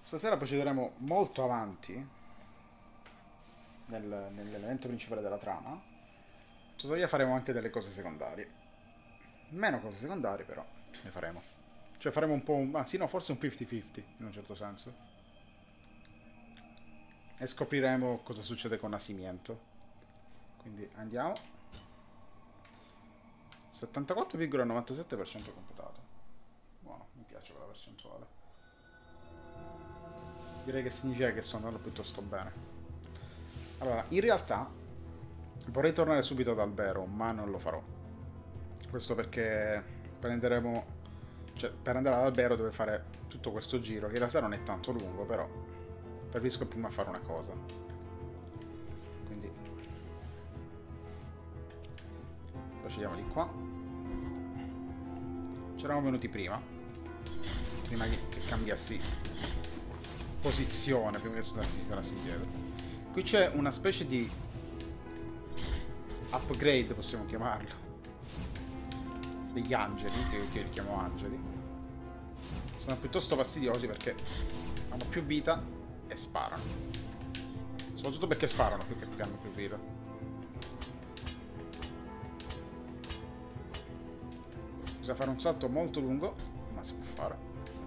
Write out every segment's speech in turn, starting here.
Stasera procederemo molto avanti nell'evento principale della trama. Tuttavia faremo anche delle cose secondarie. Meno cose secondarie, però ne faremo. Cioè faremo un po' anzi no, forse un 50-50 in un certo senso. E scopriremo cosa succede con Nascimento. Quindi andiamo. 74,97% completato. Buono, mi piace quella percentuale. Direi che significa che sto andando piuttosto bene. Allora, in realtà vorrei tornare subito ad Albero, ma non lo farò. Questo perché prenderemo... Cioè, per andare ad Albero deve fare tutto questo giro, che in realtà non è tanto lungo, però preferisco prima fare una cosa. Quindi procediamo di qua. C'eravamo venuti prima che cambiassi posizione, prima che tornassi indietro. Qui c'è una specie di upgrade, possiamo chiamarlo, degli angeli, che io li chiamo angeli. Sono piuttosto fastidiosi perché hanno più vita e sparano. Soprattutto perché sparano più che hanno più vita. Bisogna fare un salto molto lungo, ma si può fare.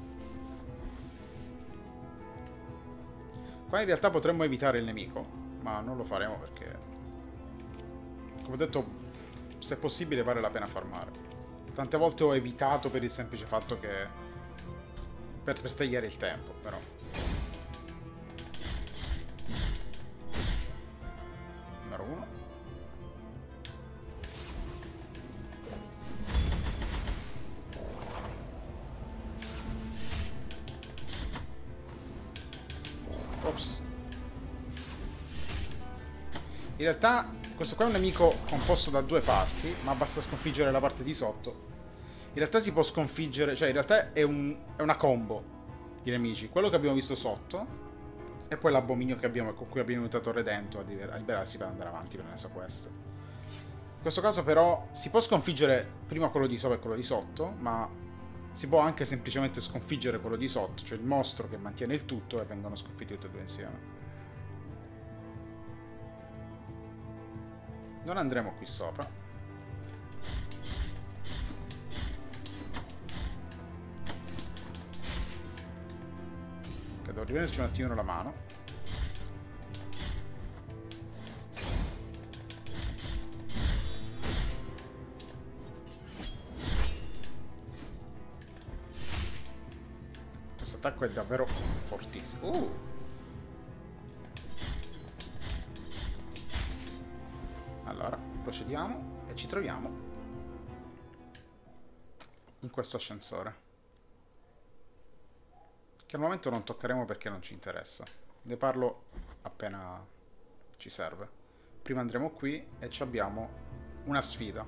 Qua in realtà potremmo evitare il nemico, ma non lo faremo perché, come ho detto, se è possibile vale la pena farmare. Tante volte ho evitato per il semplice fatto che... per tagliare il tempo, però. Numero 1. Ops. In realtà questo qua è un nemico composto da due parti, ma basta sconfiggere la parte di sotto. In realtà si può sconfiggere, cioè in realtà è una combo di nemici. Quello che abbiamo visto sotto e poi l'abominio con cui abbiamo aiutato Redento a liberarsi per andare avanti per nessa quest. In questo caso però si può sconfiggere prima quello di sopra e quello di sotto, ma si può anche semplicemente sconfiggere quello di sotto, cioè il mostro che mantiene il tutto, e vengono sconfitti tutti e due insieme. Non andremo qui sopra. Ok, devo riprenderci un attimino la mano. Questo attacco è davvero fortissimo. Allora, procediamo e ci troviamo in questo ascensore, che al momento non toccheremo perché non ci interessa. Ne parlo appena ci serve. Prima andremo qui e ci abbiamo una sfida.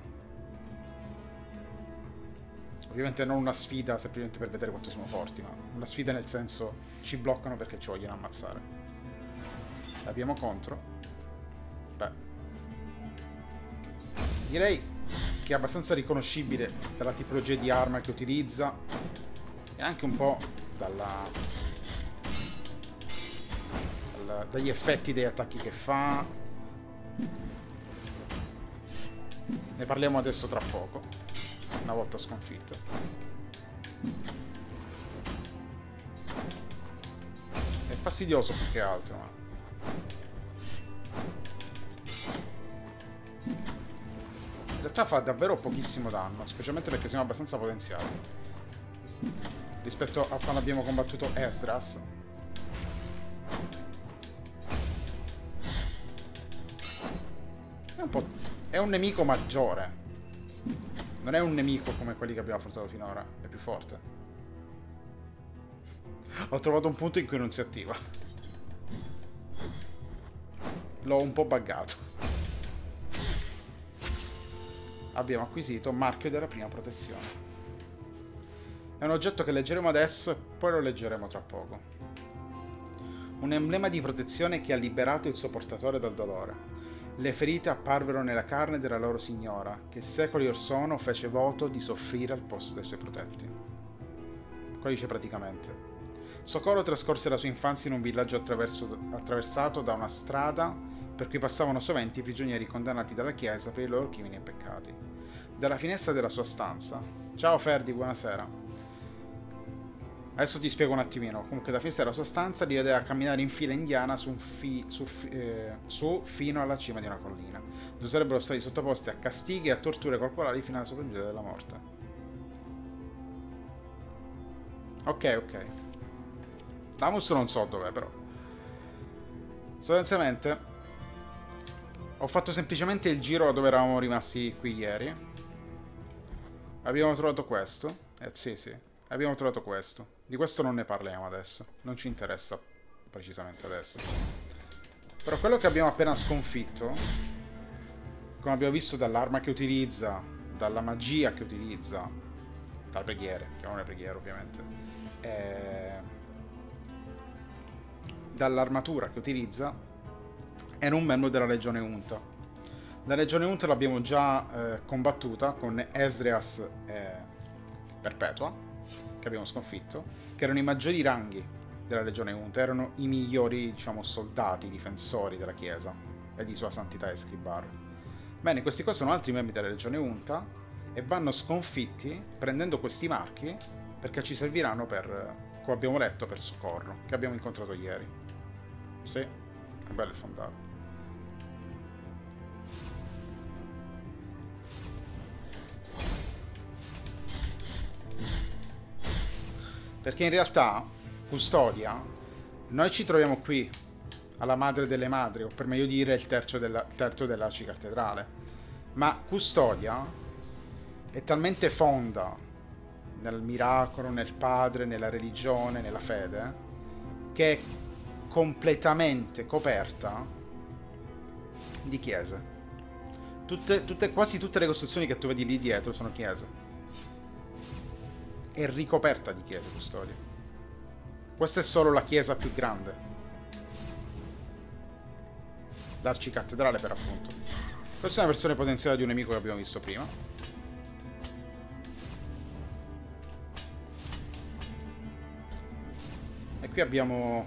Ovviamente non una sfida semplicemente per vedere quanto siamo forti, ma una sfida nel senso ci bloccano perché ci vogliono ammazzare. L'abbiamo contro. Beh, direi che è abbastanza riconoscibile dalla tipologia di arma che utilizza e anche un po' dagli effetti degli attacchi che fa. Ne parliamo adesso tra poco, una volta sconfitto. È fastidioso più che altro, ma... in realtà fa davvero pochissimo danno, specialmente perché siamo abbastanza potenziati rispetto a quando abbiamo combattuto Esdras. È un nemico maggiore. Non è un nemico come quelli che abbiamo affrontato finora. È più forte. Ho trovato un punto in cui non si attiva. L'ho un po' buggato. Abbiamo acquisito marchio della prima protezione. È un oggetto che leggeremo adesso e poi lo leggeremo tra poco. Un emblema di protezione che ha liberato il suo portatore dal dolore. Le ferite apparvero nella carne della loro signora, che secoli or sono fece voto di soffrire al posto dei suoi protetti. Qua dice praticamente: Socorro trascorse la sua infanzia in un villaggio attraversato da una strada per cui passavano soventi i prigionieri condannati dalla Chiesa per i loro crimini e peccati. Dalla finestra della sua stanza... Ciao Ferdi, buonasera. Adesso ti spiego un attimino. Comunque da finestra della sua stanza li vedeva camminare in fila indiana su fino alla cima di una collina, dove sarebbero stati sottoposti a castighi e a torture corporali fino alla sopravvivenza della morte. Ok. Damus non so dov'è, però. Sostanzialmente ho fatto semplicemente il giro dove eravamo rimasti qui ieri. Abbiamo trovato questo. Sì. Abbiamo trovato questo. Di questo non ne parliamo adesso. Non ci interessa precisamente adesso. Però quello che abbiamo appena sconfitto, come abbiamo visto dall'arma che utilizza, dalla magia che utilizza, dalle preghiere, chiamiamole preghiere ovviamente, dall'armatura che utilizza, era un membro della Legione Unta. La Legione Unta l'abbiamo già combattuta con Esdras Perpetua, che abbiamo sconfitto, che erano i maggiori ranghi della Legione Unta, erano i migliori, diciamo, soldati, difensori della Chiesa e di Sua Santità Escribar. Bene, questi qua sono altri membri della Legione Unta e vanno sconfitti prendendo questi marchi perché ci serviranno per, come abbiamo letto, per Socorro, che abbiamo incontrato ieri. Sì, è bello il fondale. Perché in realtà, Custodia, noi ci troviamo qui, alla madre delle madri, o per meglio dire il terzo dell'arcicattedrale. Ma Custodia è talmente fonda nel miracolo, nel padre, nella religione, nella fede, che è completamente coperta di chiese. Quasi tutte le costruzioni che tu vedi lì dietro sono chiese. È ricoperta di chiese Custodia. Questa è solo la chiesa più grande, l'arcicattedrale per appunto. Questa è una versione potenziale di un nemico che abbiamo visto prima. E qui abbiamo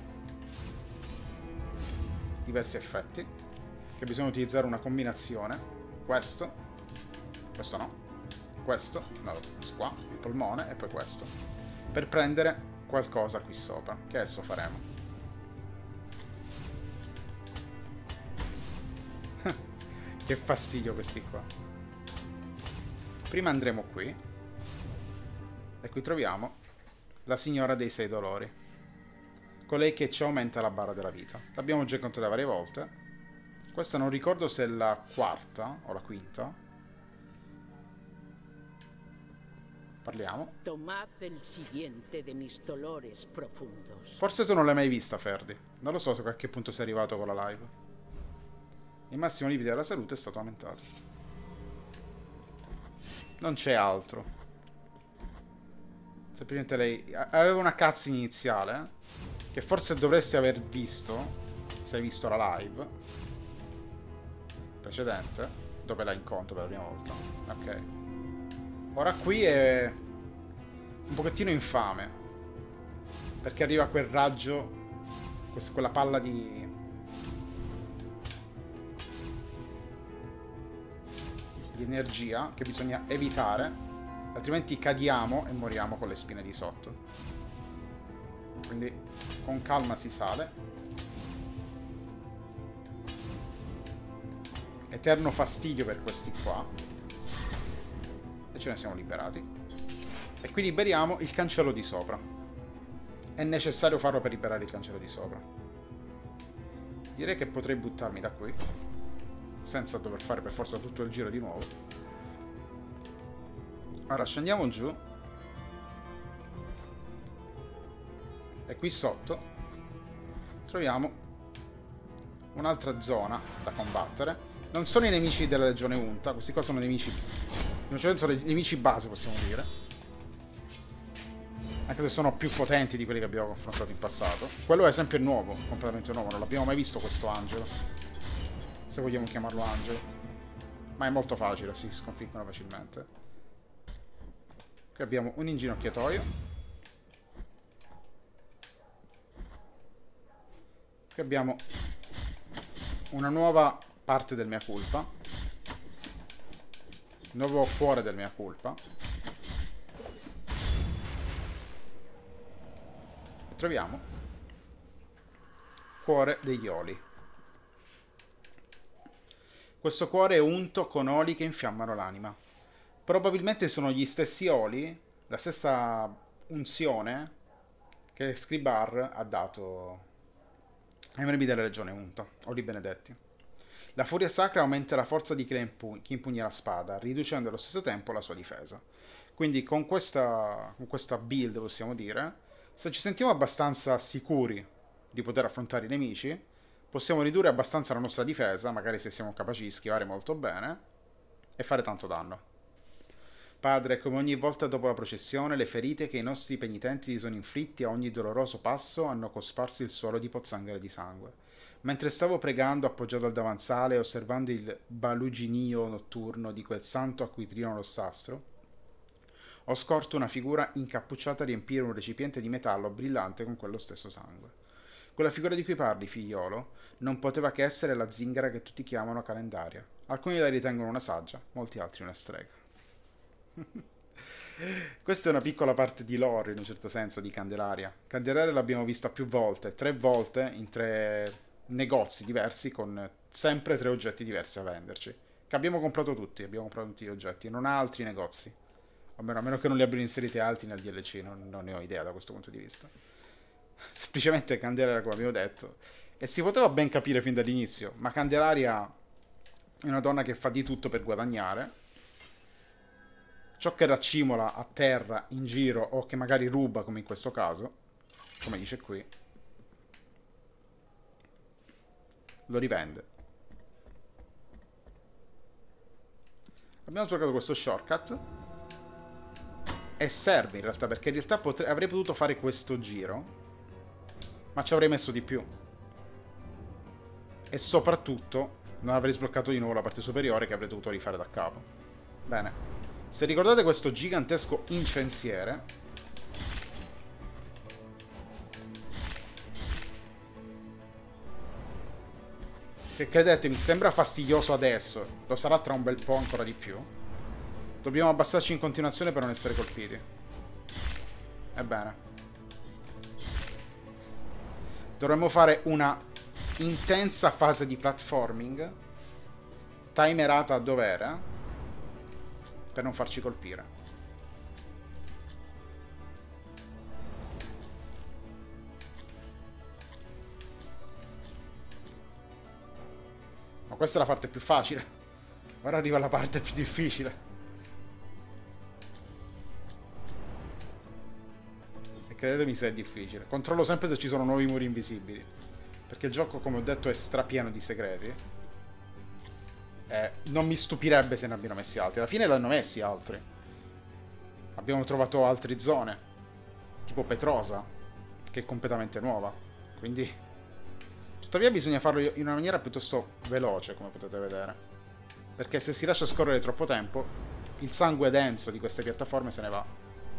diversi effetti che bisogna utilizzare una combinazione. Questo no, questo, no, qua, il polmone e poi questo, per prendere qualcosa qui sopra, che adesso faremo. Che fastidio questi qua. Prima andremo qui e qui troviamo la Signora dei Sei Dolori, colei che ci aumenta la barra della vita. L'abbiamo già incontrata varie volte. Questa non ricordo se è la quarta o la quinta. Parliamo. Forse tu non l'hai mai vista, Ferdi. Non lo so a che punto sei arrivato con la live. Il massimo limite della salute è stato aumentato. Non c'è altro. Semplicemente lei aveva una cutscene iniziale che forse dovresti aver visto se hai visto la live precedente, dove la incontro per la prima volta. Ok. Ora qui è un pochettino infame, perché arriva quel raggio, quella palla di energia che bisogna evitare, altrimenti cadiamo e moriamo con le spine di sotto. Quindi con calma si sale. Eterno fastidio per questi qua. E ce ne siamo liberati. E qui liberiamo il cancello di sopra. È necessario farlo per liberare il cancello di sopra. Direi che potrei buttarmi da qui, senza dover fare per forza tutto il giro di nuovo. Ora scendiamo giù. E qui sotto troviamo un'altra zona da combattere. Non sono i nemici della Legione Unta, questi qua sono nemici, in un certo senso, i nemici base, possiamo dire. Anche se sono più potenti di quelli che abbiamo confrontato in passato. Quello ad esempio è nuovo, completamente nuovo, non l'abbiamo mai visto questo angelo, se vogliamo chiamarlo angelo. Ma è molto facile, si sconfiggono facilmente. Qui abbiamo un inginocchiatoio. Qui abbiamo una nuova parte del mea culpa. Nuovo cuore del mea culpa. E troviamo cuore degli oli. Questo cuore è unto con oli che infiammano l'anima. Probabilmente sono gli stessi oli, la stessa unzione che Scribar ha dato ai membri della Legione Unta, oli benedetti. La furia sacra aumenta la forza di chi impugna la spada, riducendo allo stesso tempo la sua difesa. Quindi con questa build, possiamo dire, se ci sentiamo abbastanza sicuri di poter affrontare i nemici, possiamo ridurre abbastanza la nostra difesa, magari se siamo capaci di schivare molto bene, e fare tanto danno. Padre, come ogni volta dopo la processione, le ferite che i nostri penitenti si sono inflitti a ogni doloroso passo hanno cosparso il suolo di pozzanghere di sangue. Mentre stavo pregando appoggiato al davanzale e osservando il baluginio notturno di quel santo a cui trino lo sastro, ho scorto una figura incappucciata a riempire un recipiente di metallo brillante con quello stesso sangue. Quella figura di cui parli, figliolo, non poteva che essere la zingara che tutti chiamano Calendaria. Alcuni la ritengono una saggia, molti altri una strega. Questa è una piccola parte di lore, in un certo senso, di Candelaria. Candelaria l'abbiamo vista più volte, 3 volte, in 3 negozi diversi, con sempre 3 oggetti diversi a venderci. Che abbiamo comprato tutti gli oggetti, non ha altri negozi. A meno che non li abbiano inseriti altri nel DLC, non ne ho idea da questo punto di vista. Semplicemente Candelaria, come abbiamo detto. E si poteva ben capire fin dall'inizio, ma Candelaria è una donna che fa di tutto per guadagnare. Ciò che raccimola a terra, in giro, o che magari ruba, come in questo caso, come dice qui, lo rivende. Abbiamo trovato questo shortcut. E serve in realtà, perché in realtà avrei potuto fare questo giro, ma ci avrei messo di più. E soprattutto non avrei sbloccato di nuovo la parte superiore che avrei dovuto rifare da capo. Bene. Se ricordate questo gigantesco incensiere, che credetemi sembra fastidioso adesso, lo sarà tra un bel po' ancora di più, dobbiamo abbassarci in continuazione per non essere colpiti. Ebbene, dovremmo fare una intensa fase di platforming timerata a dovere per non farci colpire. Ma questa è la parte più facile. Ora arriva la parte più difficile. E credetemi se è difficile. Controllo sempre se ci sono nuovi muri invisibili, perché il gioco, come ho detto, è strapieno di segreti. Non mi stupirebbe se ne abbiano messi altri. Alla fine l'hanno messi altri. Abbiamo trovato altre zone, tipo Petrosa, che è completamente nuova. Quindi, tuttavia bisogna farlo in una maniera piuttosto veloce, come potete vedere. Perché se si lascia scorrere troppo tempo, il sangue denso di queste piattaforme se ne va.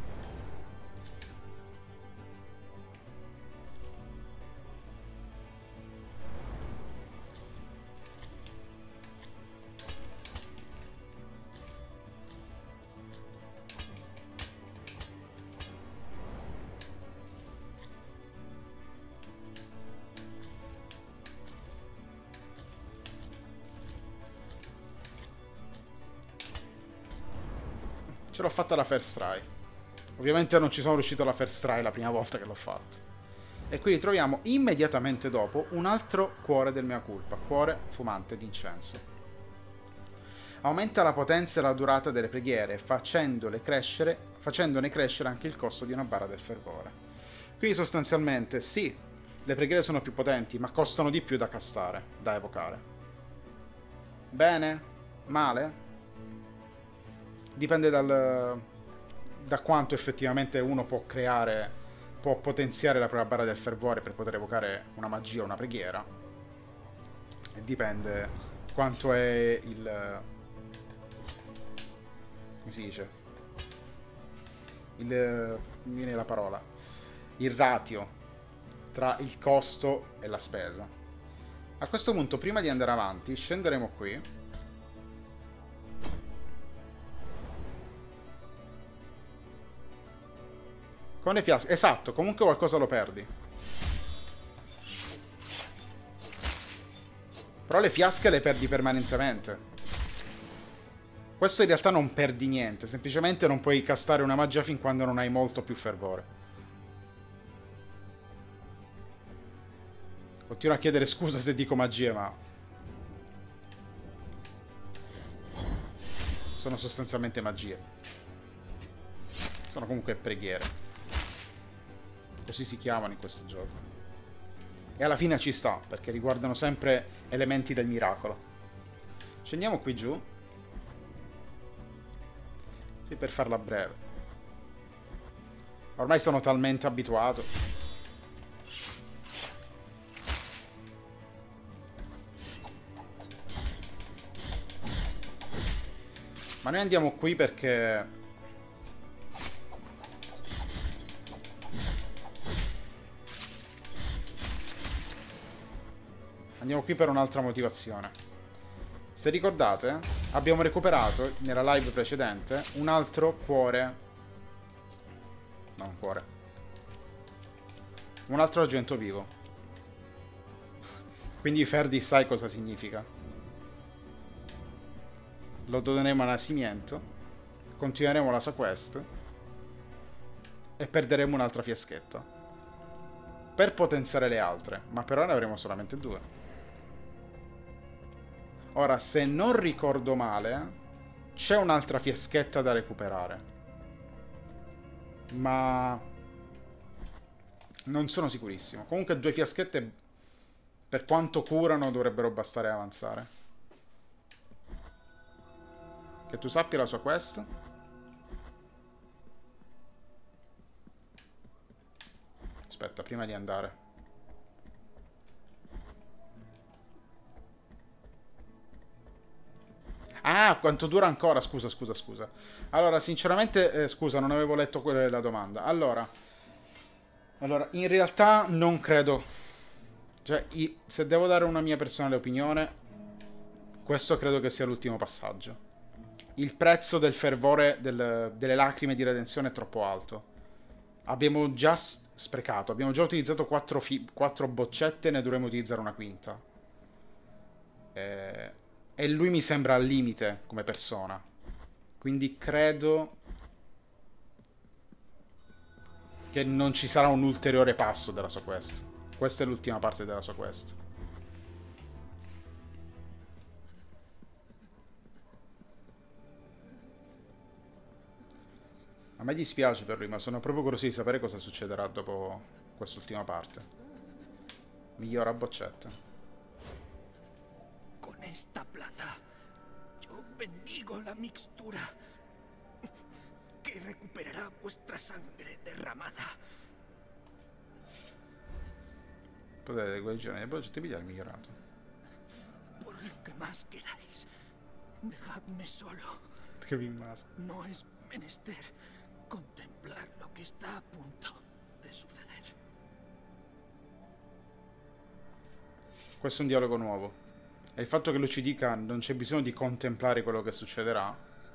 Ce l'ho fatta la first try. Ovviamente non ci sono riuscito alla first try la prima volta che l'ho fatto. E qui ritroviamo immediatamente dopo un altro cuore del mea culpa. Cuore fumante d'incenso. Aumenta la potenza e la durata delle preghiere, facendone crescere anche il costo di una barra del fervore. Quindi sostanzialmente sì, le preghiere sono più potenti, ma costano di più da castare, da evocare. Bene? Male? Dipende da quanto effettivamente uno può creare, può potenziare la propria barra del fervore per poter evocare una magia o una preghiera. E dipende quanto è il... come si dice? Mi viene la parola. Il ratio tra il costo e la spesa. A questo punto, prima di andare avanti, scenderemo qui. Con le fiasche. Esatto, comunque qualcosa lo perdi. Però le fiasche le perdi permanentemente. Questo in realtà non perdi niente, semplicemente non puoi castare una magia fin quando non hai molto più fervore. Continuo a chiedere scusa se dico magie, ma sono sostanzialmente magie. Sono comunque preghiere. Così si chiamano in questo gioco. E alla fine ci sta, perché riguardano sempre elementi del miracolo. Scendiamo qui giù. Sì, per farla breve. Ormai sono talmente abituato. Ma noi andiamo qui perché... Andiamo qui per un'altra motivazione. Se ricordate, abbiamo recuperato nella live precedente un altro cuore. Non cuore. Un altro argento vivo. Quindi Ferdi sai cosa significa. Lo doneremo a Nascimento. Continueremo la sua quest. E perderemo un'altra fiaschetta. Per potenziare le altre. Ma per ora ne avremo solamente 2. Ora, se non ricordo male, c'è un'altra fiaschetta da recuperare. Ma... non sono sicurissimo. Comunque 2 fiaschette, per quanto curano, dovrebbero bastare a avanzare. Che tu sappia la sua quest. Aspetta, prima di andare. Ah, quanto dura ancora? Scusa. Allora, sinceramente, scusa, non avevo letto la domanda. Allora, in realtà non credo. Cioè, se devo dare una mia personale opinione, questo credo che sia l'ultimo passaggio. Il prezzo del fervore delle lacrime di redenzione è troppo alto. Abbiamo già sprecato, abbiamo già utilizzato 4 boccette, ne dovremo utilizzare una quinta. E lui mi sembra al limite come persona. Quindi credo che non ci sarà un ulteriore passo della sua quest. Questa è l'ultima parte della sua quest. A me dispiace per lui, ma sono proprio curioso di sapere cosa succederà dopo quest'ultima parte. Migliora boccette. Con esta plata, yo bendigo la mixtura que recuperará vuestra sangre derramada. Potete guarigione dei progetti vitali migliorato. Por lo que más queráis, dejadme solo. Kevin Musk. No es menester contemplar lo que está a punto de suceder. Questo è un dialogo nuovo. E il fatto che lui ci dica non c'è bisogno di contemplare quello che succederà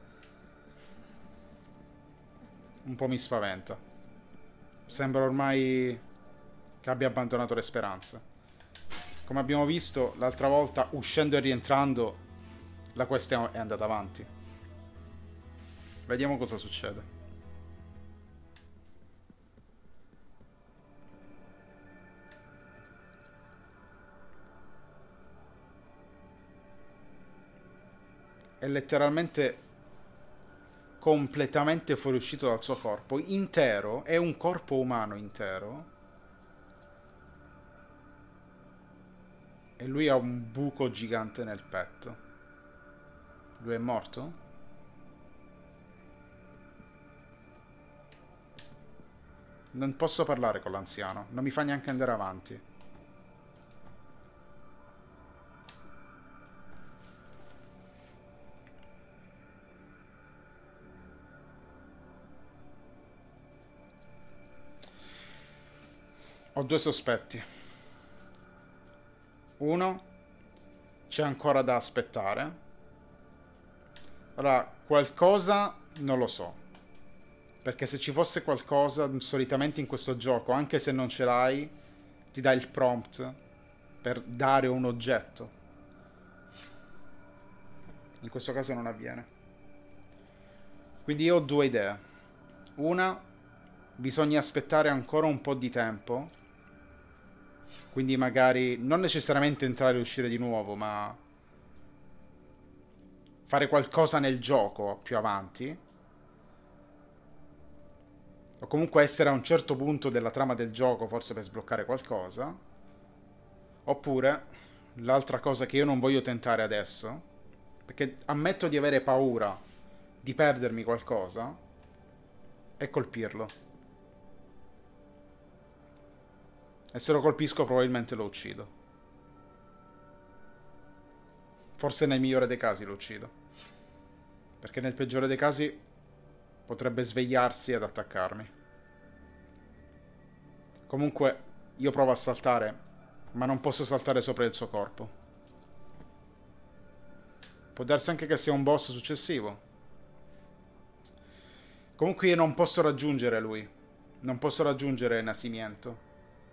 un po' mi spaventa. Sembra ormai che abbia abbandonato le speranze. Come abbiamo visto l'altra volta, uscendo e rientrando, la quest è andata avanti. Vediamo cosa succede. È letteralmente completamente fuoriuscito dal suo corpo, intero, è un corpo umano intero. E lui ha un buco gigante nel petto. Lui è morto? Non posso parlare con l'anziano, non mi fa neanche andare avanti. Ho due sospetti. Uno, c'è ancora da aspettare. Allora, qualcosa non lo so. Perché se ci fosse qualcosa, solitamente in questo gioco, anche se non ce l'hai, ti dà il prompt per dare un oggetto. In questo caso non avviene. Quindi io ho due idee. Una, bisogna aspettare ancora un po' di tempo. Quindi magari non necessariamente entrare e uscire di nuovo, ma fare qualcosa nel gioco più avanti. O comunque essere a un certo punto della trama del gioco, forse per sbloccare qualcosa. Oppure, l'altra cosa che io non voglio tentare adesso, perché ammetto di avere paura di perdermi qualcosa, è colpirlo. E se lo colpisco probabilmente lo uccido. Forse nel migliore dei casi lo uccido. Perché nel peggiore dei casi potrebbe svegliarsi ed attaccarmi. Comunque io provo a saltare, ma non posso saltare sopra il suo corpo. Può darsi anche che sia un boss successivo. Comunque io non posso raggiungere lui. Non posso raggiungere Nascimento.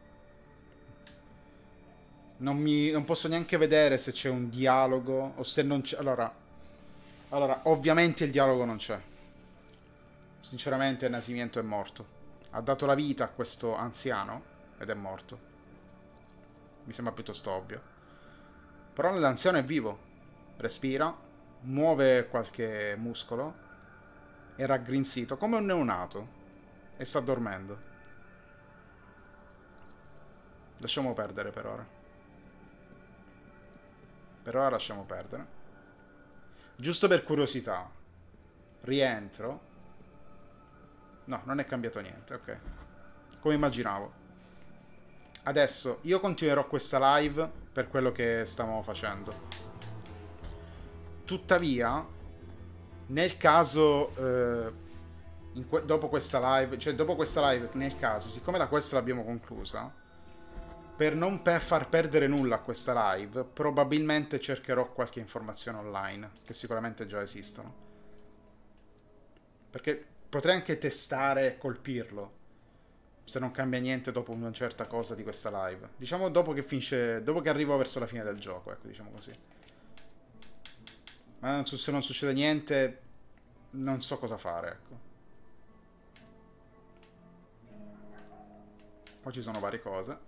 Non posso neanche vedere se c'è un dialogo o se non c'è. Allora, ovviamente il dialogo non c'è. Sinceramente Nascimento è morto. Ha dato la vita a questo anziano ed è morto. Mi sembra piuttosto ovvio. Però l'anziano è vivo. Respira, muove qualche muscolo, è raggrinzito come un neonato e sta dormendo. Lasciamo perdere per ora. Per ora lasciamo perdere. Giusto per curiosità, rientro. No, non è cambiato niente, ok. Come immaginavo. Adesso io continuerò questa live per quello che stavamo facendo. Tuttavia, nel caso, dopo questa live, nel caso, siccome la quest l'abbiamo conclusa, per non far perdere nulla a questa live, probabilmente cercherò qualche informazione online, che sicuramente già esistono. Perché potrei anche testare e colpirlo, se non cambia niente dopo una certa cosa di questa live. Diciamo dopo che finisce, dopo che arrivo verso la fine del gioco, ecco, diciamo così. Ma se non succede niente, non so cosa fare, ecco. Qua ci sono varie cose.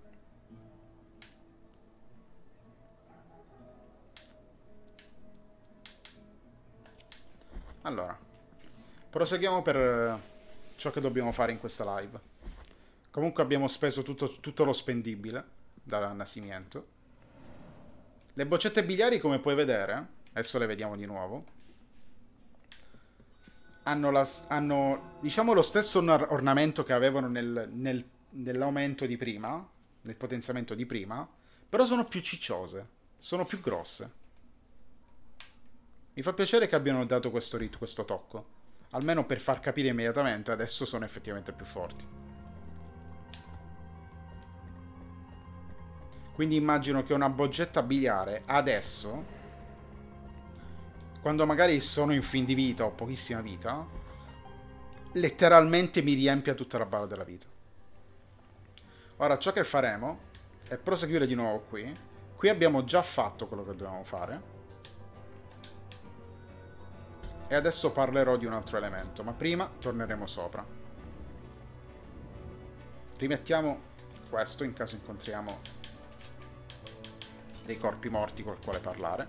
Allora, proseguiamo per ciò che dobbiamo fare in questa live. Comunque abbiamo speso tutto lo spendibile dal Nascimento. Le boccette biliari, come puoi vedere, adesso le vediamo di nuovo, hanno diciamo lo stesso ornamento che avevano nell'aumento di prima, nel potenziamento di prima, però sono più cicciose, sono più grosse. Mi fa piacere che abbiano dato questo tocco, almeno per far capire immediatamente adesso sono effettivamente più forti. Quindi immagino che una boccetta biliare adesso, quando magari sono in fin di vita o pochissima vita, letteralmente mi riempia tutta la barra della vita. Ora ciò che faremo è proseguire di nuovo qui. Qui abbiamo già fatto quello che dovevamo fare. E adesso parlerò di un altro elemento, ma prima torneremo sopra. Rimettiamo questo in caso incontriamo dei corpi morti col quale parlare.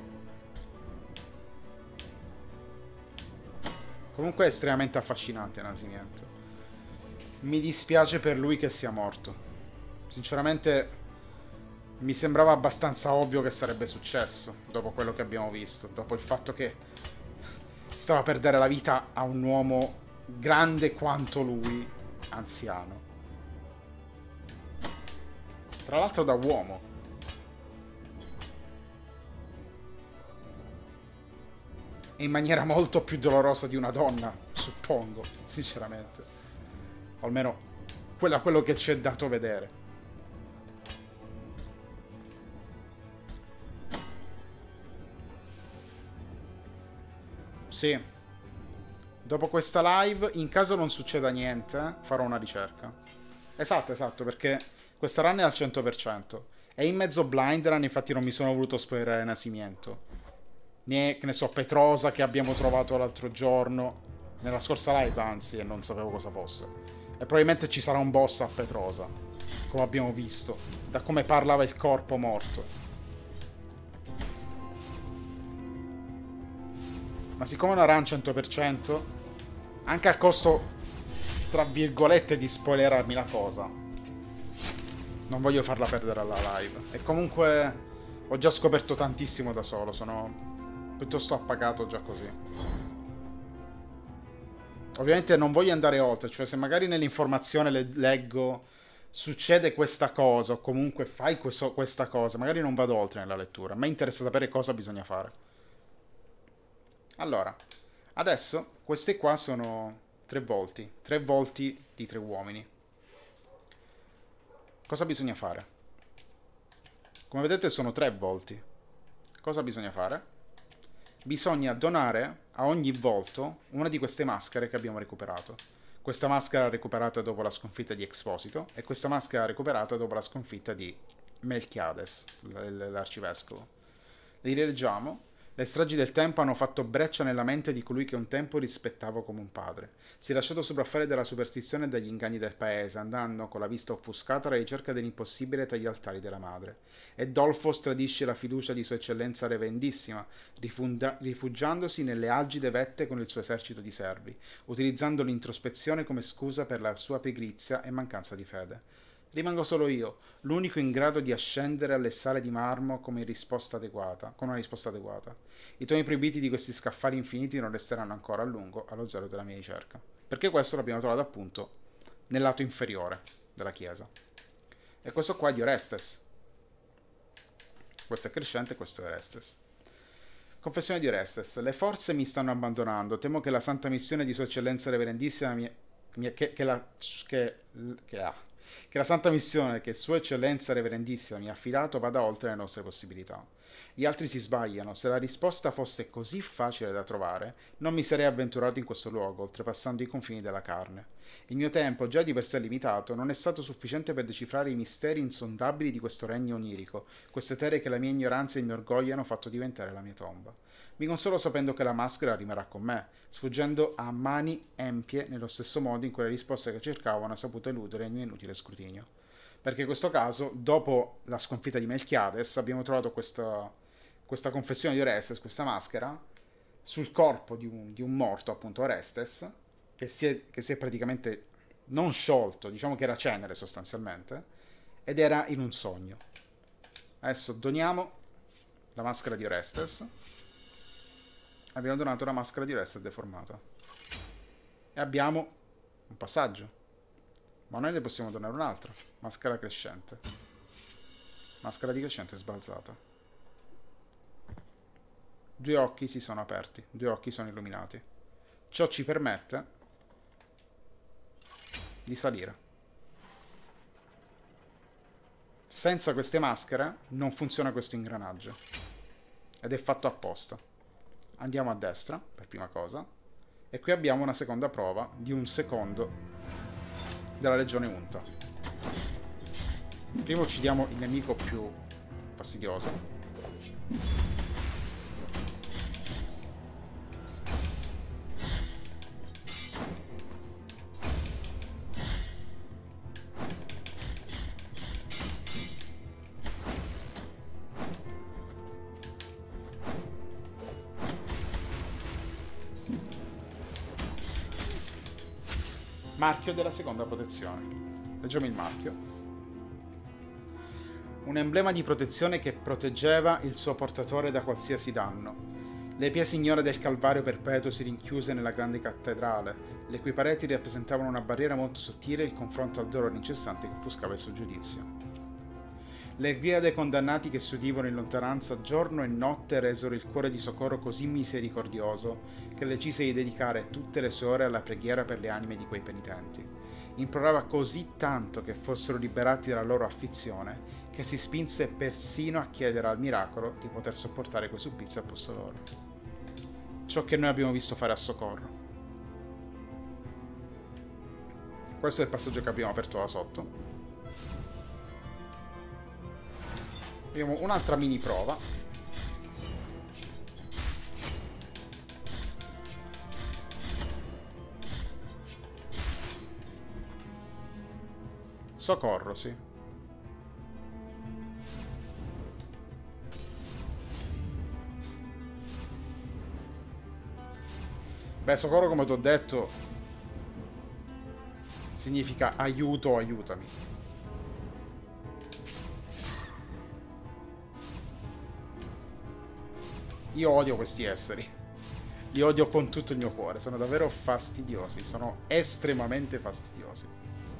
Comunque è estremamente affascinante Nascimento. Mi dispiace per lui che sia morto. Sinceramente mi sembrava abbastanza ovvio che sarebbe successo dopo quello che abbiamo visto, dopo il fatto che stava per dare la vita a un uomo grande quanto lui, anziano. Tra l'altro da uomo. E in maniera molto più dolorosa di una donna, suppongo, sinceramente. O almeno quello che ci è dato vedere. Sì. Dopo questa live, in caso non succeda niente, farò una ricerca. Esatto, perché questa run è al 100%. È in mezzo blind run, infatti non mi sono voluto spoilerare Nascimento. Né, che ne so, Petrosa che abbiamo trovato l'altro giorno. Nella scorsa live, anzi, e non sapevo cosa fosse. E probabilmente ci sarà un boss a Petrosa, come abbiamo visto, da come parlava il corpo morto. Ma siccome è una run 100%, anche a costo, tra virgolette, di spoilerarmi la cosa, non voglio farla perdere alla live. E comunque ho già scoperto tantissimo da solo, sono piuttosto appagato già così. Ovviamente non voglio andare oltre, cioè se magari nell'informazione leggo succede questa cosa o comunque fai questa cosa, magari non vado oltre nella lettura. A me interessa sapere cosa bisogna fare. Allora, adesso questi qua sono 3 volti di 3 uomini. Cosa bisogna fare? Come vedete sono 3 volti. Cosa bisogna fare? Bisogna donare a ogni volto una di queste maschere che abbiamo recuperato. Questa maschera recuperata dopo la sconfitta di Exposito e questa maschera recuperata dopo la sconfitta di Melchiades, l'arcivescovo. Le rileggiamo. Le stragi del tempo hanno fatto breccia nella mente di colui che un tempo rispettavo come un padre. Si è lasciato sopraffare dalla superstizione e dagli inganni del paese, andando con la vista offuscata alla ricerca dell'impossibile tra gli altari della madre. E Dolfos tradisce la fiducia di Sua Eccellenza Reverendissima, rifugiandosi nelle algide vette con il suo esercito di servi, utilizzando l'introspezione come scusa per la sua pigrizia e mancanza di fede. Rimango solo io, l'unico in grado di ascendere alle sale di marmo con una risposta adeguata. I toni proibiti di questi scaffali infiniti non resteranno ancora a lungo allo zero della mia ricerca. Perché questo l'abbiamo trovato appunto nel lato inferiore della chiesa. E questo qua è di Orestes. Questo è Crescente e questo è Orestes. Confessione di Orestes. Le forze mi stanno abbandonando. Temo che la santa missione di Sua Eccellenza Reverendissima che la santa missione che Sua Eccellenza Reverendissima mi ha affidato vada oltre le nostre possibilità. Gli altri si sbagliano. Se la risposta fosse così facile da trovare, non mi sarei avventurato in questo luogo, oltrepassando i confini della carne. Il mio tempo, già di per sé limitato, non è stato sufficiente per decifrare i misteri insondabili di questo regno onirico, queste terre che la mia ignoranza e il mio orgoglio hanno fatto diventare la mia tomba. Mi consolo sapendo che la maschera rimarrà con me, sfuggendo a mani empie nello stesso modo in cui le risposte che cercavo hanno saputo eludere il mio inutile scrutinio. Perché in questo caso, dopo la sconfitta di Melchiades, abbiamo trovato questa confessione di Orestes, questa maschera, sul corpo di un morto, appunto Orestes, che si è praticamente non sciolto, diciamo che era cenere sostanzialmente, ed era in un sogno. Adesso doniamo la maschera di Orestes. Abbiamo donato la maschera di Orestes deformata. E abbiamo un passaggio. Ma noi ne possiamo donare un'altra. Maschera crescente. Maschera di crescente sbalzata. 2 occhi si sono aperti. 2 occhi sono illuminati. Ciò ci permette di salire. Senza queste maschere non funziona questo ingranaggio. Ed è fatto apposta. Andiamo a destra, per prima cosa. E qui abbiamo una seconda prova di un secondo della legione Unta. Prima uccidiamo il nemico più fastidioso. Marchio della seconda protezione. Leggiamo il marchio. Un emblema di protezione che proteggeva il suo portatore da qualsiasi danno. Le pie signore del Calvario perpetuo si rinchiuse nella grande cattedrale, le cui pareti rappresentavano una barriera molto sottile in confronto al dolore incessante che offuscava il suo giudizio. Le grida dei condannati che si udivano in lontananza giorno e notte resero il cuore di Socorro così misericordioso che decise di dedicare tutte le sue ore alla preghiera per le anime di quei penitenti. Implorava così tanto che fossero liberati dalla loro afflizione che si spinse persino a chiedere al miracolo di poter sopportare quei supplizi al posto loro. ciò che noi abbiamo visto fare a Socorro. Questo è il passaggio che abbiamo aperto da sotto. Abbiamo un'altra mini prova. Socorro, sì. Beh, Socorro, come ti ho detto, significa aiuto, aiutami. Io odio questi esseri. Li odio con tutto il mio cuore. Sono davvero fastidiosi. Sono estremamente fastidiosi.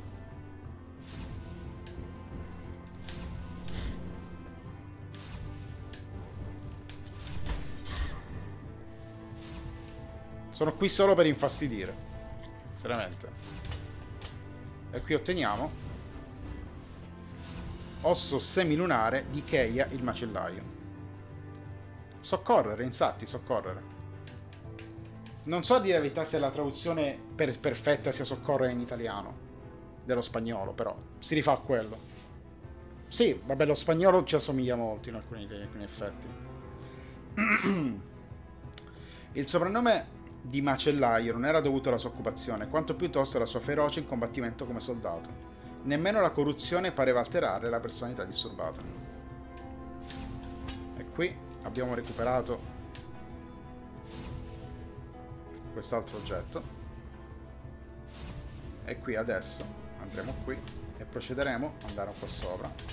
Sono qui solo per infastidire. Seriamente. E qui otteniamo osso semilunare di Keia il macellaio. Soccorrere, infatti, soccorrere. Non so a dire la verità se la traduzione perfetta sia soccorrere in italiano dello spagnolo, però si rifà a quello. Sì, vabbè, lo spagnolo ci assomiglia molto in alcuni effetti. Il soprannome di macellaio non era dovuto alla sua occupazione, quanto piuttosto alla sua ferocia in combattimento come soldato. Nemmeno la corruzione pareva alterare la personalità disturbata. E qui abbiamo recuperato quest'altro oggetto. E qui adesso andremo qui e procederemo ad andare qua sopra.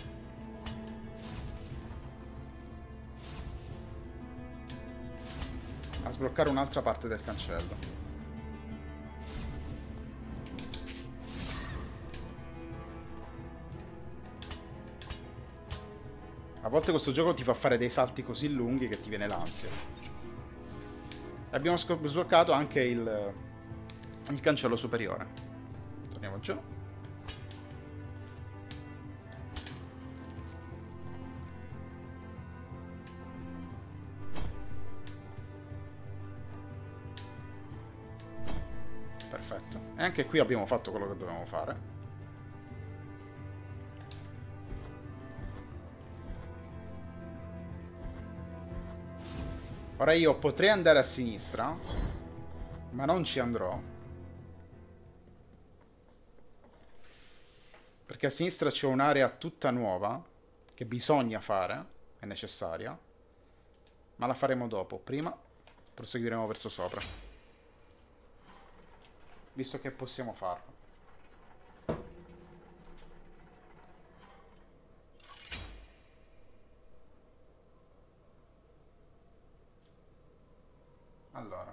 A sbloccare un'altra parte del cancello. A volte questo gioco ti fa fare dei salti così lunghi che ti viene l'ansia. E abbiamo sbloccato anche il cancello superiore. Torniamo giù. Perfetto. E anche qui abbiamo fatto quello che dovevamo fare. Ora io potrei andare a sinistra, ma non ci andrò. Perché a sinistra c'è un'area tutta nuova che bisogna fare, è necessaria. Ma la faremo dopo. Prima proseguiremo verso sopra. Visto che possiamo farlo. Allora.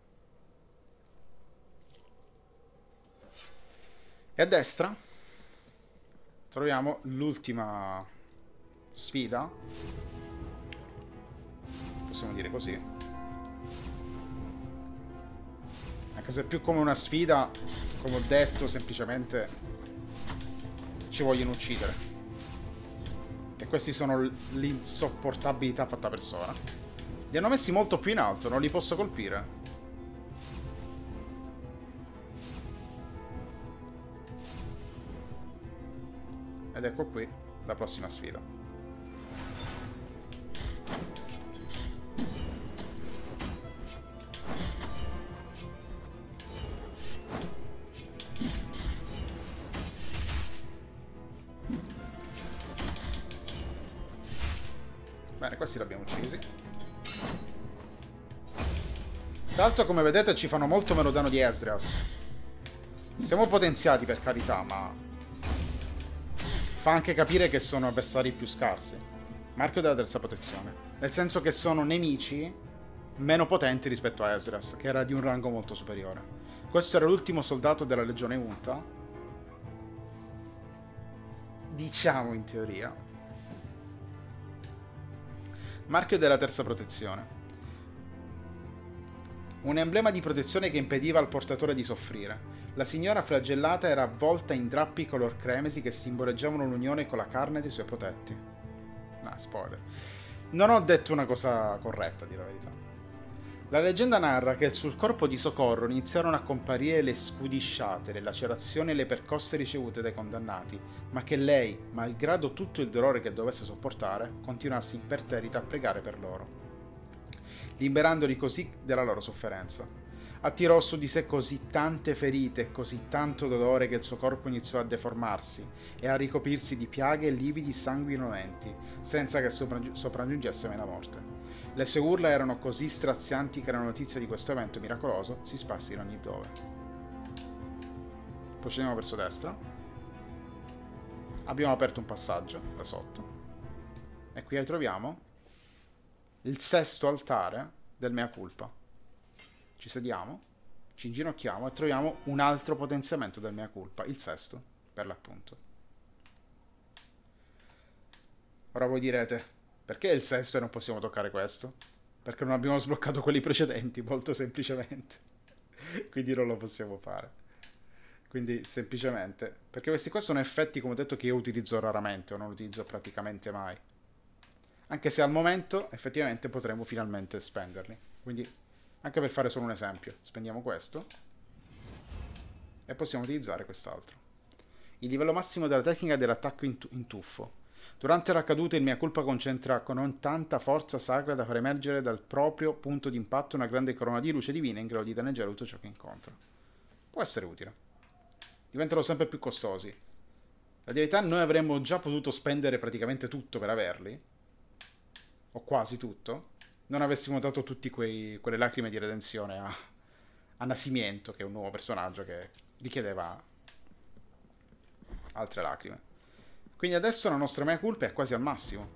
E a destra troviamo l'ultima sfida. Possiamo dire così. Anche se è più come una sfida, come ho detto, semplicemente ci vogliono uccidere. E questi sono l'insopportabilità fatta persona. Li hanno messi molto più in alto, non li posso colpire. Ed ecco qui la prossima sfida. Bene, questi li abbiamo uccisi. Tra l'altro, come vedete, ci fanno molto meno danno di Esdras. Siamo potenziati, per carità, ma fa anche capire che sono avversari più scarsi. Marchio della terza protezione. Nel senso che sono nemici meno potenti rispetto a Esdras, che era di un rango molto superiore. Questo era l'ultimo soldato della legione Unta. Diciamo, in teoria. Marchio della terza protezione. Un emblema di protezione che impediva al portatore di soffrire. La signora flagellata era avvolta in drappi color cremesi che simboleggiavano l'unione con la carne dei suoi protetti. No, spoiler. Non ho detto una cosa corretta, a dire la verità. La leggenda narra che sul corpo di Socorro iniziarono a comparire le scudisciate, le lacerazioni e le percosse ricevute dai condannati, ma che lei, malgrado tutto il dolore che dovesse sopportare, continuasse imperterrita a pregare per loro, liberandoli così della loro sofferenza. Attirò su di sé così tante ferite e così tanto dolore che il suo corpo iniziò a deformarsi e a ricoprirsi di piaghe e lividi sanguinolenti, senza che sopraggiungesse mai la morte. Le sue urla erano così strazianti che la notizia di questo evento miracoloso si sparse in ogni dove. Poi scendiamo verso destra. Abbiamo aperto un passaggio da sotto. E qui troviamo il sesto altare del Mea Culpa. Ci sediamo, ci inginocchiamo e troviamo un altro potenziamento del Mea Culpa, il sesto, per l'appunto. Ora voi direte, perché il sesto e non possiamo toccare questo? Perché non abbiamo sbloccato quelli precedenti, molto semplicemente. Quindi non lo possiamo fare. Quindi semplicemente, perché questi qua sono effetti, come ho detto, che io utilizzo raramente o non utilizzo praticamente mai. Anche se al momento effettivamente potremo finalmente spenderli. Quindi, anche per fare solo un esempio, spendiamo questo e possiamo utilizzare quest'altro. Il livello massimo della tecnica dell'attacco in tuffo. Durante la caduta il Mea Culpa concentra con tanta forza sacra da far emergere dal proprio punto di impatto una grande corona di luce divina in grado di danneggiare tutto ciò che incontra. Può essere utile. Diventano sempre più costosi. La verità, noi avremmo già potuto spendere praticamente tutto per averli, o quasi tutto, non avessimo dato tutte quelle lacrime di redenzione a Nascimento, che è un nuovo personaggio che richiedeva altre lacrime. Quindi adesso la nostra Mea Culpa è quasi al massimo.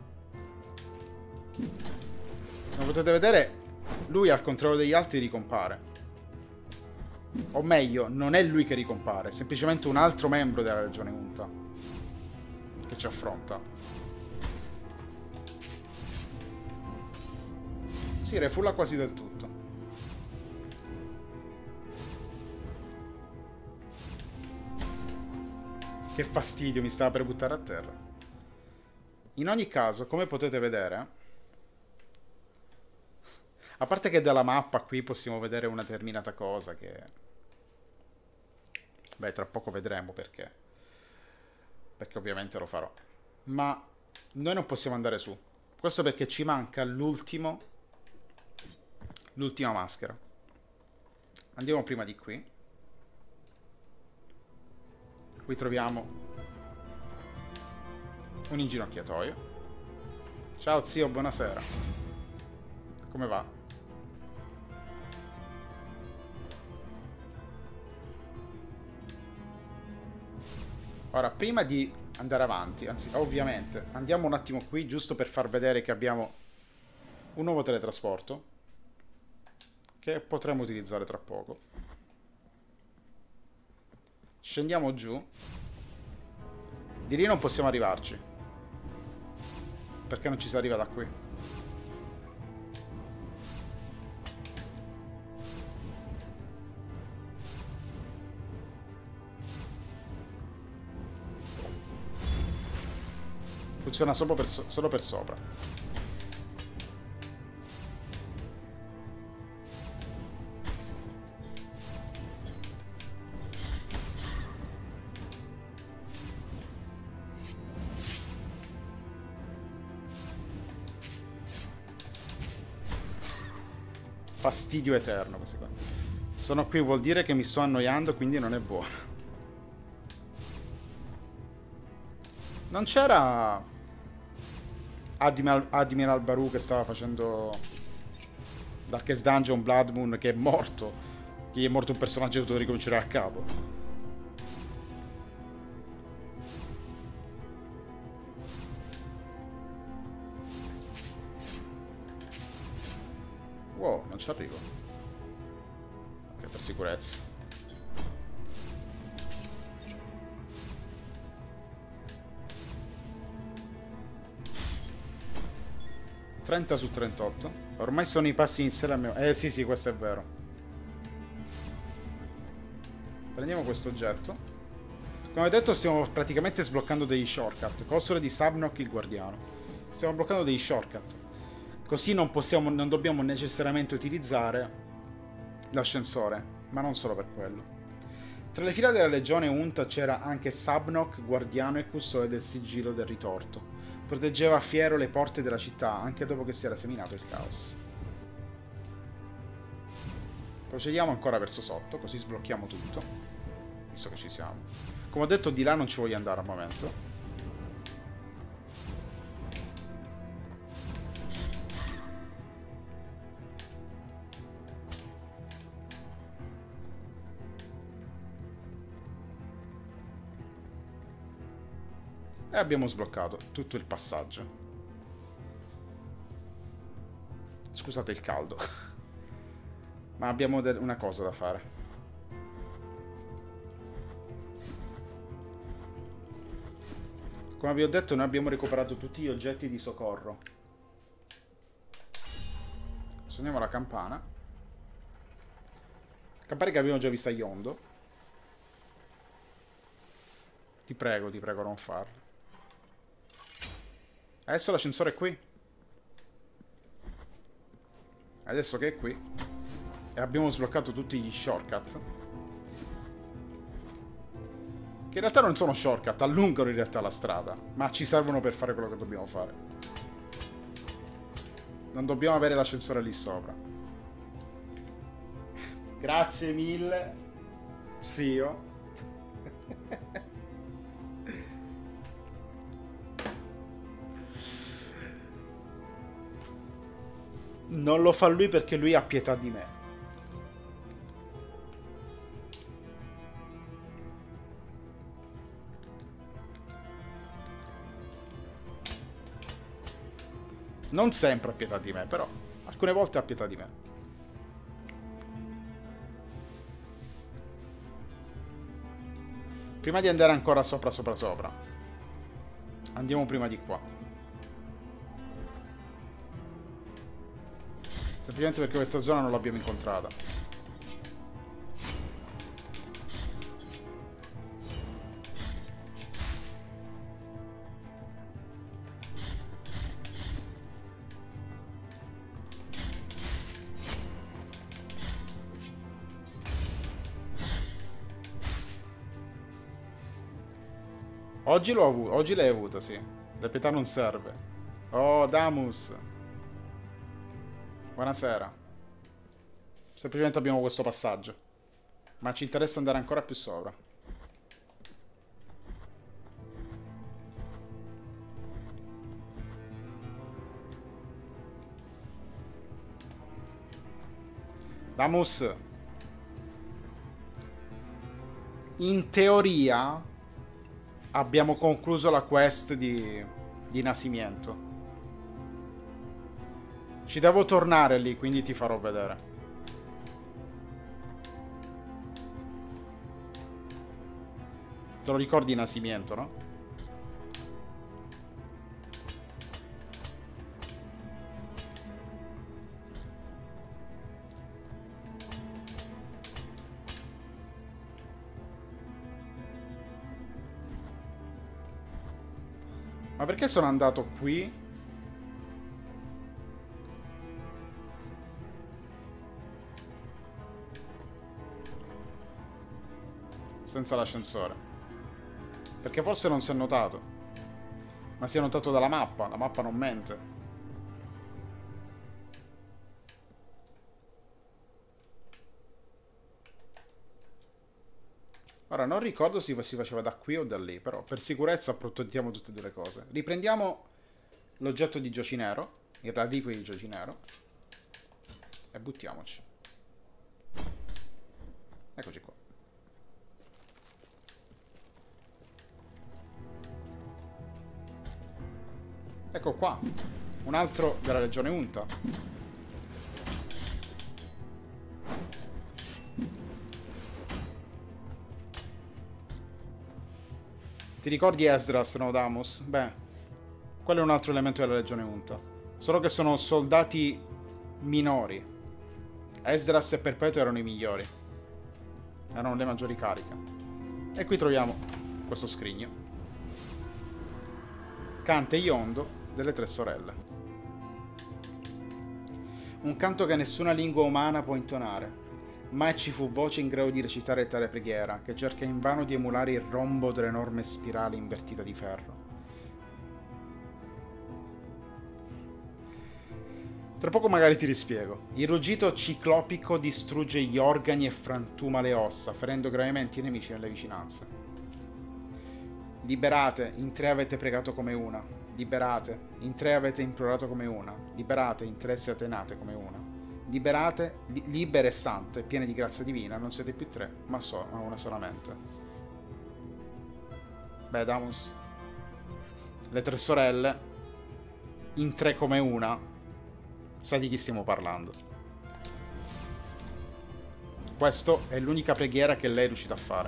Come potete vedere, lui al contrario degli altri ricompare. O meglio, non è lui che ricompare, è semplicemente un altro membro della Legione Unta che ci affronta. Si refulla quasi del tutto. Che fastidio, mi stava per buttare a terra. In ogni caso, come potete vedere, a parte che dalla mappa qui possiamo vedere una determinata cosa che... Beh, tra poco vedremo perché. Perché ovviamente lo farò. Ma noi non possiamo andare su. Questo perché ci manca l'ultima maschera. Andiamo prima di qui. Qui troviamo un inginocchiatoio. Ciao zio, buonasera. Come va? Ora, prima di andare avanti, anzi, ovviamente, andiamo un attimo qui giusto per far vedere che abbiamo un nuovo teletrasporto che potremo utilizzare tra poco. Scendiamo giù. Di lì non possiamo arrivarci, perché non ci si arriva da qui. Funziona solo per sopra. Fastidio eterno queste qua. Sono qui, vuol dire che mi sto annoiando, quindi non è buono. Non c'era Admiral Baru che stava facendo Darkest Dungeon Blood Moon, che è morto. Che gli è morto un personaggio e dovuto ricominciare a capo. Wow, non ci arrivo. Ok, per sicurezza. ...30 su 38. Ormai sono i passi iniziali al mio... sì, questo è vero. Prendiamo questo oggetto. Come ho detto, stiamo praticamente sbloccando degli shortcut. Costole di Sabnok il guardiano. Stiamo bloccando degli shortcut. Così non dobbiamo necessariamente utilizzare l'ascensore, ma non solo per quello. Tra le fila della legione Unta c'era anche Sabnok, guardiano e custode del sigillo del ritorto. Proteggeva fiero le porte della città, anche dopo che si era seminato il caos. Procediamo ancora verso sotto, così sblocchiamo tutto, visto che ci siamo. Come ho detto, di là non ci voglio andare al momento. E abbiamo sbloccato tutto il passaggio. Scusate il caldo. Ma abbiamo una cosa da fare. Come vi ho detto, noi abbiamo recuperato tutti gli oggetti di soccorro. Suoniamo la campana. Campana che abbiamo già vista a Yondo. Ti prego, non farlo. Adesso l'ascensore è qui. Adesso che è qui e abbiamo sbloccato tutti gli shortcut, che in realtà non sono shortcut, allungano in realtà la strada, ma ci servono per fare quello che dobbiamo fare. Non dobbiamo avere l'ascensore lì sopra. Grazie mille, zio. Non lo fa lui perché lui ha pietà di me. Non sempre ha pietà di me, però alcune volte ha pietà di me. Prima di andare ancora sopra, andiamo prima di qua. Semplicemente perché questa zona non l'abbiamo incontrata. Oggi l'ho avuto, oggi l'hai avuta, sì. La pietà non serve. Oh, Damus. Buonasera. Semplicemente abbiamo questo passaggio. Ma ci interessa andare ancora più sopra. Damus. In teoria abbiamo concluso la quest di Nascimento. Ci devo tornare lì, quindi ti farò vedere. Te lo ricordi Nascimento, no? Ma perché sono andato qui? Senza l'ascensore. Perché forse non si è notato. Ma si è notato dalla mappa. La mappa non mente. Ora non ricordo se si faceva da qui o da lì. Però per sicurezza proteggiamo tutte e due le cose. Riprendiamo l'oggetto di Giocinero. Il reliquio di Giocinero. E buttiamoci. Eccoci qua. Ecco qua, un altro della Legione Unta. Ti ricordi Esdras, no, Damus? Beh, quello è un altro elemento della Legione Unta. Solo che sono soldati minori. Esdras e Perpetuo erano i migliori. Erano le maggiori cariche. E qui troviamo questo scrigno. Cante Yondo delle tre sorelle. Un canto che nessuna lingua umana può intonare. Mai ci fu voce in grado di recitare tale preghiera, che cerca invano di emulare il rombo dell'enorme spirale invertita di ferro. Tra poco magari ti rispiego. Il ruggito ciclopico distrugge gli organi e frantuma le ossa, ferendo gravemente i nemici nelle vicinanze. Liberate, in tre avete pregato come una. Liberate, in tre avete implorato come una. Liberate, in tre siete nate come una. Liberate, libere e sante, piene di grazia divina, non siete più tre, ma una solamente. Beh, Damus. Le tre sorelle, in tre come una. Sai di chi stiamo parlando. Questa è l'unica preghiera che lei è riuscita a fare.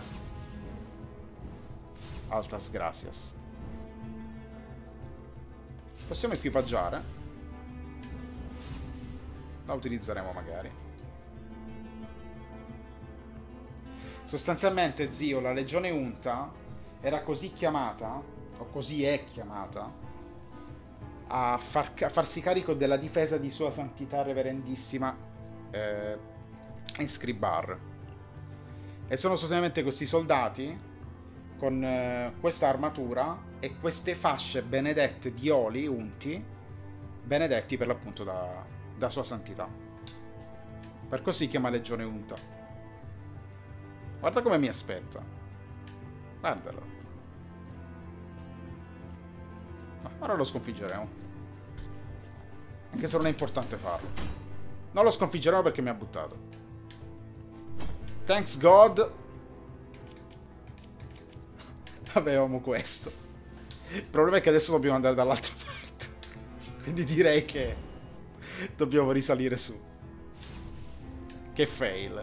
Altas gracias. Possiamo equipaggiare. La utilizzeremo magari. Sostanzialmente, zio, la legione Unta era così chiamata, o così è chiamata, a farsi carico della difesa di Sua Santità Reverendissima Escribar. E sono sostanzialmente questi soldati con questa armatura e queste fasce benedette di oli unti, benedetti per l'appunto da Sua Santità. Per così si chiama Legione Unta. Guarda come mi aspetta. Guardalo. Ora lo sconfiggeremo. Anche se non è importante farlo. Non lo sconfiggeremo perché mi ha buttato. Thanks God. Avevamo questo. Il problema è che adesso dobbiamo andare dall'altra parte. Quindi direi che dobbiamo risalire su. Che fail.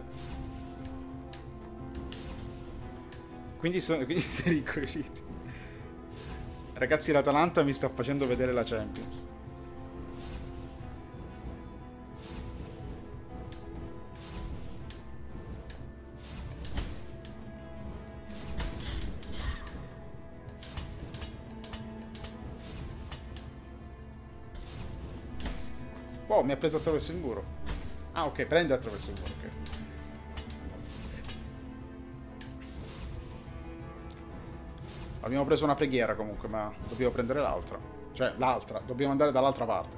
Quindi siete rincoglioniti. Ragazzi, l'Atalanta mi sta facendo vedere la Champions. Wow, mi ha preso attraverso il muro. Ah, ok, prende attraverso il muro, ok. Abbiamo preso una preghiera comunque, ma dobbiamo prendere l'altra. Cioè, l'altra. Dobbiamo andare dall'altra parte.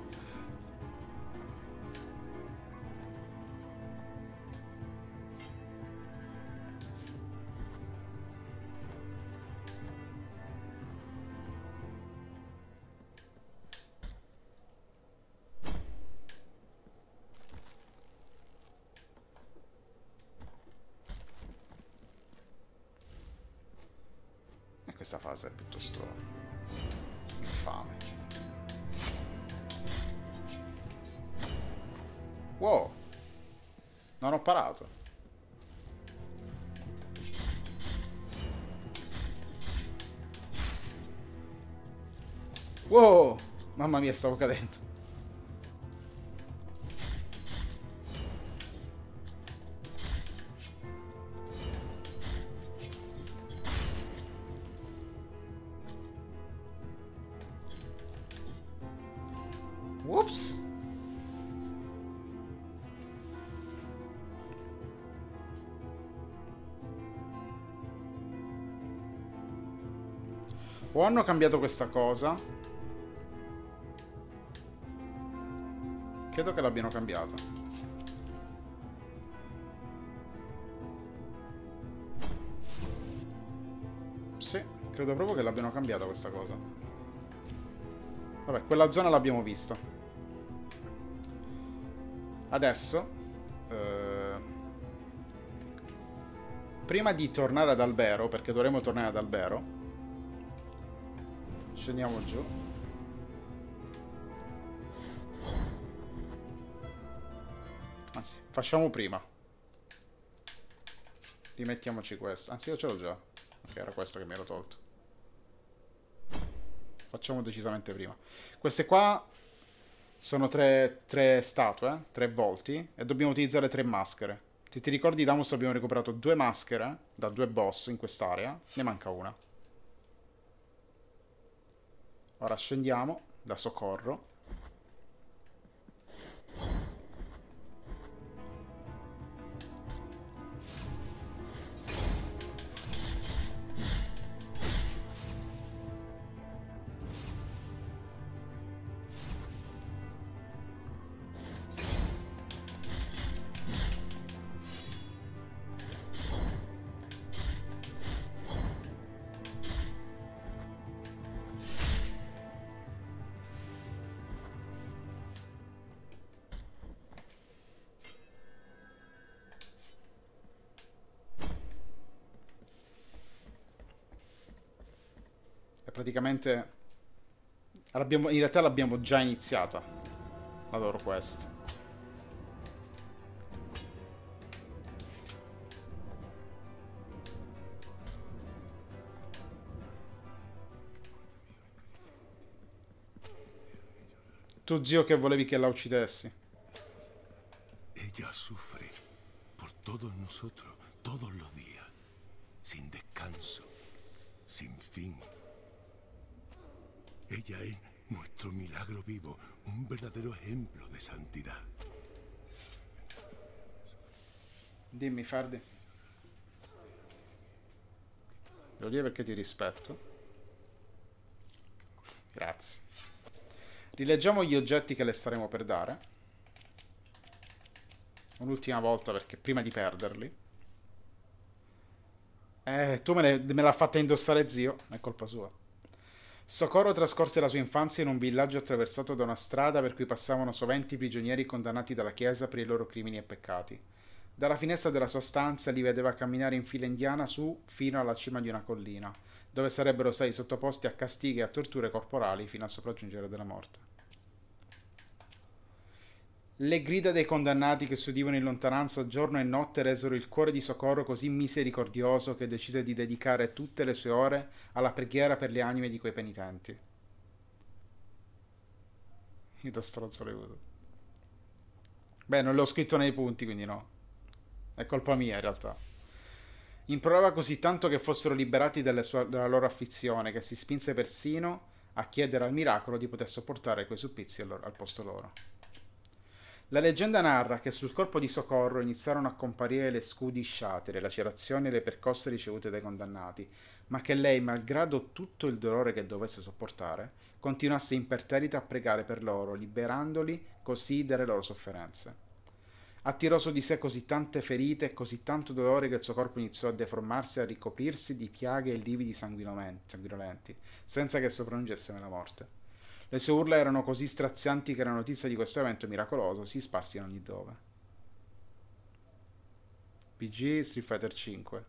Questa fase è piuttosto infame. Wow. Non ho parato. Wow. Mamma mia, stavo cadendo. Whoops. O hanno cambiato questa cosa? Credo che l'abbiano cambiata. Sì, credo proprio che l'abbiano cambiata questa cosa. Vabbè, quella zona l'abbiamo vista. Adesso prima di tornare ad Albero, perché dovremo tornare ad Albero, scendiamo giù. Anzi, facciamo prima. Rimettiamoci questo. Anzi, io ce l'ho già. Ok, era questo che mi ero tolto. Facciamo decisamente prima. Queste qua sono tre statue, 3 volti, e dobbiamo utilizzare 3 maschere. Se ti ricordi, Damus, abbiamo recuperato 2 maschere da 2 boss in quest'area. Ne manca una. Ora scendiamo da soccorro. praticamente in realtà l'abbiamo già iniziata, la loro quest. Tu zio che volevi che la uccidessi. Ella sufre por todos nosotros, todos los días, sin descanso, sin fin. Ella es nuestro milagro vivo, un verdadero ejemplo de santidad. Dimmi, Ferdi. Devo dire perché ti rispetto. Grazie. Rileggiamo gli oggetti che le staremo per dare. Un'ultima volta perché prima di perderli. Tu me l'ha fatta indossare zio, è colpa sua. Socorro trascorse la sua infanzia in un villaggio attraversato da una strada per cui passavano soventi prigionieri condannati dalla Chiesa per i loro crimini e peccati. Dalla finestra della sua stanza li vedeva camminare in fila indiana su fino alla cima di una collina, dove sarebbero stati sottoposti a castighi e a torture corporali fino a sopraggiungere della morte. Le grida dei condannati che si udivano in lontananza giorno e notte resero il cuore di Socorro così misericordioso che decise di dedicare tutte le sue ore alla preghiera per le anime di quei penitenti. Io da stronzo le uso. Beh, non l'ho scritto nei punti, quindi no. È colpa mia in realtà. Implorava così tanto che fossero liberati dalla loro afflizione che si spinse persino a chiedere al miracolo di poter sopportare quei supplizi al posto loro. La leggenda narra che sul corpo di Socorro iniziarono a comparire le scudi sciate, le lacerazioni e le percosse ricevute dai condannati, ma che lei, malgrado tutto il dolore che dovesse sopportare, continuasse imperterrita a pregare per loro, liberandoli così dalle loro sofferenze. Attirò su di sé così tante ferite e così tanto dolore che il suo corpo iniziò a deformarsi e a ricoprirsi di piaghe e lividi sanguinolenti, senza che sopraggiungesse nella morte. Le sue urla erano così strazianti che la notizia di questo evento miracoloso si sparse in ogni dove. PG Street Fighter 5.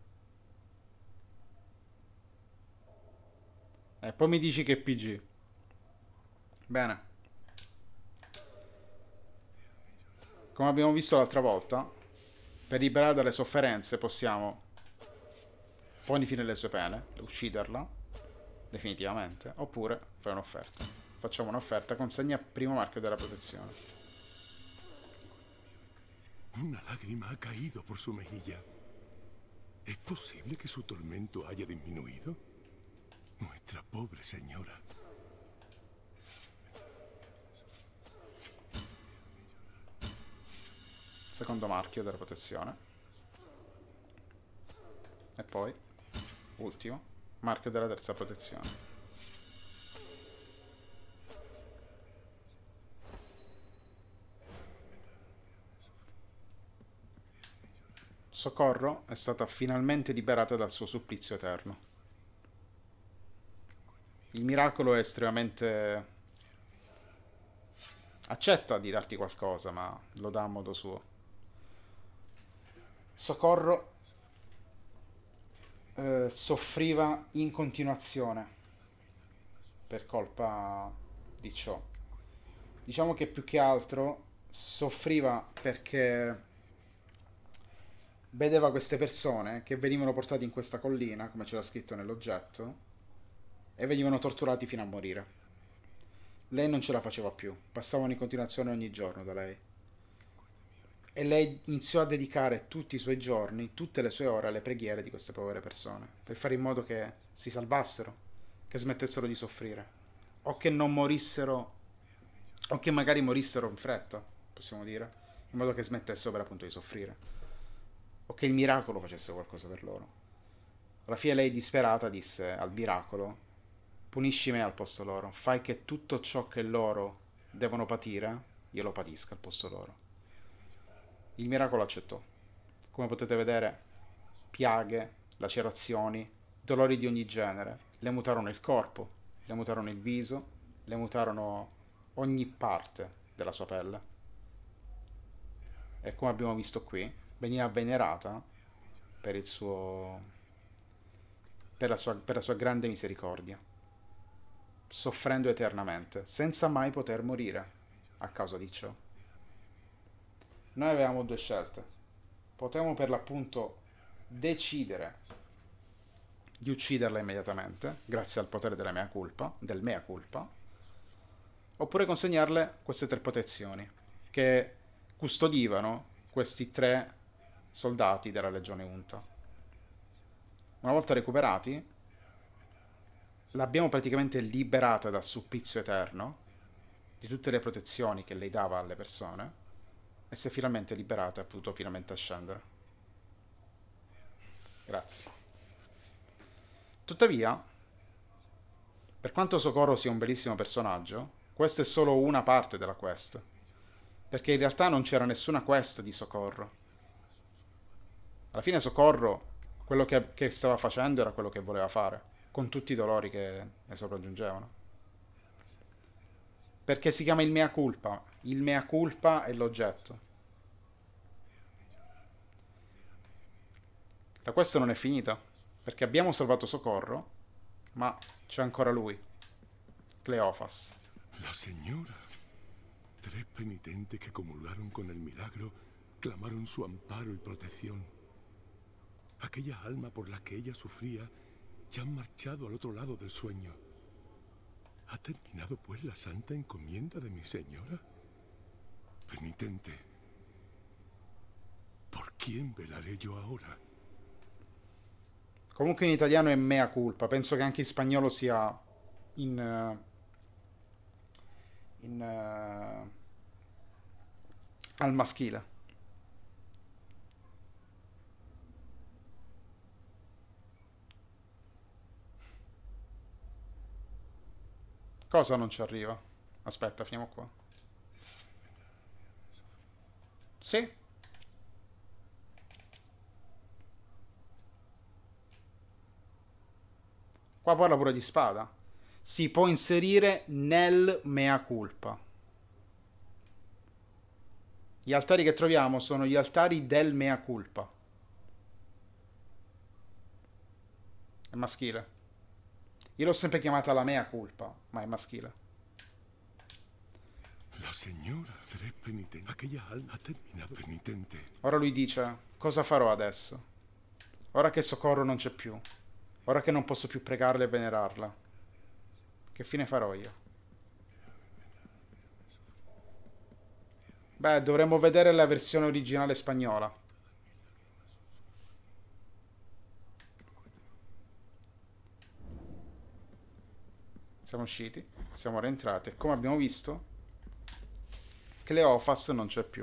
Poi mi dici che è PG. Bene. Come abbiamo visto l'altra volta, per liberare dalle sofferenze possiamo poi finire le sue pene, ucciderla definitivamente, oppure fare un'offerta. Facciamo un'offerta, consegna primo marchio della protezione. Una lágrima ha caído por su mejilla. ¿Es posible que su tormento haya disminuido? Nuestra pobre señora. Secondo marchio della protezione. E poi, ultimo, marchio della terza protezione. Socorro è stata finalmente liberata dal suo supplizio eterno. Il miracolo è estremamente... accetta di darti qualcosa, ma lo dà a modo suo. Socorro soffriva in continuazione per colpa di ciò. Diciamo che più che altro soffriva perché vedeva queste persone che venivano portate in questa collina, come c'era scritto nell'oggetto, e venivano torturati fino a morire. Lei non ce la faceva più, passavano in continuazione ogni giorno da lei. E lei iniziò a dedicare tutti i suoi giorni, tutte le sue ore alle preghiere di queste povere persone, per fare in modo che si salvassero, che smettessero di soffrire, o che non morissero, o che magari morissero in fretta, possiamo dire, in modo che smettessero per appunto di soffrire, o che il miracolo facesse qualcosa per loro. Alla fine lei, disperata, disse al miracolo: punisci me al posto loro, fai che tutto ciò che loro devono patire, io lo patisca al posto loro. Il miracolo accettò. Come potete vedere, piaghe, lacerazioni, dolori di ogni genere le mutarono il corpo, le mutarono il viso, le mutarono ogni parte della sua pelle. E come abbiamo visto qui, veniva venerata per il suo... per la sua grande misericordia. soffrendo eternamente, senza mai poter morire a causa di ciò. Noi avevamo due scelte. Potevamo per l'appunto decidere di ucciderla immediatamente, grazie al potere della mea culpa, del mea culpa, oppure consegnarle queste tre protezioni, che custodivano questi tre soldati della Legione Unta. Una volta recuperati, l'abbiamo praticamente liberata dal supplizio eterno di tutte le protezioni che lei dava alle persone, e si è finalmente liberata e ha potuto finalmente ascendere. Grazie. Tuttavia, per quanto Socorro sia un bellissimo personaggio, questa è solo una parte della quest, perché in realtà non c'era nessuna quest di Socorro. Alla fine Socorro, quello che stava facendo era quello che voleva fare, con tutti i dolori che ne sopraggiungevano. Perché si chiama il mea culpa. Il mea culpa è l'oggetto. La quest non è finita, perché abbiamo salvato Socorro, ma c'è ancora lui, Cleofas. La señora. Tres penitentes que comulgaron con el milagro clamaron su amparo y protección. Aquellas almas por las que ella sufría ya han marchado al otro lado del sueño. ¿Ha terminado pues la santa encomienda de mi señora? Penitente, ¿por quién velaré yo ahora? Comunque in italiano è mea culpa, penso che anche in spagnolo sia al maschile. Cosa non ci arriva? Aspetta, finiamo qua. Sì. Qua parla pure di spada. Si può inserire nel mea culpa. Gli altari che troviamo sono gli altari del mea culpa. È maschile. Io l'ho sempre chiamata la mea culpa, ma è maschile. La señora, tres penitentes. Aquella alma ha terminado penitente. Ora lui dice, cosa farò adesso? Ora che Socorro non c'è più. Ora che non posso più pregarla e venerarla. Che fine farò io? Beh, dovremmo vedere la versione originale spagnola. Siamo usciti, siamo rientrati e come abbiamo visto, Cleofas non c'è più.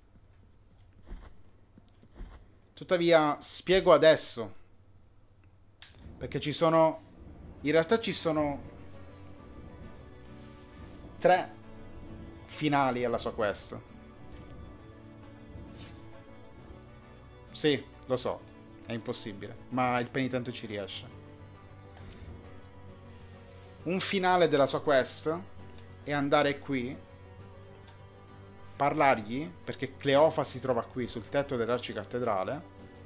Tuttavia, spiego adesso, perché ci sono... In realtà ci sono 3 finali alla sua quest. Sì, lo so, è impossibile, ma il penitente ci riesce. Un finale della sua quest è andare qui, parlargli, perché Cleofas si trova qui sul tetto dell'arcicattedrale,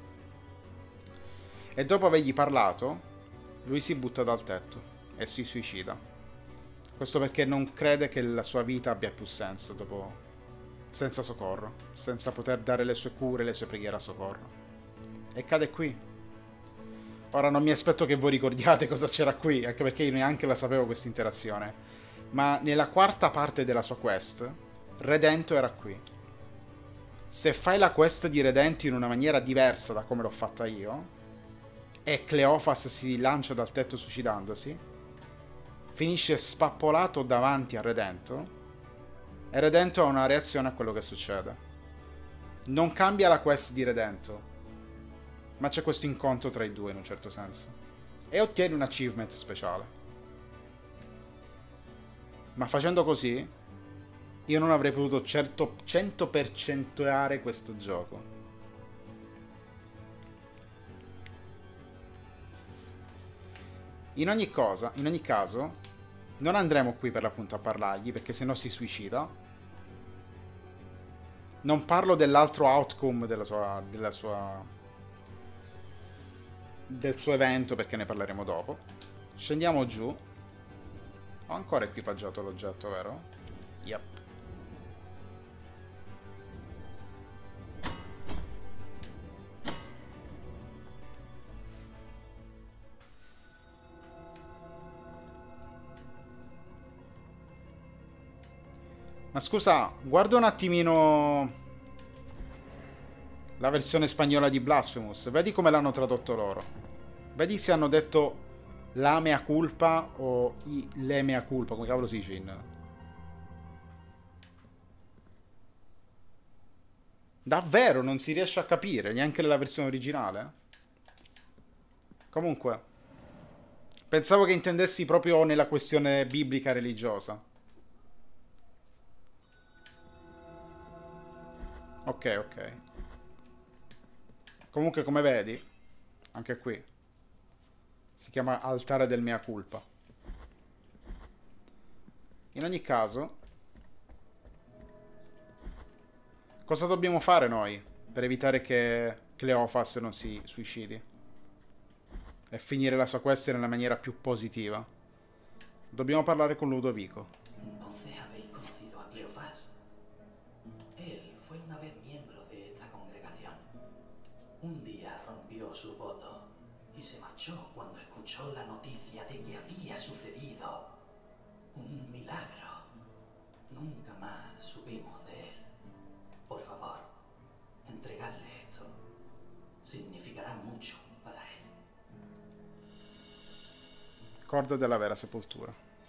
e dopo avergli parlato, lui si butta dal tetto e si suicida. Questo perché non crede che la sua vita abbia più senso dopo, senza Socorro, senza poter dare le sue cure, le sue preghiere a Socorro. E cade qui. Ora non mi aspetto che voi ricordiate cosa c'era qui, anche perché io neanche la sapevo questa interazione. Ma nella quarta parte della sua quest, Redento era qui. Se fai la quest di Redento in una maniera diversa da come l'ho fatta io, e Cleofas si lancia dal tetto suicidandosi, finisce spappolato davanti a Redento, e Redento ha una reazione a quello che succede. Non cambia la quest di Redento, ma c'è questo incontro tra i due in un certo senso. E ottieni un achievement speciale. Ma facendo così, io non avrei potuto 100%are questo gioco. In ogni caso, non andremo qui per l'appunto a parlargli, perché sennò si suicida. Non parlo dell'altro outcome del suo evento, perché ne parleremo dopo. Scendiamo giù. Ho ancora equipaggiato l'oggetto, vero? Yep. Ma scusa, guarda un attimino la versione spagnola di Blasphemous. Vedi come l'hanno tradotto loro. Vedi se hanno detto la mea culpa o le mea culpa. Come cavolo si dice in... Davvero non si riesce a capire neanche nella versione originale? Comunque, pensavo che intendessi proprio nella questione biblica religiosa. Ok, ok. Comunque, come vedi, anche qui si chiama altare del mea culpa. In ogni caso, cosa dobbiamo fare noi per evitare che Cleophas non si suicidi e finire la sua quest nella maniera più positiva? Dobbiamo parlare con Ludovico. Entonces habéis conocido a Cleofás. Él fue una vez miembro de esta congregación. Un día rompió su voto y se marchó cuando escuchó la noticia de que había sucedido un milagro. Nunca más supimos de él. Por favor, entregarle esto. Significará mucho para él. Corda della vera sepoltura.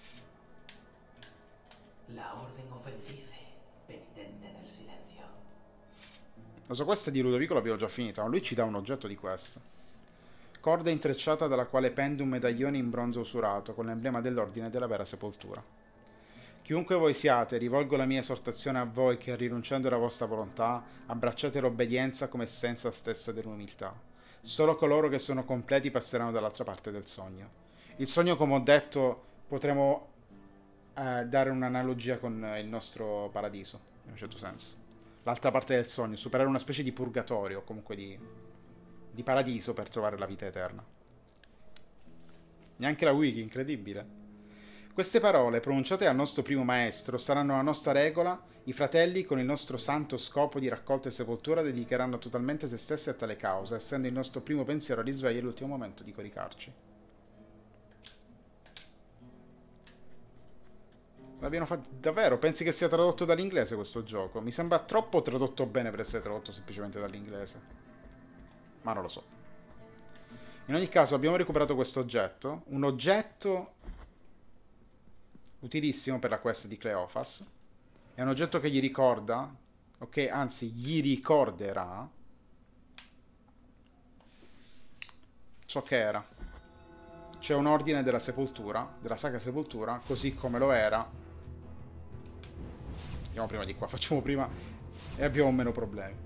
La orden os bendice, penitente nel silenzio. La sua quest di Ludovico l'abbiamo già finita, ma lui ci dà un oggetto di quest. Corda intrecciata dalla quale pende un medaglione in bronzo usurato con l'emblema dell'ordine della vera sepoltura. Chiunque voi siate, rivolgo la mia esortazione a voi che, rinunciando alla vostra volontà, abbracciate l'obbedienza come essenza stessa dell'umiltà. Solo coloro che sono completi passeranno dall'altra parte del sogno. Il sogno, come ho detto, potremo dare un'analogia con il nostro paradiso, in un certo senso. L'altra parte del sogno, superare una specie di purgatorio, o comunque di paradiso per trovare la vita eterna. Neanche la wiki, incredibile. Queste parole, pronunciate al nostro primo maestro, saranno la nostra regola. I fratelli, con il nostro santo scopo di raccolta e sepoltura, dedicheranno totalmente se stessi a tale causa, essendo il nostro primo pensiero al risveglio e l'ultimo momento di coricarci. L'abbiano fatto davvero? Pensi che sia tradotto dall'inglese questo gioco? Mi sembra troppo tradotto bene per essere tradotto semplicemente dall'inglese. Ma non lo so. In ogni caso abbiamo recuperato questo oggetto. Un oggetto utilissimo per la quest di Cleophas. È un oggetto che gli ricorda, ok, anzi gli ricorderà ciò che era. C'è un ordine della sepoltura, della Sacra Sepoltura, così come lo era. Andiamo prima di qua, facciamo prima e abbiamo meno problemi.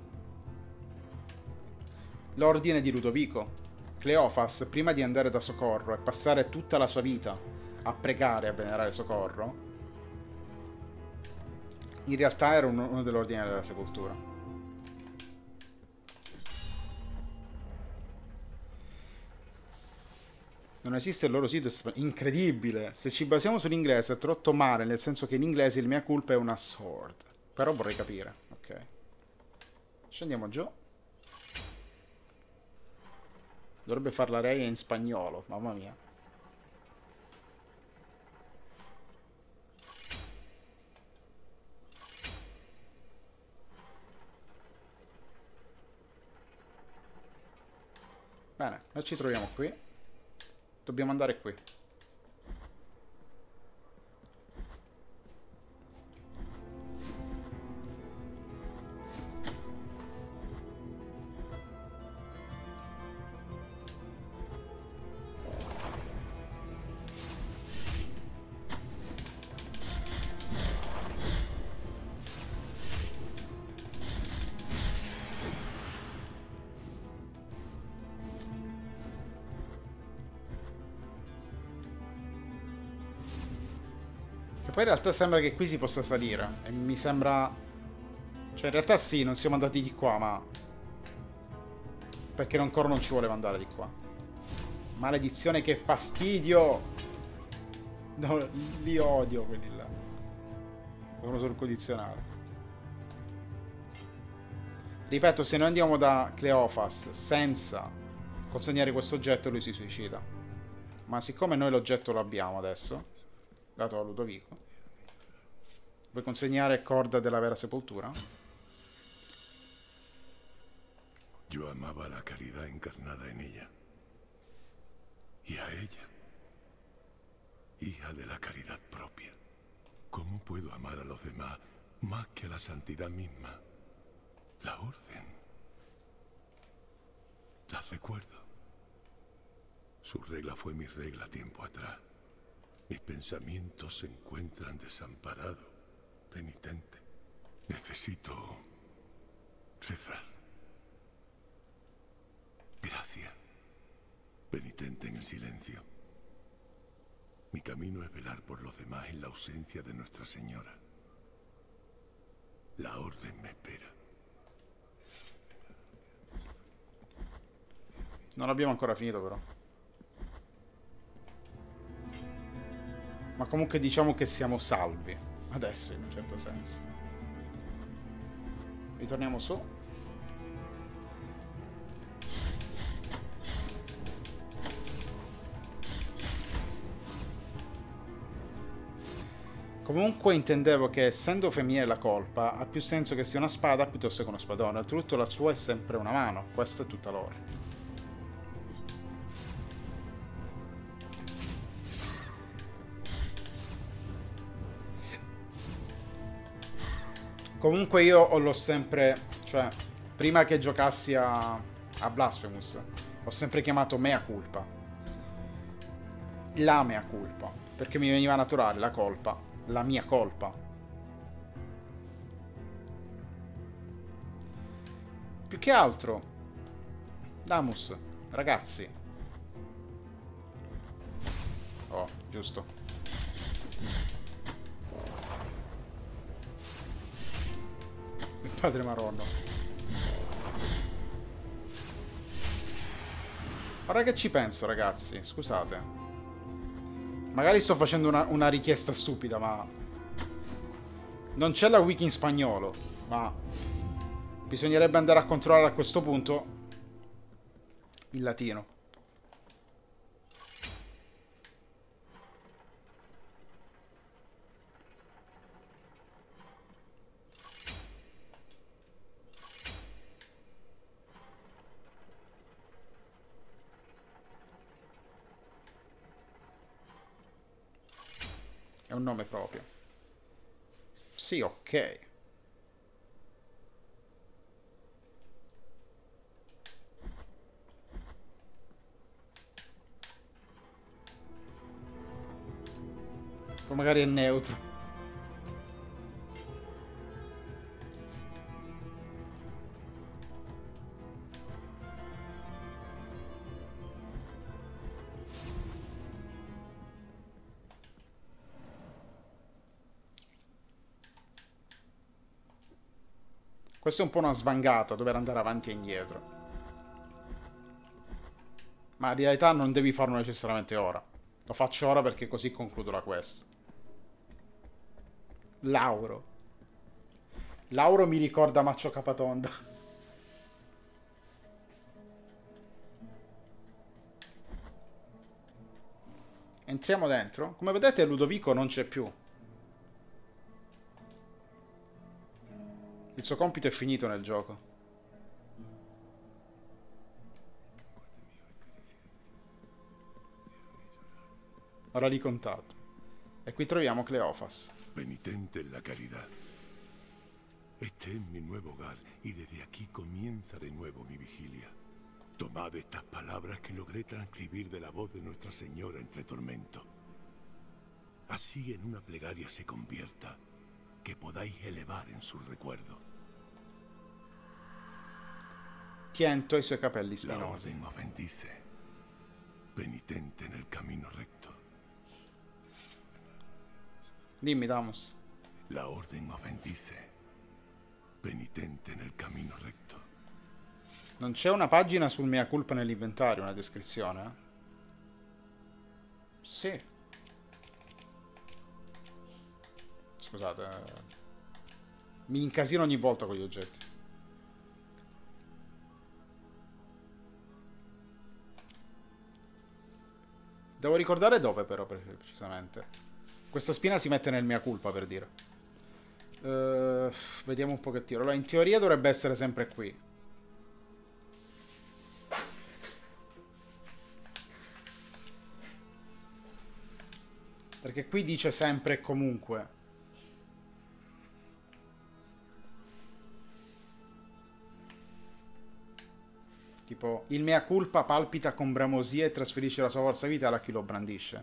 L'ordine di Ludovico. Cleophas, prima di andare da Socorro e passare tutta la sua vita a pregare e a venerare Socorro, in realtà era uno dell'ordine della sepoltura. Non esiste il loro sito, incredibile. Se ci basiamo sull'inglese è troppo male, nel senso che in inglese il mea culpa è una sword. Però vorrei capire, ok. Scendiamo giù. Dovrebbe farla Rey in spagnolo, mamma mia. Bene, noi ci troviamo qui. Dobbiamo andare qui. E poi in realtà sembra che qui si possa salire. E mi sembra... Cioè in realtà sì, non siamo andati di qua, ma... Perché ancora non ci voleva andare di qua. Maledizione, che fastidio! No, li odio quelli là. Sono sul condizionale. Ripeto, se noi andiamo da Cleophas senza consegnare questo oggetto, lui si suicida. Ma siccome noi l'oggetto lo abbiamo adesso, dato a Ludovico, vuoi consegnare corda della vera sepoltura? Yo amaba la caridad encarnada en ella. Y a ella, hija de la caridad propia. ¿Cómo puedo amar a los demás más que a la santidad misma? La orden. La recuerdo. Su regla fue mi regla tiempo atrás. Mis pensamientos se encuentran desamparados, penitente. Necesito rezar. Gracias. Penitente en el silencio. Mi camino es velar por los demás en la ausencia de Nuestra Señora. La orden me espera. Non abbiamo ancora finito però. Ma comunque diciamo che siamo salvi. Adesso in un certo senso. Ritorniamo su. Comunque intendevo che essendo femminile la colpa ha più senso che sia una spada piuttosto che uno spadone. Oltretutto la sua è sempre una mano. Questa è tutta loro. Comunque io l'ho sempre... Cioè, prima che giocassi a Blasphemous, ho sempre chiamato mea culpa. La mea culpa. Perché mi veniva naturale la colpa. La mia colpa. Più che altro, Damus, ragazzi. Oh, giusto. Il padre Maronna. Ora che ci penso, ragazzi, scusate. Magari sto facendo una richiesta stupida, ma... Non c'è la wiki in spagnolo, ma... Bisognerebbe andare a controllare a questo punto il latino. È un nome proprio. Sì, ok. O magari è neutro. Questa è un po' una svangata, dover andare avanti e indietro. Ma in realtà non devi farlo necessariamente ora. Lo faccio ora perché così concludo la quest. Lauro. Lauro mi ricorda Maccio Capatonda. Entriamo dentro. Come vedete Ludovico non c'è più. Il suo compito è finito nel gioco. Ora li contatto. E qui troviamo Cleophas. Penitente en la caridad. Este es mi nuevo hogar y desde aquí comienza de nuevo mi vigilia. Tomad estas palabras que logré transcribir de la voz de Nuestra Señora entre tormento. Así en una plegaria se convierta, que podáis elevar en su recuerdo. Tiento i suoi capelli La spinosi. orden os bendice, penitente en el camino recto. Dimmi, Damus. La orden os bendice, penitente en el camino recto. Non c'è una pagina sul mea culpa nell'inventario, una descrizione? Sì. scusate. Mi incasino ogni volta con gli oggetti. Devo ricordare dove però, precisamente. Questa spina si mette nel mea culpa, per dire. Vediamo un pochettino. Allora, in teoria dovrebbe essere sempre qui. Perché qui dice sempre e comunque. Tipo, il mea culpa palpita con bramosia e trasferisce la sua forza vitale a chi lo brandisce.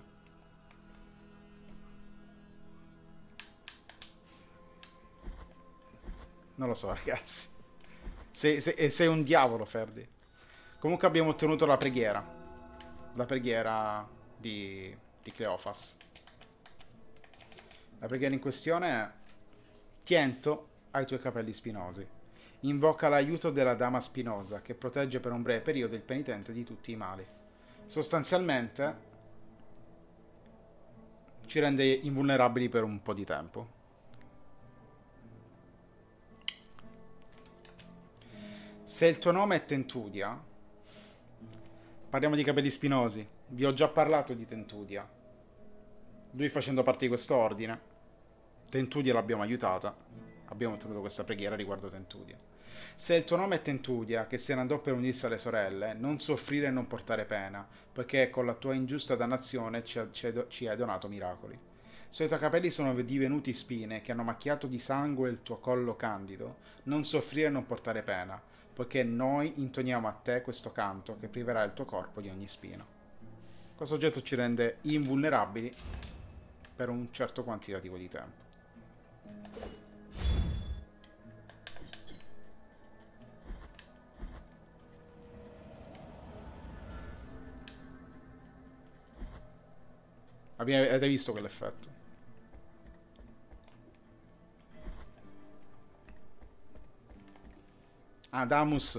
Non lo so, ragazzi. Sei un diavolo, Ferdi. Comunque abbiamo ottenuto la preghiera. La preghiera di Cleofas. La preghiera in questione è: Tiento ai tuoi capelli spinosi. Invoca l'aiuto della Dama Spinosa, che protegge per un breve periodo il penitente di tutti i mali. Sostanzialmente ci rende invulnerabili per un po' di tempo. Se il tuo nome è Tentudia, parliamo di capelli spinosi. Vi ho già parlato di Tentudia. Lui facendo parte di questo ordine. Tentudia l'abbiamo aiutata. Abbiamo ottenuto questa preghiera riguardo Tentudia. Se il tuo nome è Tentudia, che se ne andò per unirsi alle sorelle, non soffrire e non portare pena, poiché con la tua ingiusta dannazione ci hai donato miracoli. Se i tuoi capelli sono divenuti spine che hanno macchiato di sangue il tuo collo candido, non soffrire e non portare pena, poiché noi intoniamo a te questo canto che priverà il tuo corpo di ogni spina. Questo oggetto ci rende invulnerabili per un certo quantitativo di tempo. Avete visto quell'effetto? Ah, Damus.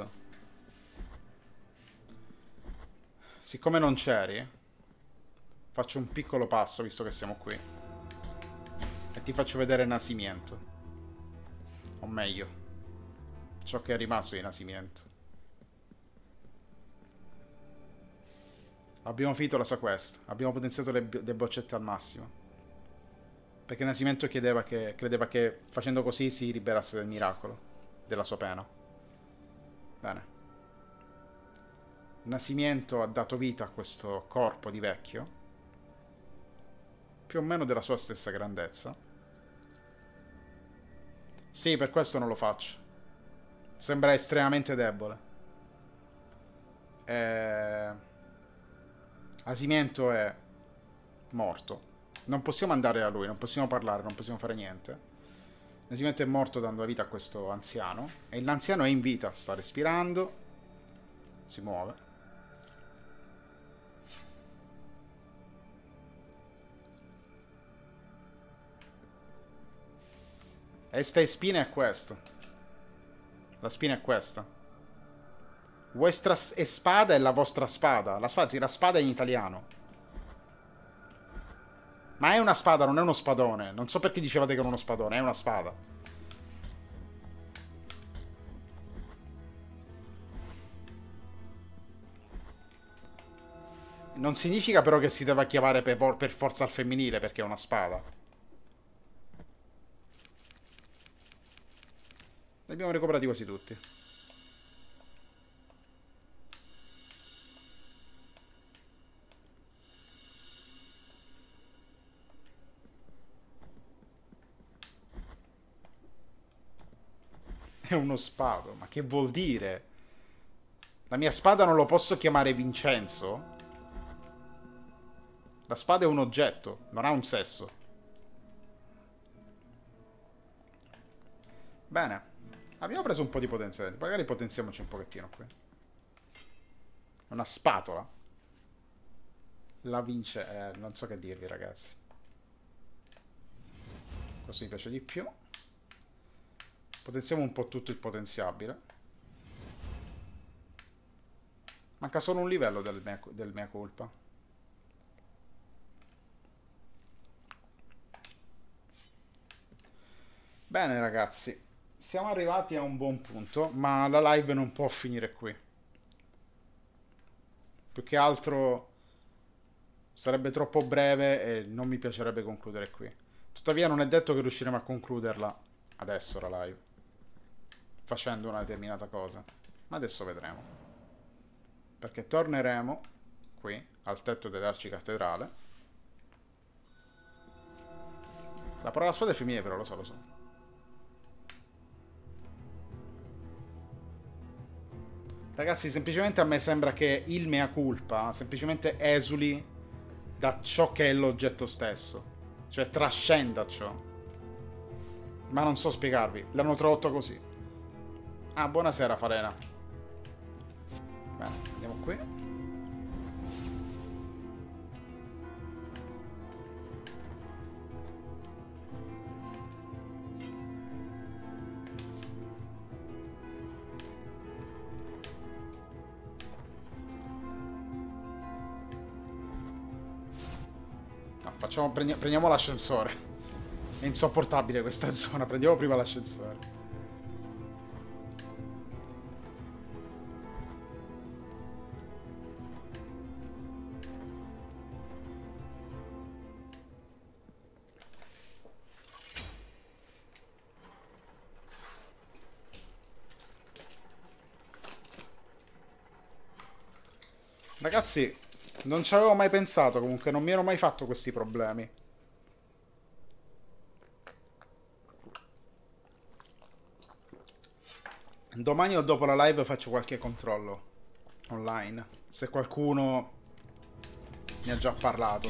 Siccome non c'eri, faccio un piccolo passo, visto che siamo qui. E ti faccio vedere Nascimento. O meglio, ciò che è rimasto di Nascimento. Abbiamo finito la sua quest. Abbiamo potenziato le boccette al massimo. Perché Nascimento credeva che facendo così si liberasse del miracolo. Della sua pena. Bene. Nascimento ha dato vita a questo corpo di vecchio. Più o meno della sua stessa grandezza. Sì, per questo non lo faccio. Sembra estremamente debole. Nascimento è morto. Non possiamo andare a lui, non possiamo parlare, non possiamo fare niente. Nascimento è morto dando la vita a questo anziano. E l'anziano è in vita, sta respirando. Si muove. E sta spina è questo. La spina è questa. Vuestra spada è la vostra spada. La spada, sì, la spada è in italiano. Ma è una spada, non è uno spadone. Non so perché dicevate che era uno spadone, è una spada. Non significa però che si deve chiamare per forza al femminile perché è una spada. Ne abbiamo recuperati quasi tutti. È uno spado, ma che vuol dire? La mia spada non lo posso chiamare Vincenzo? La spada è un oggetto, non ha un sesso. Bene. Abbiamo preso un po' di potenziale. Magari potenziamoci un pochettino qui. Una spatola. La vince... non so che dirvi, ragazzi. Questo mi piace di più. Potenziamo un po' tutto il potenziabile. Manca solo un livello del mea colpa. Bene ragazzi, siamo arrivati a un buon punto, ma la live non può finire qui. Più che altro sarebbe troppo breve e non mi piacerebbe concludere qui. Tuttavia non è detto che riusciremo a concluderla adesso la live, facendo una determinata cosa. Ma adesso vedremo. Perché torneremo qui, al tetto dell'arcicattedrale. La parola spada è femminile però, lo so, lo so. Ragazzi, semplicemente a me sembra che il mea culpa semplicemente esuli da ciò che è l'oggetto stesso. Cioè trascenda ciò. Ma non so spiegarvi. L'hanno tradotto così. Ah, buonasera Falena. Bene, andiamo qui. No, prendiamo l'ascensore. È insopportabile questa zona. Prendiamo prima l'ascensore. Ragazzi, non ci avevo mai pensato, comunque non mi ero mai fatto questi problemi. Domani o dopo la live faccio qualche controllo online, se qualcuno ne ha già parlato.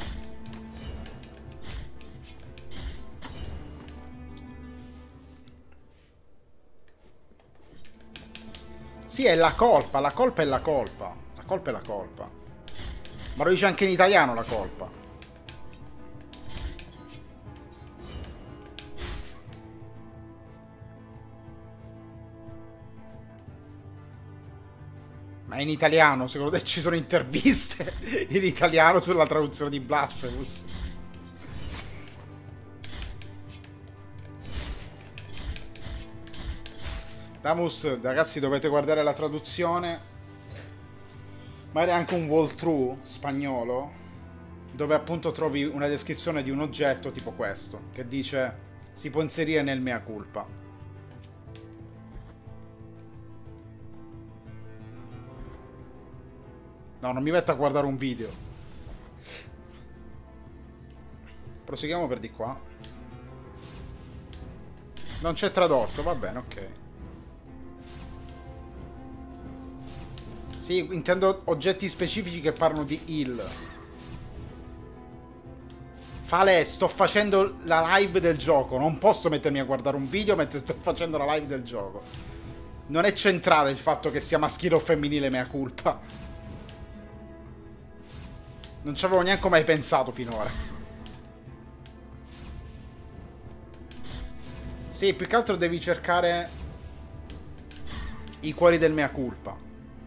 Sì, è la colpa è la colpa. La colpa è la colpa. Ma lo dice anche in italiano la colpa. Ma in italiano, secondo te ci sono interviste in italiano sulla traduzione di Blasphemous? Damus, ragazzi, dovete guardare la traduzione. Magari anche un walkthrough spagnolo, dove appunto trovi una descrizione di un oggetto tipo questo, che dice si può inserire nel mea culpa. No, non mi metto a guardare un video. Proseguiamo per di qua. Non c'è tradotto, va bene, ok. Sì, intendo oggetti specifici che parlano di heal. Fale, sto facendo la live del gioco. Non posso mettermi a guardare un video mentre sto facendo la live del gioco. Non è centrale il fatto che sia maschile o femminile, mea culpa. Non ci avevo neanche mai pensato finora. Sì, più che altro devi cercare i cuori del mea culpa.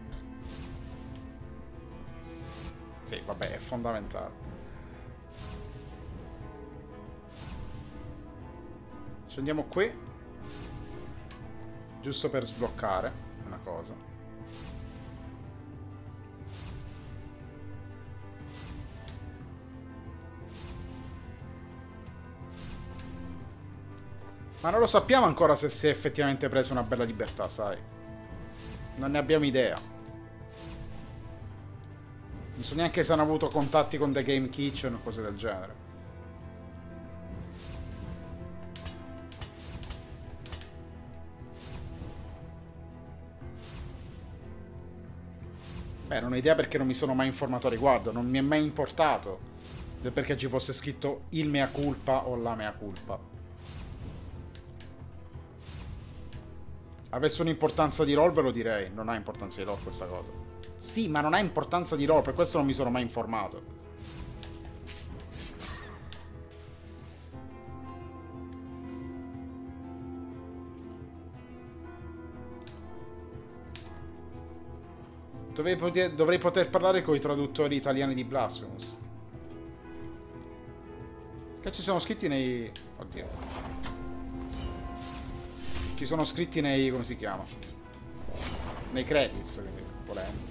Sì, vabbè, è fondamentale. Scendiamo qui. Giusto per sbloccare una cosa. Ma non lo sappiamo ancora se si è effettivamente preso una bella libertà, sai? Non ne abbiamo idea. Non so neanche se hanno avuto contatti con The Game Kitchen o cose del genere. Beh, non ho idea perché non mi sono mai informato a riguardo. Non mi è mai importato del perché ci fosse scritto il mea culpa o la mea culpa. Avesse un'importanza di lore ve lo direi. Non ha importanza di lore questa cosa. Sì, ma non ha importanza di lore, per questo non mi sono mai informato. Dovrei poter parlare con i traduttori italiani di Blasphemous. Che ci sono scritti nei... Oddio. Ci sono scritti nei... come si chiama? Nei credits, quindi volendo.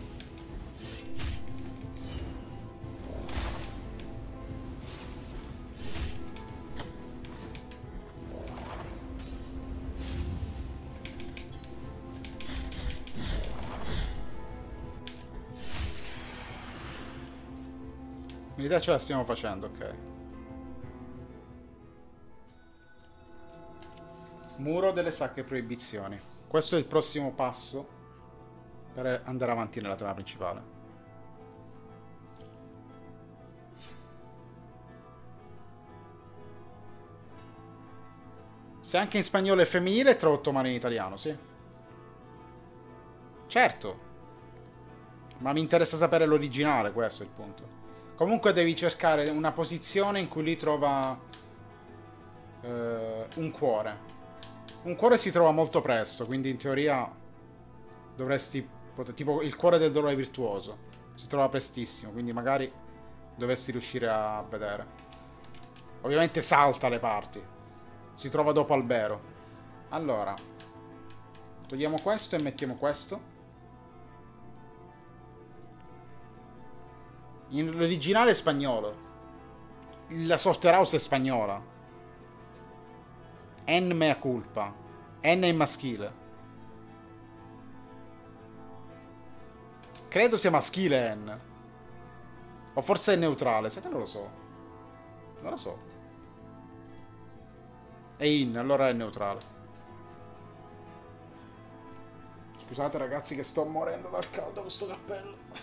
L'idea ce la stiamo facendo, ok. Muro delle sacre proibizioni. Questo è il prossimo passo per andare avanti nella trama principale. Se anche in spagnolo è femminile, è tradotto male in italiano, sì. Certo. Ma mi interessa sapere l'originale, questo è il punto. Comunque devi cercare una posizione in cui lui trova un cuore. Un cuore si trova molto presto, quindi in teoria dovresti... tipo il cuore del dolore virtuoso. Si trova prestissimo, quindi magari dovresti riuscire a vedere. Ovviamente salta le parti. Si trova dopo Albero. Allora. Togliamo questo e mettiamo questo. L'originale è spagnolo. La Software House è spagnola. N mea culpa. N è maschile. Credo sia maschile N. O forse è neutrale. Sai che non lo so. Non lo so. È in, allora è neutrale. Scusate ragazzi che sto morendo dal caldo con sto cappello.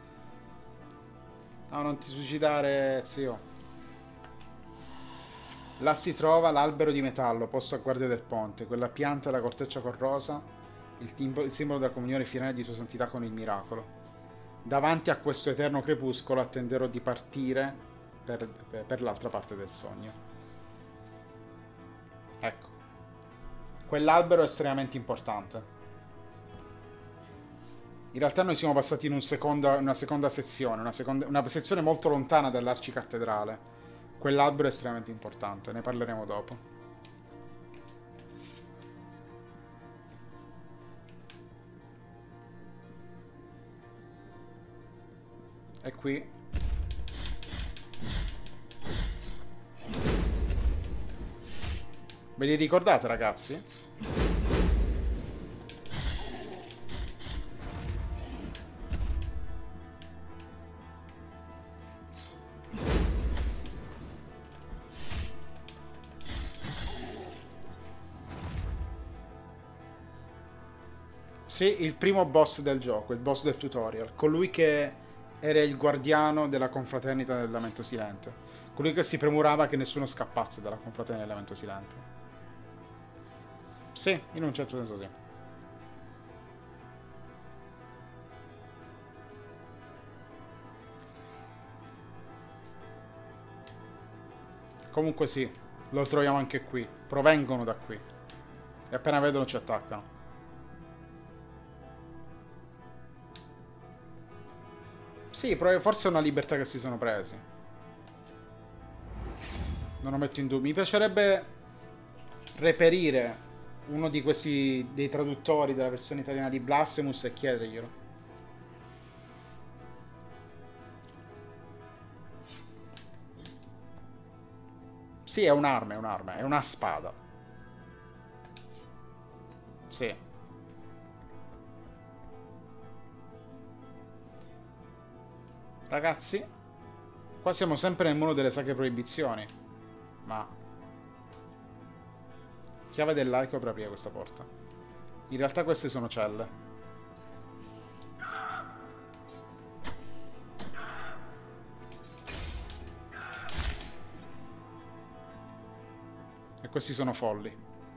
No, non ti suicidare, zio. Là si trova l'albero di metallo, posto a guardia del ponte. Quella pianta della corteccia corrosa, il simbolo della comunione finale di Sua Santità con il miracolo. Davanti a questo eterno crepuscolo attenderò di partire per l'altra parte del sogno. Ecco. Quell'albero è estremamente importante. In realtà noi siamo passati in una seconda sezione, una sezione molto lontana dall'arcicattedrale. Quell'albero è estremamente importante, ne parleremo dopo. E qui. Ve li ricordate, ragazzi? Sì, il primo boss del gioco, il boss del tutorial. Colui che era il guardiano della confraternita del Lamento Silente. Colui che si premurava che nessuno scappasse dalla confraternita del Lamento Silente. Sì, in un certo senso sì. Comunque sì, lo troviamo anche qui. Provengono da qui. E appena vedono ci attaccano. Sì, forse è una libertà che si sono presi. Non lo metto in dubbio. Mi piacerebbe reperire uno di questi dei traduttori della versione italiana di Blasphemous e chiederglielo. Sì, è un'arma, è una spada. Sì. Ragazzi, qua siamo sempre nel mondo delle sacre proibizioni. Ma chiave del laico per aprire questa porta. In realtà queste sono celle. E questi sono folli.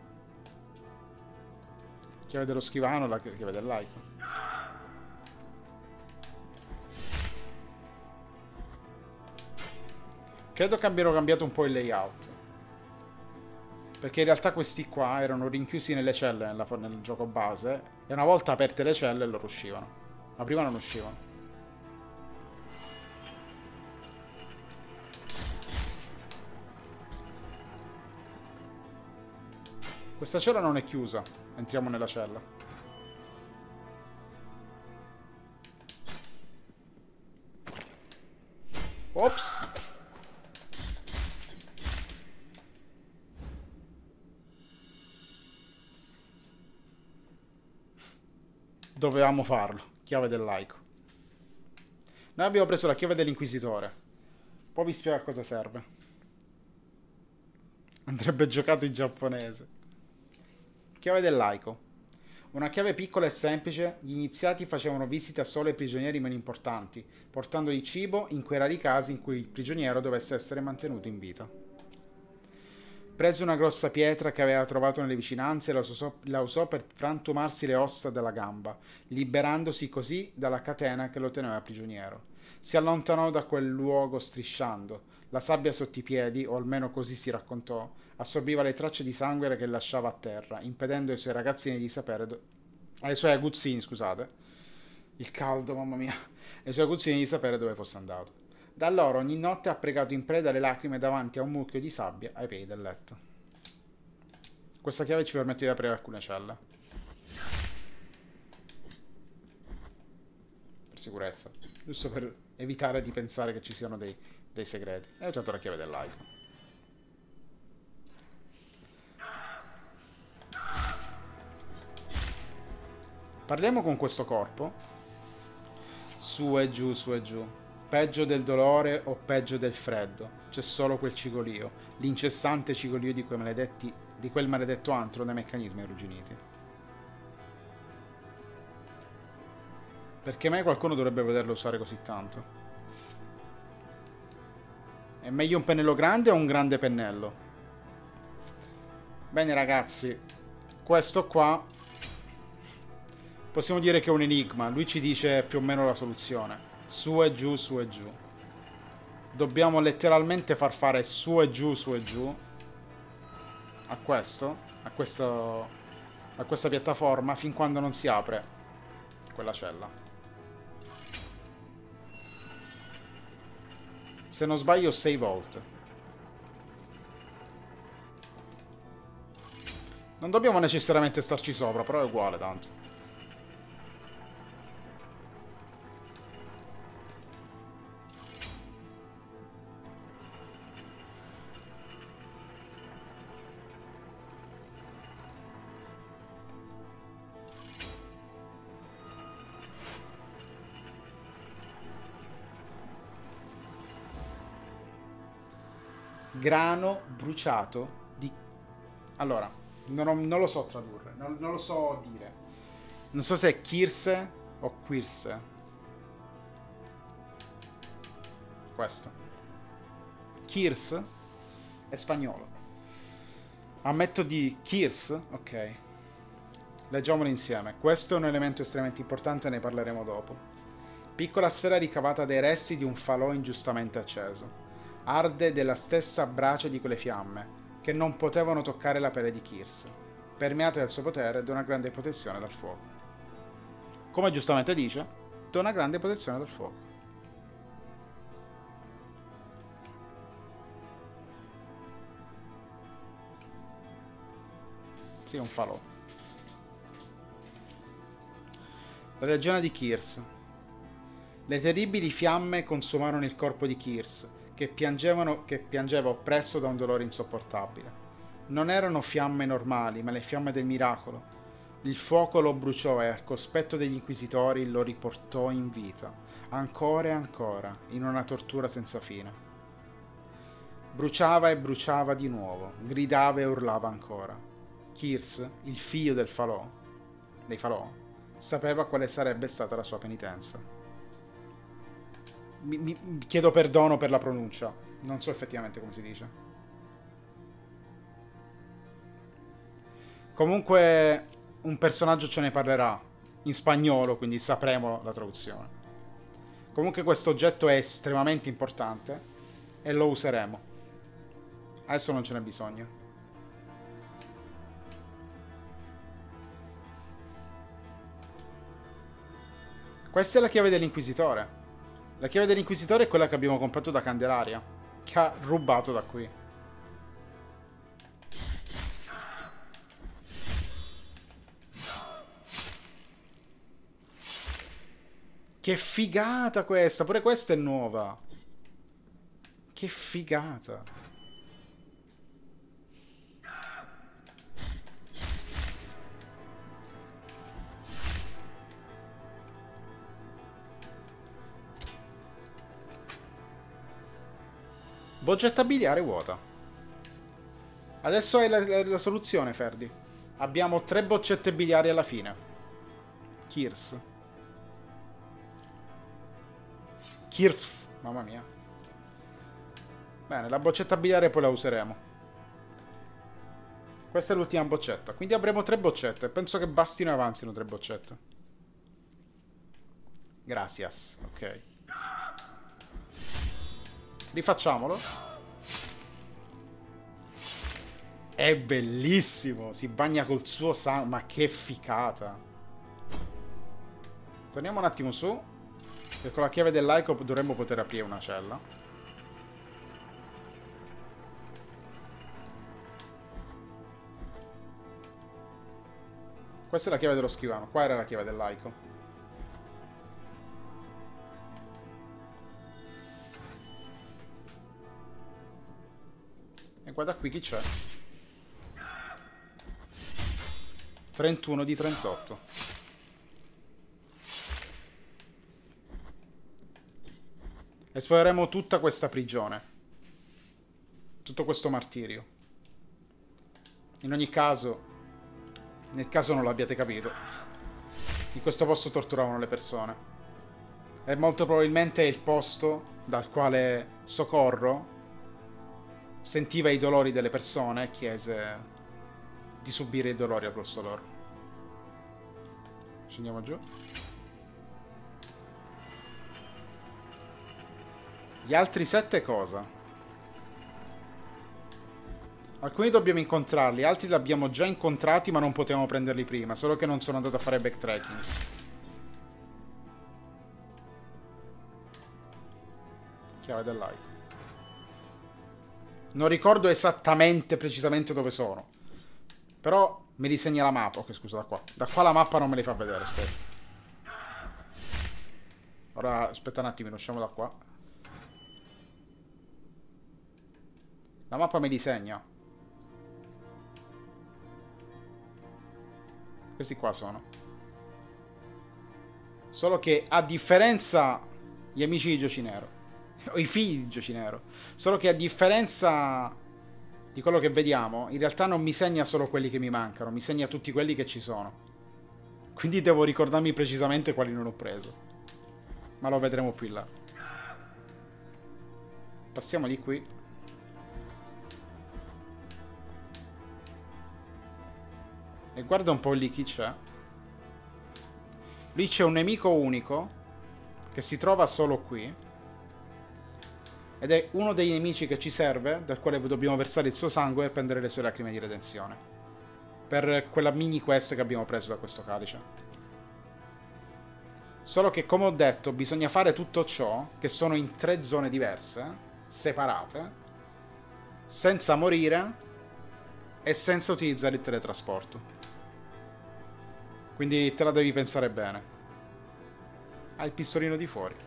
Chiave dello scrivano e la chiave del laico. Credo che abbiano cambiato un po' il layout. Perché in realtà questi qua erano rinchiusi nelle celle nel gioco base. E una volta aperte le celle loro uscivano. Ma prima non uscivano. Questa cella non è chiusa. Entriamo nella cella. Ops. Dovevamo farlo. Chiave del laico. Noi abbiamo preso la chiave dell'inquisitore. Poi vi spiego a cosa serve. Andrebbe giocato in giapponese. Chiave del laico. Una chiave piccola e semplice. Gli iniziati facevano visita solo ai prigionieri meno importanti, portandogli cibo in quei rari casi in cui il prigioniero dovesse essere mantenuto in vita. Prese una grossa pietra che aveva trovato nelle vicinanze e la usò per frantumarsi le ossa della gamba, liberandosi così dalla catena che lo teneva prigioniero. Si allontanò da quel luogo strisciando. La sabbia sotto i piedi, o almeno così si raccontò, assorbiva le tracce di sangue che lasciava a terra, impedendo ai suoi ragazzini di sapere ai suoi aguzzini, scusate. Il caldo, mamma mia. Ai suoi aguzzini di sapere dove fosse andato. Da allora ogni notte ha pregato in preda alle lacrime davanti a un mucchio di sabbia ai piedi del letto. Questa chiave ci permette di aprire alcune celle. Per sicurezza. Giusto per evitare di pensare che ci siano dei segreti. E ho usato la chiave dell'iPhone. Parliamo con questo corpo. Su e giù, su e giù. Peggio del dolore o peggio del freddo. C'è solo quel cigolio. L'incessante cigolio di quel maledetto antro dai meccanismi arrugginiti. Perché mai qualcuno dovrebbe poterlo usare così tanto? È meglio un pennello grande o un grande pennello? Bene ragazzi, questo qua possiamo dire che è un enigma. Lui ci dice più o meno la soluzione. Su e giù, su e giù. Dobbiamo letteralmente far fare su e giù a questo, a questa piattaforma fin quando non si apre quella cella. Se non sbaglio 6 volte. Non dobbiamo necessariamente starci sopra, però è uguale tanto. Grano bruciato di... Allora, non lo so tradurre, non lo so dire. Non so se è Kirse o Quirse. Questo. Kirs è spagnolo. Ammetto di Kirs, ok. Leggiamolo insieme. Questo è un elemento estremamente importante e ne parleremo dopo. Piccola sfera ricavata dai resti di un falò ingiustamente acceso. Arde della stessa brace di quelle fiamme, che non potevano toccare la pelle di Kirs, permeate dal suo potere da una grande protezione dal fuoco. Come giustamente dice, da una grande protezione dal fuoco. Sì, un falò. La regione di Kirs. Le terribili fiamme consumarono il corpo di Kirs, che piangeva oppresso da un dolore insopportabile. Non erano fiamme normali, ma le fiamme del miracolo. Il fuoco lo bruciò e, al cospetto degli inquisitori, lo riportò in vita, ancora e ancora, in una tortura senza fine. Bruciava e bruciava di nuovo, gridava e urlava ancora. Kirs, il figlio dei falò, sapeva quale sarebbe stata la sua penitenza. Mi chiedo perdono per la pronuncia. Non so effettivamente come si dice. Comunque un personaggio ce ne parlerà in spagnolo, quindi sapremo la traduzione. Comunque questo oggetto è estremamente importante e lo useremo. Adesso non ce n'è bisogno. Questa è la chiave dell'inquisitore. La chiave dell'inquisitore è quella che abbiamo comprato da Candelaria, che ha rubato da qui. Che figata questa! Pure questa è nuova. Che figata. Boggetta biliare vuota. Adesso è la soluzione, Ferdi. Abbiamo 3 boccette biliari alla fine. Kirs. Kirfs, mamma mia. Bene, la boccetta biliare poi la useremo. Questa è l'ultima boccetta. Quindi avremo 3 boccette. Penso che bastino e avanzino 3 boccette. Gracias. Ok. Rifacciamolo. È bellissimo. Si bagna col suo sangue. Ma che ficata. Torniamo un attimo su. E con la chiave dell'Icop dovremmo poter aprire una cella. Questa è la chiave dello scrivano. Qua era la chiave dell'Icop. E guarda qui chi c'è. 31 di 38. Esploreremo tutta questa prigione. Tutto questo martirio. In ogni caso, nel caso non l'abbiate capito, in questo posto torturavano le persone. E molto probabilmente è il posto dal quale Socorro sentiva i dolori delle persone e chiese di subire i dolori al posto loro. Scendiamo giù. Gli altri 7 cosa? Alcuni dobbiamo incontrarli, altri li abbiamo già incontrati ma non potevamo prenderli prima, solo che non sono andato a fare backtracking. Chiave dell'Aico. Non ricordo esattamente, precisamente dove sono. Però mi disegna la mappa. Ok, scusa, da qua. Da qua la mappa non me li fa vedere, aspetta. Ora, aspetta un attimo, usciamo da qua. La mappa mi disegna. Questi qua sono. Solo che, a differenza... Gli amici di Giocinero. O i figli di Giocinero. Solo che a differenza di quello che vediamo, in realtà non mi segna solo quelli che mi mancano, mi segna tutti quelli che ci sono. Quindi devo ricordarmi precisamente quali non ho preso. Ma lo vedremo più in là. Passiamo di qui. E guarda un po' lì chi c'è. Lì c'è un nemico unico che si trova solo qui. Ed è uno dei nemici che ci serve, dal quale dobbiamo versare il suo sangue e prendere le sue lacrime di redenzione. Per quella mini quest che abbiamo preso da questo calice. Solo che, come ho detto, bisogna fare tutto ciò, che sono in 3 zone diverse, separate, senza morire e senza utilizzare il teletrasporto. Quindi te la devi pensare bene. Hai il pistolino di fuori.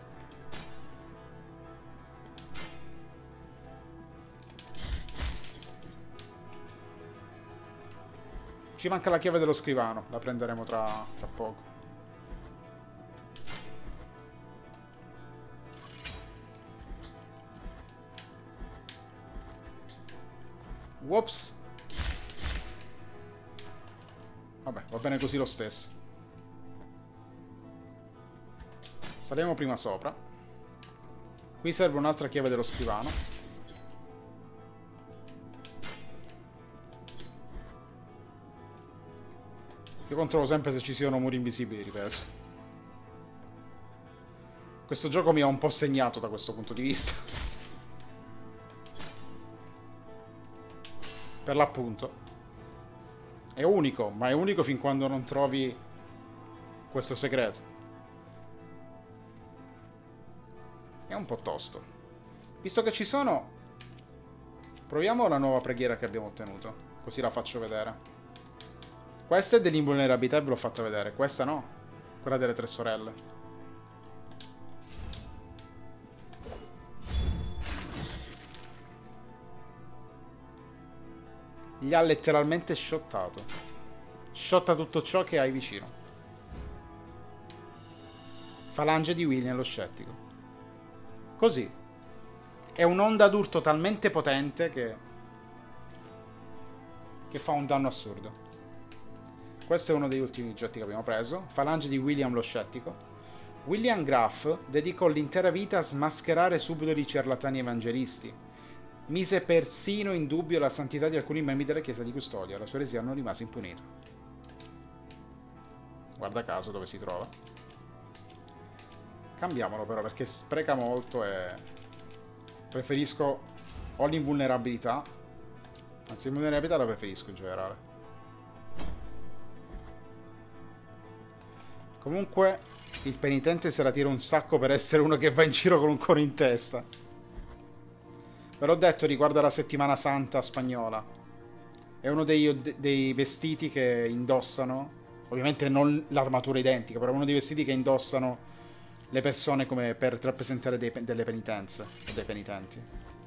Ci manca la chiave dello scrivano, la prenderemo tra poco. Whoops. Vabbè, va bene così lo stesso. Saliamo prima sopra. Qui serve un'altra chiave dello scrivano. Io controllo sempre se ci siano muri invisibili, ripeto. Questo gioco mi ha un po' segnato da questo punto di vista. Per l'appunto. È unico, ma è unico fin quando non trovi questo segreto. È un po' tosto. Visto che ci sono, proviamo la nuova preghiera che abbiamo ottenuto. Così la faccio vedere. Questa è dell'invulnerabilità e ve l'ho fatta vedere. Questa no. Quella delle 3 sorelle. Gli ha letteralmente shottato. Shotta tutto ciò che hai vicino. Falange di William lo scettico. Così. È un'onda d'urto talmente potente che fa un danno assurdo. Questo è uno degli ultimi oggetti che abbiamo preso. Falange di William lo scettico. William Graff dedicò l'intera vita a smascherare subdoli ciarlatani evangelisti. Mise persino in dubbio la santità di alcuni membri della chiesa di custodia. La sua eresia non rimase impunita. Guarda caso dove si trova. Cambiamolo però perché spreca molto e preferisco o l'invulnerabilità. Anzi, l'invulnerabilità la preferisco in generale. Comunque il penitente se la tira un sacco per essere uno che va in giro con un coro in testa. Ve l'ho detto riguardo alla settimana santa spagnola. È uno dei vestiti che indossano. Ovviamente non l'armatura identica, però è uno dei vestiti che indossano le persone come per rappresentare delle penitenze o dei penitenti.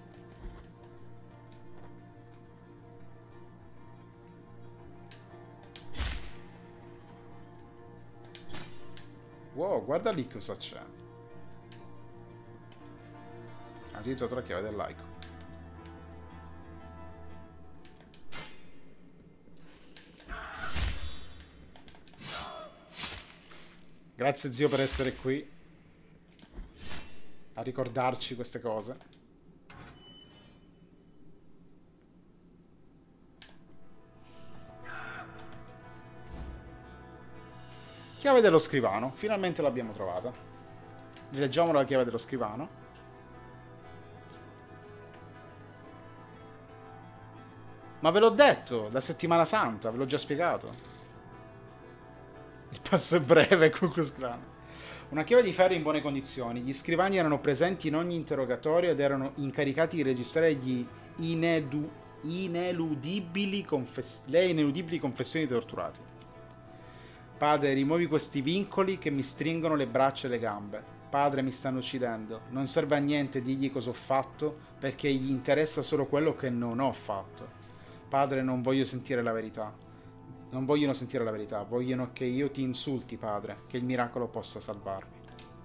Wow, guarda lì cosa c'è. Ha utilizzato la chiave del laico. Grazie zio per essere qui a ricordarci queste cose. Chiave dello scrivano. Finalmente l'abbiamo trovata. Rileggiamo la chiave dello scrivano. Ma ve l'ho detto, la settimana santa, ve l'ho già spiegato. Il passo è breve, Cucus Clan. Una chiave di ferro in buone condizioni. Gli scrivani erano presenti in ogni interrogatorio ed erano incaricati di registrare le ineludibili confessioni dei torturati. Padre, rimuovi questi vincoli che mi stringono le braccia e le gambe. Padre, mi stanno uccidendo. Non serve a niente dirgli cosa ho fatto, perché gli interessa solo quello che non ho fatto. Padre, non voglio sentire la verità. Non vogliono sentire la verità, vogliono che io ti insulti, padre, che il miracolo possa salvarmi.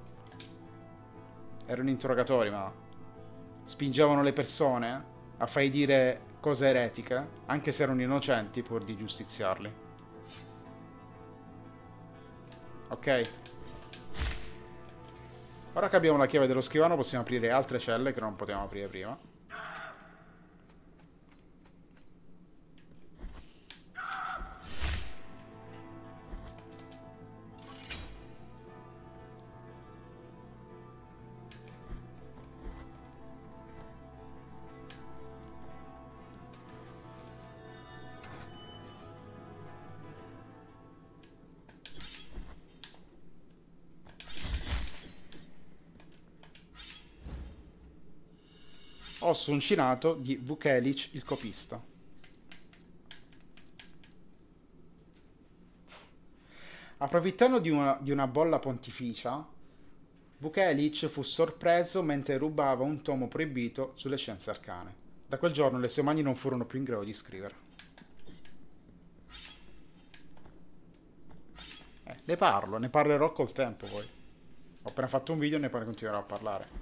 Erano interrogatori, ma spingevano le persone a fargli dire cose eretiche, anche se erano innocenti, pur di giustiziarli. Ok? Ora che abbiamo la chiave dello scrivano possiamo aprire altre celle che non potevamo aprire prima. Osso uncinato di Vukelic il copista. Approfittando di una bolla pontificia, Vukelic fu sorpreso mentre rubava un tomo proibito sulle scienze arcane. Da quel giorno le sue mani non furono più in grado di scrivere. Ne parlerò col tempo poi. Ho appena fatto un video e ne continuerò a parlare.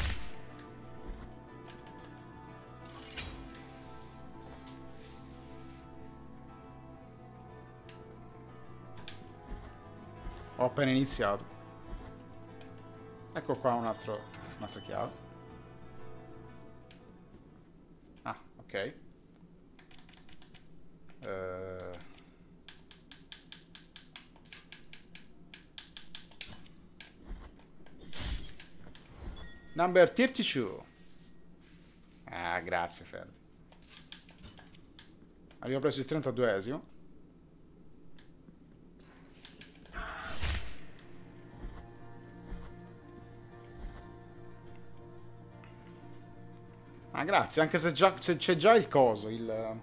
Ho appena iniziato. Ecco qua un'altra chiave. Ah, ok. Number 32. Ah, grazie Fred. Abbiamo preso il 32esimo. Ah, grazie, anche se c'è già il coso, il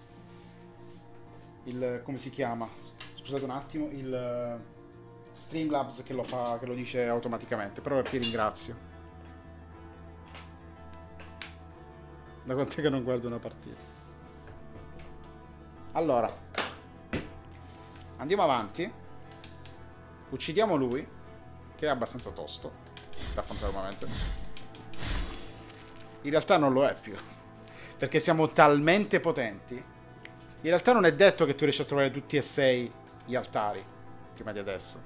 come si chiama? Scusate un attimo, il Streamlabs che lo fa, che lo dice automaticamente, però ti ringrazio. Da quant'è che non guardo una partita? Allora, andiamo avanti. Uccidiamo lui, che è abbastanza tosto da affrontare nuovamente. In realtà non lo è più, perché siamo talmente potenti. In realtà non è detto che tu riesci a trovare tutti e 6 gli altari prima di adesso.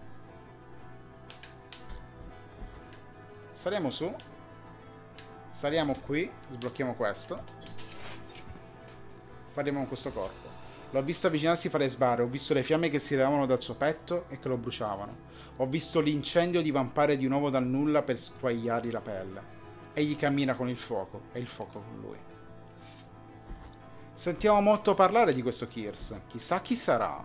Saliamo su. Saliamo qui, sblocchiamo questo. Parliamo con questo corpo. L'ho visto avvicinarsi fra le sbarre, ho visto le fiamme che si levavano dal suo petto e che lo bruciavano. Ho visto l'incendio divampare di nuovo dal nulla per squagliargli la pelle. Egli cammina con il fuoco e il fuoco con lui. Sentiamo molto parlare di questo Kirs. Chissà chi sarà.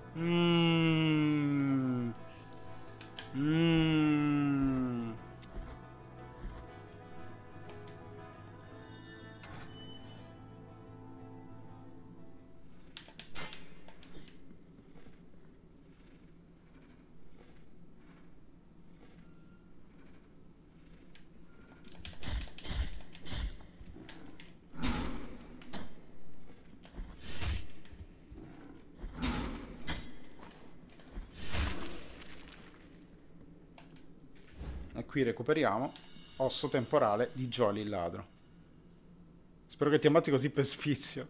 E qui recuperiamo osso temporale di Joel il ladro. Spero che ti ammazzi così per sfizio.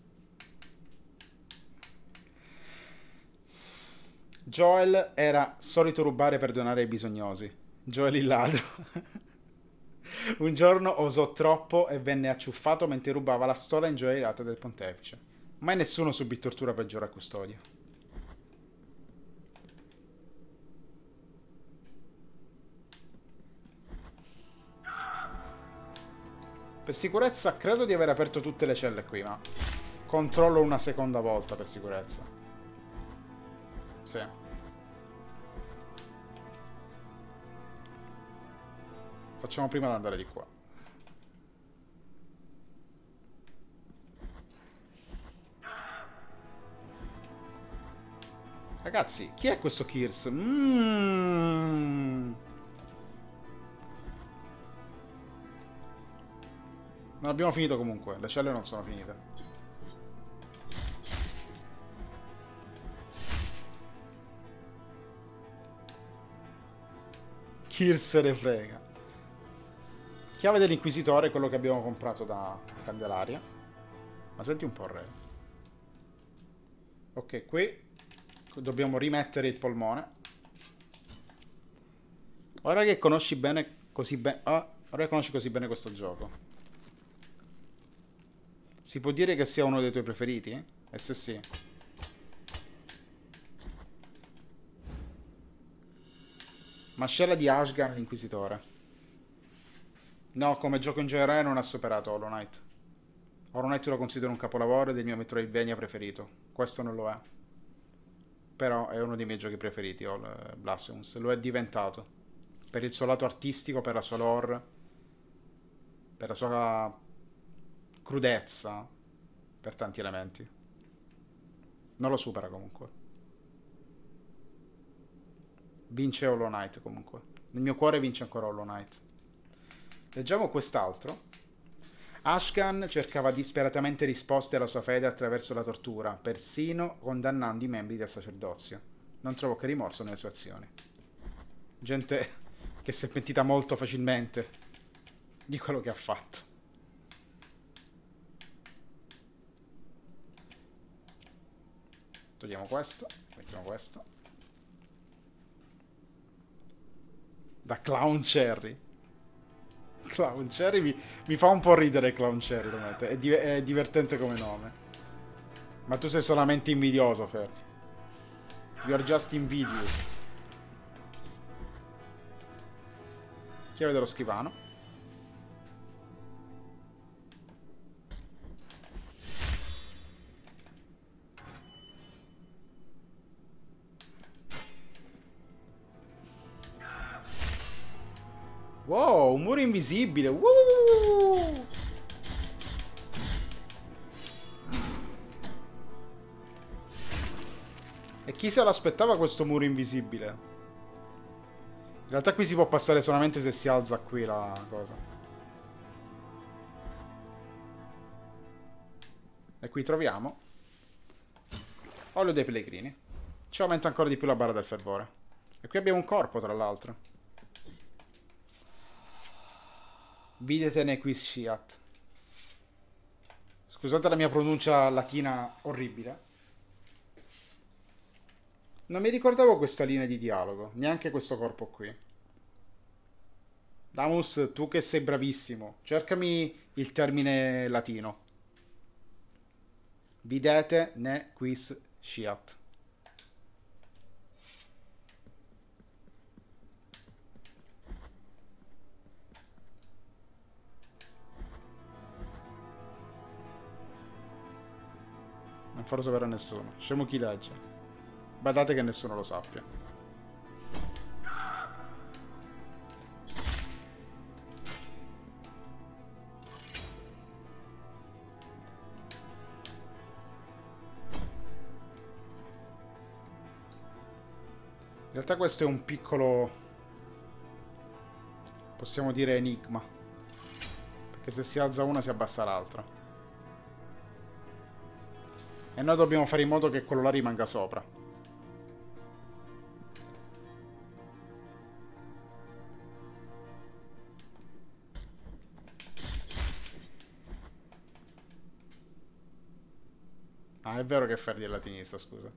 Joel era solito rubare per donare ai bisognosi. Joel il ladro. Un giorno osò troppo e venne acciuffato mentre rubava la stola ingioiellata del pontefice. Mai nessuno subì tortura peggiore a custodia. Per sicurezza credo di aver aperto tutte le celle qui, ma controllo una seconda volta per sicurezza. Sì. Facciamo prima di andare di qua. Ragazzi, chi è questo Kirs? Non abbiamo finito comunque, le celle non sono finite. Kirs se ne frega. Chiave dell'Inquisitore, quello che abbiamo comprato da Candelaria. Ma senti un po', Re. Ok, qui dobbiamo rimettere il polmone. Ora che conosci bene così bene... ora che conosci così bene questo gioco. Si può dire che sia uno dei tuoi preferiti? E se sì. Mascella di Ashgan l'Inquisitore. No, come gioco in generale non ha superato Hollow Knight. Hollow Knight lo considero un capolavoro del mio Metroidvania preferito. Questo non lo è. Però è uno dei miei giochi preferiti, Blasphemous. Lo è diventato. Per il suo lato artistico, per la sua lore, per la sua crudezza, per tanti elementi. Non lo supera comunque. Vince Hollow Knight comunque. Nel mio cuore vince ancora Hollow Knight. Leggiamo quest'altro. Ashkan cercava disperatamente risposte alla sua fede attraverso la tortura, persino condannando i membri del sacerdozio. Non trovo che rimorso nelle sue azioni. Gente che si è pentita molto facilmente di quello che ha fatto. Togliamo questo, mettiamo questo. Da Clown Cherry. Clown Cherry mi fa un po' ridere Clown Cherry, lo metto. È divertente come nome. Ma tu sei solamente invidioso, Ferdi. You are just invidious. Chiave dello scrivano. Wow, un muro invisibile. Woo! E chi se l'aspettava questo muro invisibile? In realtà qui si può passare solamente se si alza qui la cosa. E qui troviamo Olio dei pellegrini. Ci aumenta ancora di più la barra del fervore. E qui abbiamo un corpo, tra l'altro. Videte nequis sciat. Scusate la mia pronuncia latina orribile. Non mi ricordavo questa linea di dialogo, neanche questo corpo qui. Damus, tu che sei bravissimo, cercami il termine latino. Videte nequis sciat. Non farò sapere a nessuno. Scemo chi legge. Badate che nessuno lo sappia. In realtà questo è un piccolo, possiamo dire, enigma. Perché se si alza una si abbassa l'altra. E noi dobbiamo fare in modo che quello là rimanga sopra. Ah, è vero che Ferdi è latinista, scusa.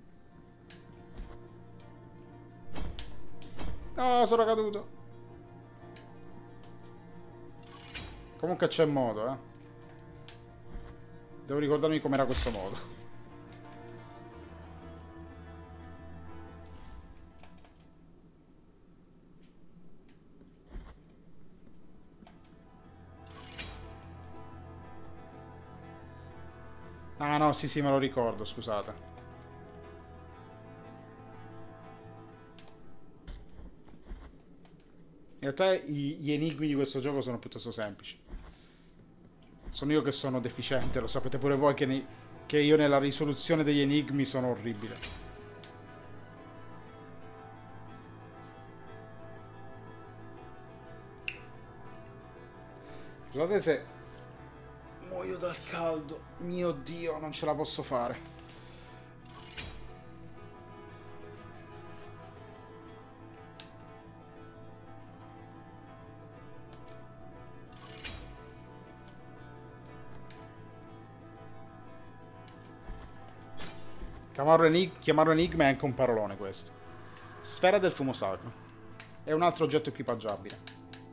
No, sono caduto. Comunque c'è modo, eh. Devo ricordarmi com'era questo modo. Ah no, sì, me lo ricordo, scusate. In realtà gli enigmi di questo gioco sono piuttosto semplici. Sono io che sono deficiente, lo sapete pure voi che io nella risoluzione degli enigmi sono orribile. Scusate se muoio dal caldo. Mio Dio, non ce la posso fare. Chiamarlo enigma è anche un parolone questo. Sfera del fumo sacro. È un altro oggetto equipaggiabile.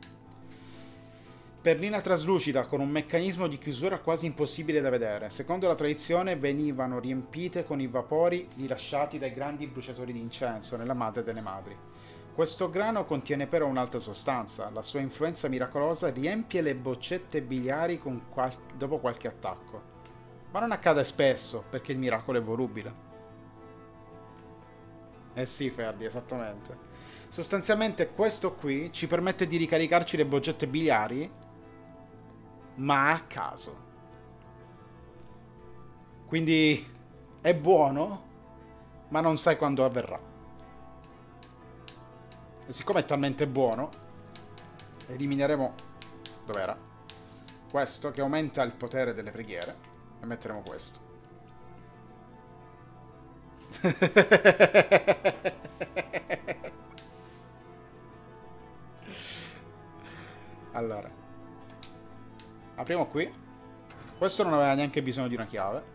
Perlina traslucida con un meccanismo di chiusura quasi impossibile da vedere. Secondo la tradizione venivano riempite con i vapori rilasciati dai grandi bruciatori di incenso nella madre delle madri. Questo grano contiene però un'altra sostanza. La sua influenza miracolosa riempie le boccette biliari dopo qualche attacco. Ma non accade spesso, perché il miracolo è volubile. Eh sì, Ferdi, esattamente. Sostanzialmente questo qui ci permette di ricaricarci le boccette biliari, ma a caso. Quindi è buono, ma non sai quando avverrà. E siccome è talmente buono, elimineremo... dov'era? Questo, che aumenta il potere delle preghiere, e metteremo questo. Allora, apriamo qui. Questo non aveva neanche bisogno di una chiave.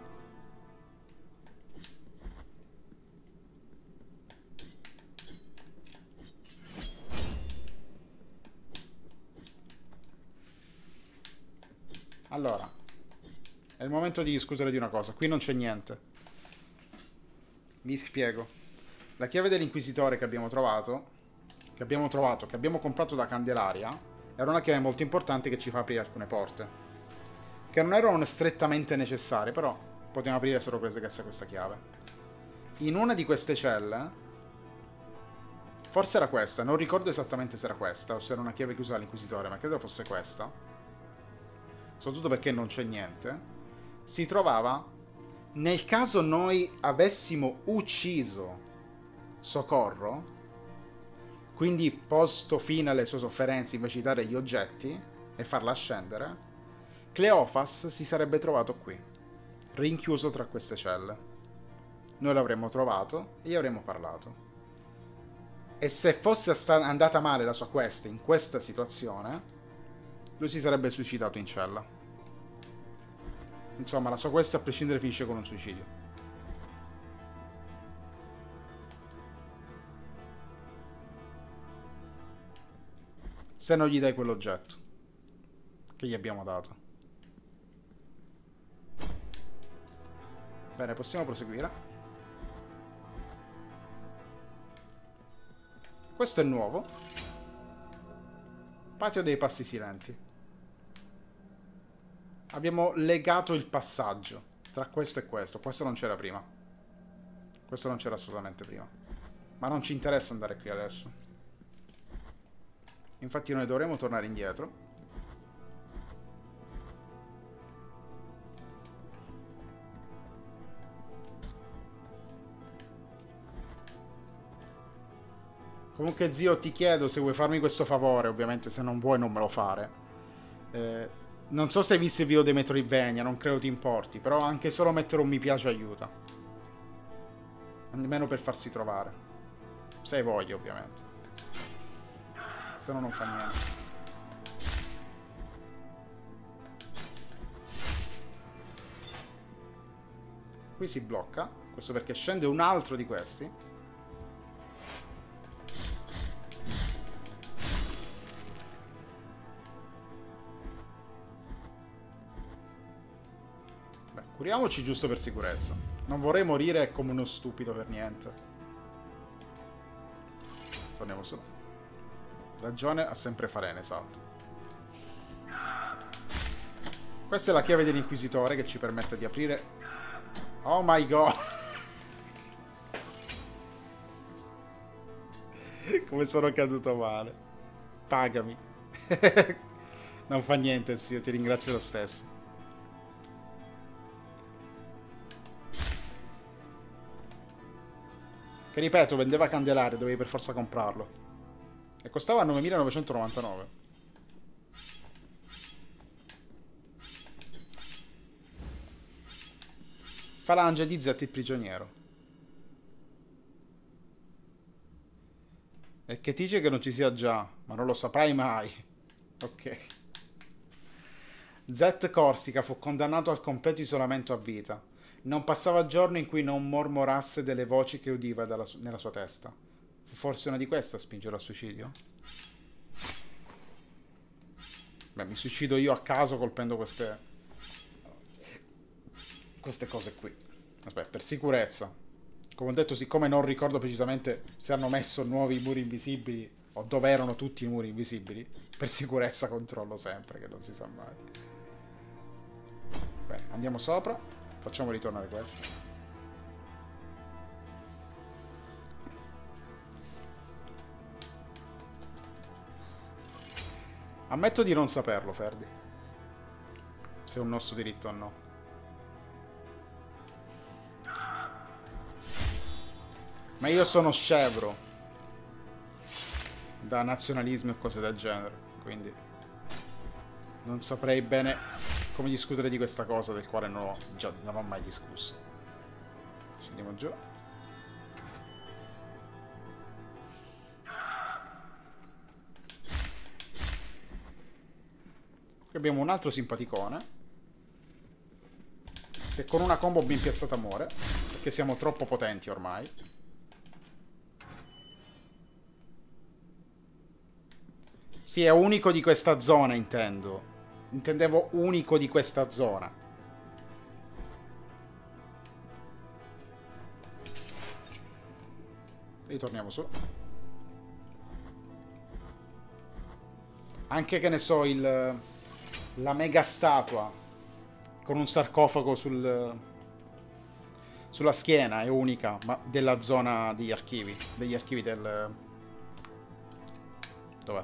Allora, è il momento di discutere di una cosa. Qui non c'è niente. Vi spiego. La chiave dell'inquisitore che abbiamo comprato da Candelaria, era una chiave molto importante che ci fa aprire alcune porte. Che non erano strettamente necessarie, però potevamo aprire solo grazie a questa chiave. In una di queste celle, forse era questa, non ricordo esattamente se era questa o se era una chiave chiusa dall'inquisitore, ma credo fosse questa. Soprattutto perché non c'è niente. Si trovava... Nel caso noi avessimo ucciso Socorro, quindi posto fine alle sue sofferenze invece di dare gli oggetti e farla scendere, Cleofas si sarebbe trovato qui, rinchiuso tra queste celle. noi l'avremmo trovato e gli avremmo parlato. E se fosse andata male la sua quest in questa situazione, lui si sarebbe suicidato in cella. Insomma, la sua quest a prescindere finisce con un suicidio. Se non gli dai quell'oggetto che gli abbiamo dato. Bene, possiamo proseguire. Questo è nuovo. Patio dei passi silenti. Abbiamo legato il passaggio tra questo e questo. Questo non c'era prima. Questo non c'era assolutamente prima. Ma non ci interessa andare qui adesso. Infatti noi dovremo tornare indietro. Comunque zio, ti chiedo se vuoi farmi questo favore. Ovviamente se non vuoi non me lo fare. Non so se hai visto il video dei Metroidvania, non credo ti importi. Però anche solo mettere un mi piace aiuta. Almeno per farsi trovare. Se hai voglia, ovviamente. Se no non fa niente. Qui si blocca. Questo perché scende un altro di questi. Curiamoci giusto per sicurezza. Non vorrei morire come uno stupido per niente. Torniamo su. Ragione ha sempre farene, esatto. Questa è la chiave dell'inquisitore che ci permette di aprire... Oh my god! Come sono caduto male. Pagami. Non fa niente, zio, ti ringrazio lo stesso. Che ripeto, vendeva Candelaria, dovevi per forza comprarlo. E costava 9.999. Falange di Z il prigioniero. E che dice che non ci sia già, ma non lo saprai mai. Ok. Z Corsica fu condannato al completo isolamento a vita. Non passava giorno in cui non mormorasse delle voci che udiva nella sua testa. Fu forse una di queste a spingerlo al suicidio? Beh, mi suicido io a caso colpendo queste cose qui. Aspetta, per sicurezza. Come ho detto, siccome non ricordo precisamente se hanno messo nuovi muri invisibili o dove erano tutti i muri invisibili, per sicurezza controllo sempre, che non si sa mai. Bene, andiamo sopra. Facciamo ritornare questo. Ammetto di non saperlo, Ferdi. Se è un nostro diritto o no. Ma io sono scevro da nazionalismo e cose del genere, quindi non saprei bene come discutere di questa cosa del quale non ho mai discusso. Scendiamo giù. Qui abbiamo un altro simpaticone che con una combo ben piazzata muore, perché siamo troppo potenti ormai. Sì, è unico di questa zona, intendo. Intendevo unico di questa zona. Ritorniamo su. Anche, che ne so, la mega statua con un sarcofago sulla schiena è unica, ma della zona degli archivi. Degli archivi del... Dov'è?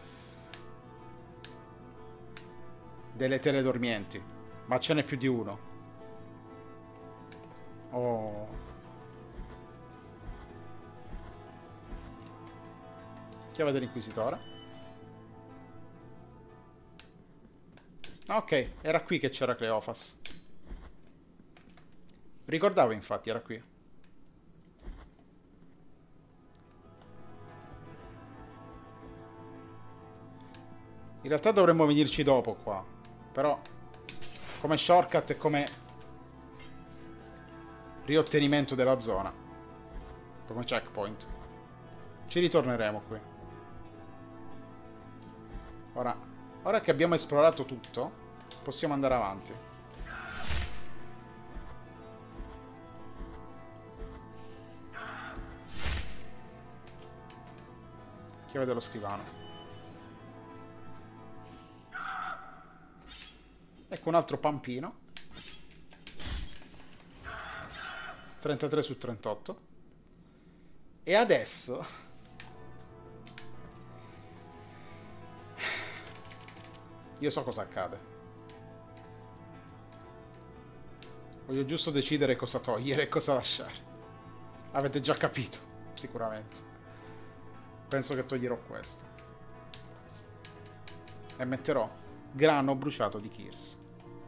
Delle tele dormienti. Ma ce n'è più di uno. Oh. Chiave dell'inquisitore. Ok, era qui che c'era Cleofas. Ricordavo infatti, era qui. In realtà dovremmo venirci dopo qua. Però come shortcut e come riottenimento della zona, come checkpoint, ci ritorneremo qui. Ora che abbiamo esplorato tutto, possiamo andare avanti. Chiave dello scrivano. Ecco un altro pampino. 33 su 38. E adesso io so cosa accade. Voglio giusto decidere cosa togliere e cosa lasciare. Avete già capito, sicuramente. Penso che toglierò questo. E metterò grano bruciato di Kirs.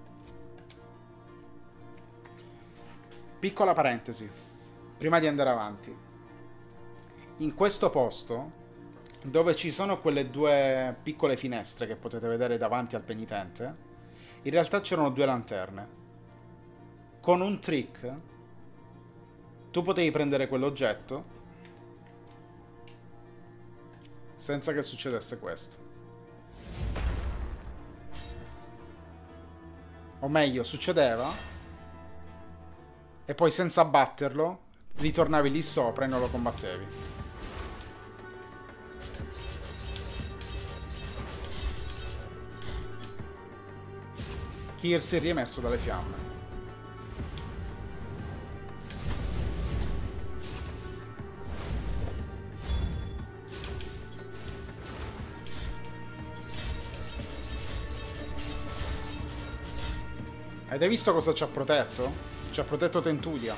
Piccola parentesi, prima di andare avanti. In questo posto, dove ci sono quelle due piccole finestre che potete vedere davanti al penitente, in realtà c'erano due lanterne. Con un trick, tu potevi prendere quell'oggetto senza che succedesse questo. O meglio, succedeva e poi senza batterlo ritornavi lì sopra e non lo combattevi. Kirs si è riemerso dalle fiamme. Avete visto cosa ci ha protetto? Ci ha protetto Tentudia.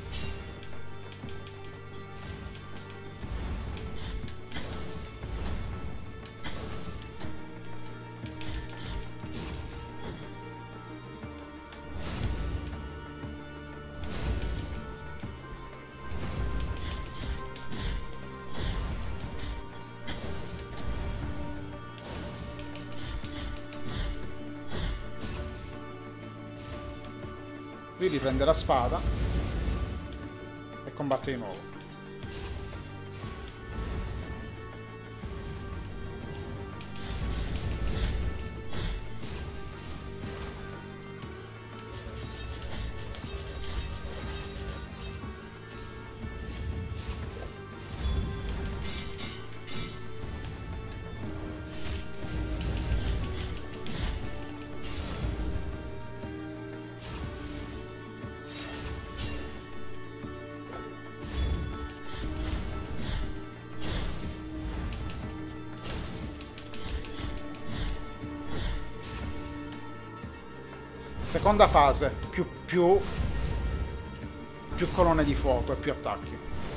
Lui riprende la spada e combatte di nuovo. Seconda fase, più colonne di fuoco e più attacchi.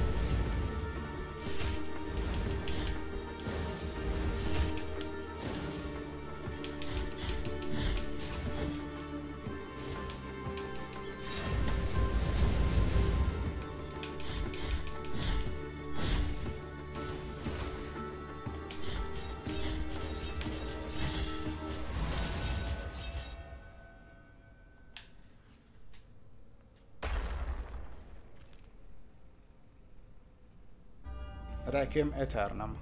Requiem Aeternam.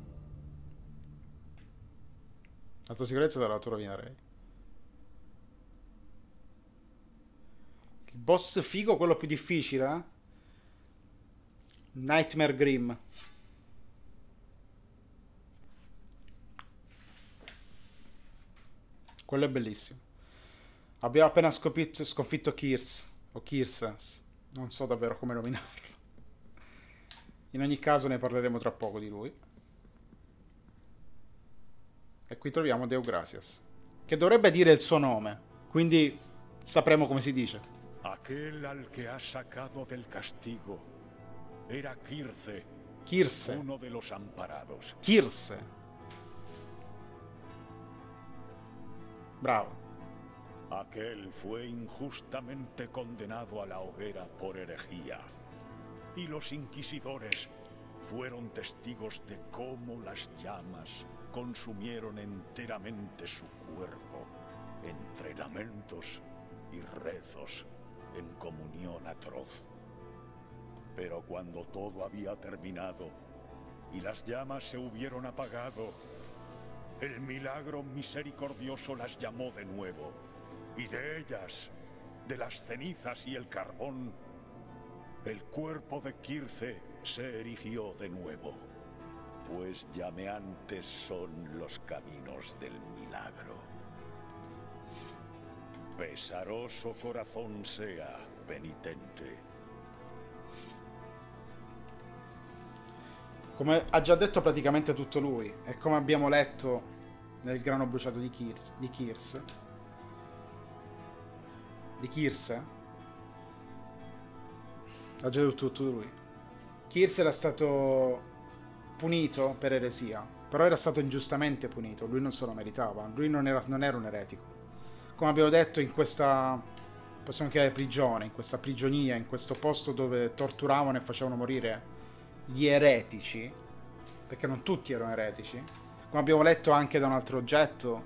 La tua sicurezza te la rovinerei. Il boss figo, quello più difficile, eh? Nightmare Grim. Quello è bellissimo. Abbiamo appena sconfitto Kirs. O Kirsas. Non so davvero come nominarlo. In ogni caso ne parleremo tra poco di lui. E qui troviamo Deogracias, che dovrebbe dire il suo nome, quindi sapremo come si dice. Aquel al que has sacado del castigo era Kirce. Kirce. Uno de los amparados. Kirce. Bravo. Aquel fue injustamente condenado a la hoguera por herejía. Y los inquisidores fueron testigos de cómo las llamas consumieron enteramente su cuerpo, entre lamentos y rezos, en comunión atroz. Pero cuando todo había terminado y las llamas se hubieron apagado, el milagro misericordioso las llamó de nuevo, y de ellas, de las cenizas y el carbón, el cuerpo de Circe se erigió de nuevo, pues llameantes son los caminos del milagro. Pesaroso corazón sea, penitente. Come ha già detto praticamente tutto lui, e come abbiamo letto nel grano bruciato di Circe, ha già detto tutto lui. Circe era stato punito per eresia, però era stato ingiustamente punito, lui non se lo meritava, lui non era un eretico. Come abbiamo detto, in questa, possiamo chiamare prigione, in questa prigionia, in questo posto dove torturavano e facevano morire gli eretici, perché non tutti erano eretici, come abbiamo letto anche da un altro oggetto,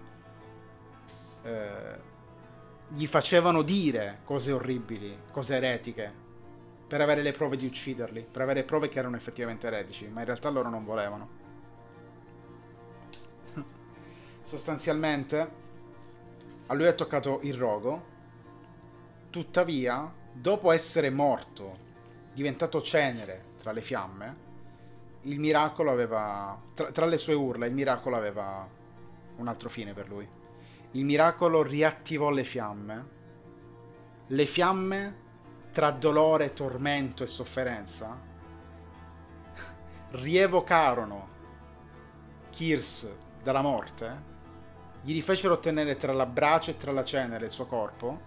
gli facevano dire cose orribili, cose eretiche, per avere le prove di ucciderli, per avere prove che erano effettivamente eretici, ma in realtà loro non volevano. Sostanzialmente a lui è toccato il rogo, tuttavia dopo essere morto, diventato cenere tra le fiamme, il miracolo aveva, tra le sue urla, il miracolo aveva un altro fine per lui. Il miracolo riattivò le fiamme, tra dolore, tormento e sofferenza rievocarono Circe dalla morte, gli rifecero ottenere tra la brace e tra la cenere il suo corpo,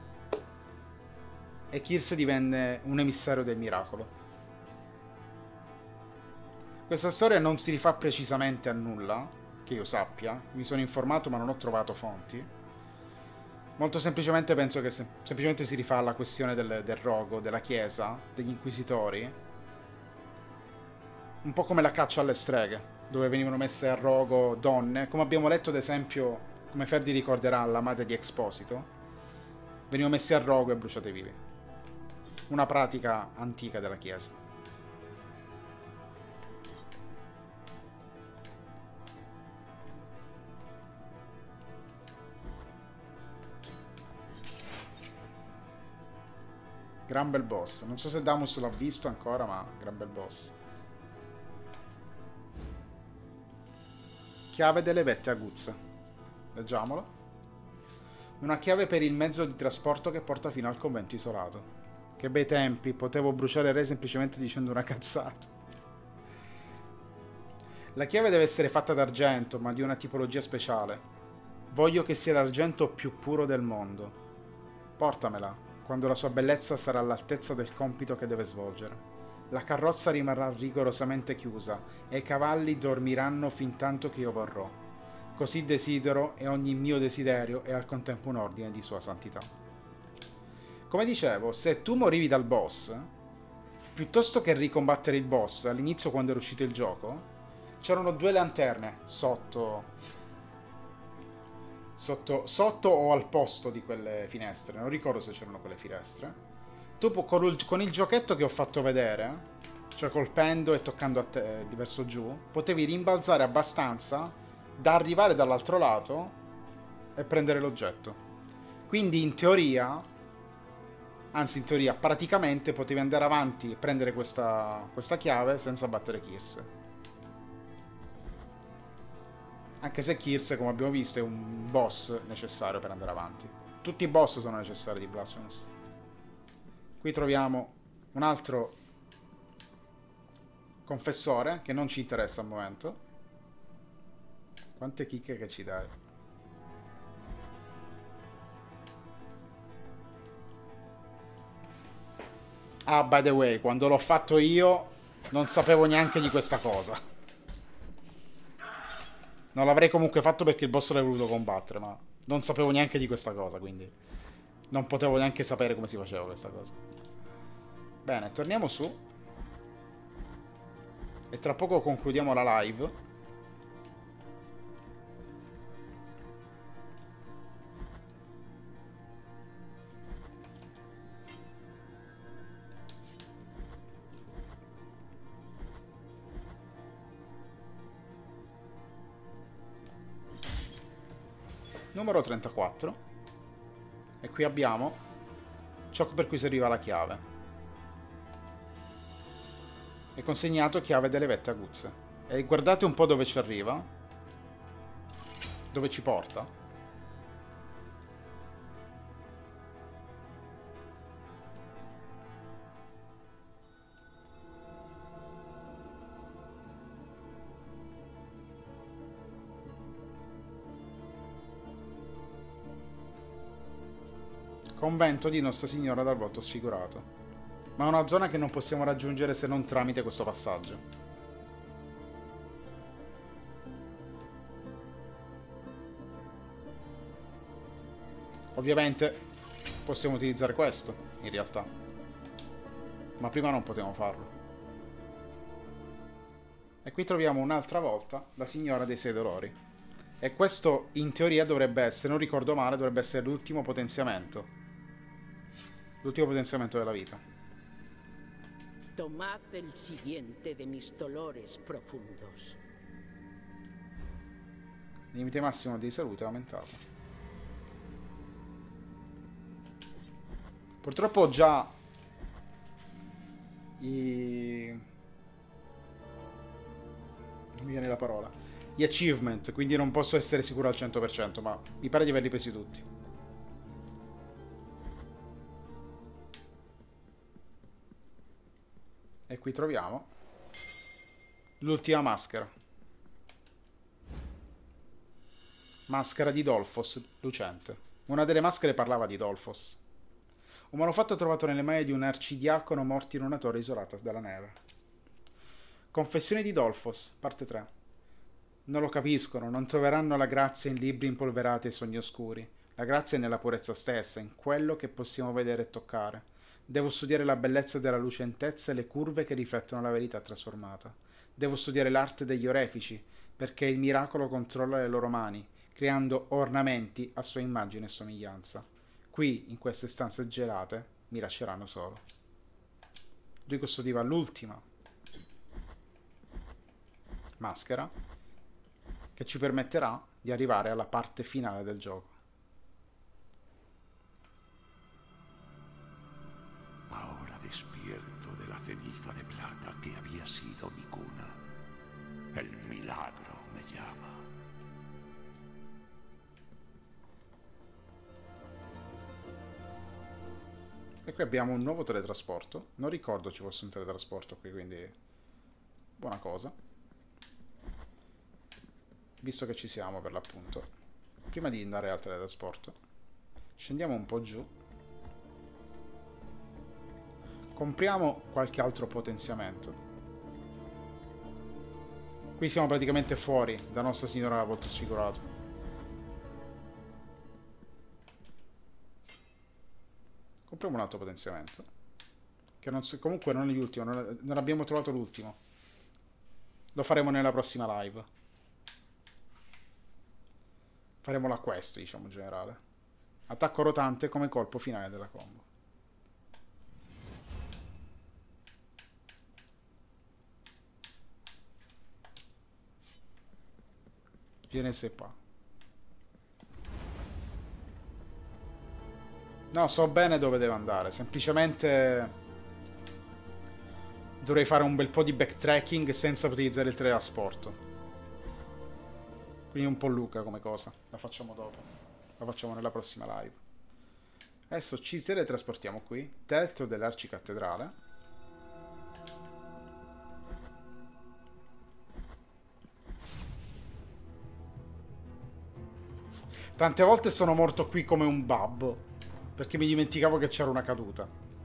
e Circe divenne un emissario del miracolo. Questa storia non si rifà precisamente a nulla, che io sappia, mi sono informato ma non ho trovato fonti. Molto semplicemente penso che semplicemente si rifà alla questione del rogo, della chiesa, degli inquisitori. Un po' come la caccia alle streghe, dove venivano messe a rogo donne, come abbiamo letto ad esempio, come Ferdi ricorderà, la madre di Exposito, venivano messi a rogo e bruciate vivi. Una pratica antica della chiesa. Gran bel boss. Non so se Damus l'ha visto ancora, ma gran bel boss. Chiave delle vette aguzze. Leggiamolo. Una chiave per il mezzo di trasporto che porta fino al convento isolato. Che bei tempi, potevo bruciare re semplicemente dicendo una cazzata. La chiave deve essere fatta d'argento, ma di una tipologia speciale. Voglio che sia l'argento più puro del mondo. Portamela, quando la sua bellezza sarà all'altezza del compito che deve svolgere. La carrozza rimarrà rigorosamente chiusa e i cavalli dormiranno fin tanto che io vorrò. Così desidero, e ogni mio desiderio è al contempo un ordine di sua santità. Come dicevo, se tu morivi dal boss, piuttosto che ricombattere il boss all'inizio quando era uscito il gioco, c'erano due lanterne sotto o al posto di quelle finestre. Non ricordo se c'erano quelle finestre. Tu con il giochetto che ho fatto vedere, cioè colpendo e toccando a te di verso giù, potevi rimbalzare abbastanza da arrivare dall'altro lato e prendere l'oggetto. Quindi in teoria, anzi in teoria, praticamente potevi andare avanti e prendere questa chiave senza battere Circe. Anche se Circe, come abbiamo visto, è un boss necessario per andare avanti. Tutti i boss sono necessari di Blasphemous. Qui troviamo un altro confessore che non ci interessa al momento. Quante chicche che ci dai. Ah, by the way, quando l'ho fatto io non sapevo neanche di questa cosa. Non l'avrei comunque fatto perché il boss l'avrei voluto combattere, ma non sapevo neanche di questa cosa, quindi non potevo neanche sapere come si faceva questa cosa. Bene, torniamo su. E tra poco concludiamo la live. Numero 34. E qui abbiamo ciò per cui serviva la chiave. È consegnato chiave delle vette aguzze. E guardate un po' dove ci arriva. Dove ci porta. Convento di Nostra Signora dal volto sfigurato. Ma è una zona che non possiamo raggiungere se non tramite questo passaggio. Ovviamente possiamo utilizzare questo, in realtà. Ma prima non potevamo farlo. E qui troviamo un'altra volta la Signora dei Sei Dolori. E questo, in teoria, dovrebbe essere, se non ricordo male, dovrebbe essere l'ultimo potenziamento. L'ultimo potenziamento della vita. Tomad el siguiente de mis dolores profundos. Il limite massimo di salute è aumentato. Purtroppo ho già non mi viene la parola. Gli achievement, quindi non posso essere sicuro al 100%, ma mi pare di averli presi tutti. E qui troviamo l'ultima maschera. Maschera di Dolphos, lucente. Una delle maschere parlava di Dolphos. Un manufatto trovato nelle mani di un arcidiacono morto in una torre isolata dalla neve. Confessioni di Dolphos, parte 3. Non lo capiscono, non troveranno la grazia in libri impolverati e sogni oscuri. La grazia è nella purezza stessa, in quello che possiamo vedere e toccare. Devo studiare la bellezza della lucentezza e le curve che riflettono la verità trasformata. Devo studiare l'arte degli orefici, perché il miracolo controlla le loro mani, creando ornamenti a sua immagine e somiglianza. Qui, in queste stanze gelate, mi lasceranno solo. Lui custodiva l'ultima maschera, che ci permetterà di arrivare alla parte finale del gioco. Ahora despierto de la ceniza de plata que había sido mi cuna. El milagro me llama. E qui abbiamo un nuovo teletrasporto. Non ricordo ci fosse un teletrasporto qui, quindi buona cosa. Visto che ci siamo per l'appunto. Prima di andare al teletrasporto, scendiamo un po' giù. Compriamo qualche altro potenziamento. Qui siamo praticamente fuori da Nostra Signora dal volto sfigurato. Compriamo un altro potenziamento. Che non comunque non è l'ultimo, non abbiamo trovato l'ultimo. Lo faremo nella prossima live. Faremo la quest, diciamo, in generale. Attacco rotante come colpo finale della combo. Viene se qua. No, so bene dove devo andare. Semplicemente dovrei fare un bel po' di backtracking senza utilizzare il teletrasporto. Quindi un po' Luca come cosa. La facciamo dopo. La facciamo nella prossima live. Adesso ci teletrasportiamo qui. Teatro dell'Arcicattedrale. Tante volte sono morto qui come un babbo. Perché mi dimenticavo che c'era una caduta.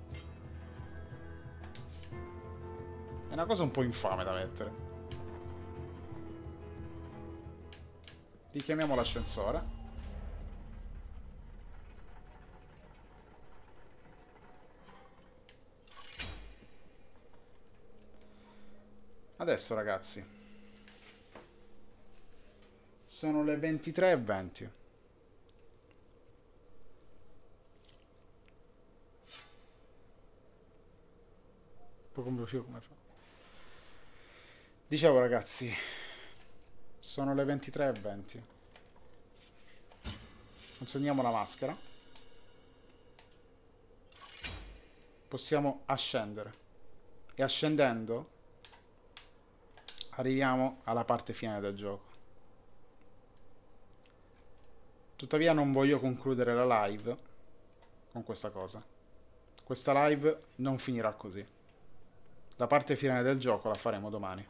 È una cosa un po' infame da mettere. Richiamiamo l'ascensore. Adesso ragazzi sono le 23:20. Come fa? Dicevo ragazzi, sono le 23:20. Consegniamo la maschera. Possiamo ascendere. E ascendendo arriviamo alla parte finale del gioco. Tuttavia non voglio concludere la live con questa cosa. Questa live non finirà così. La parte finale del gioco la faremo domani.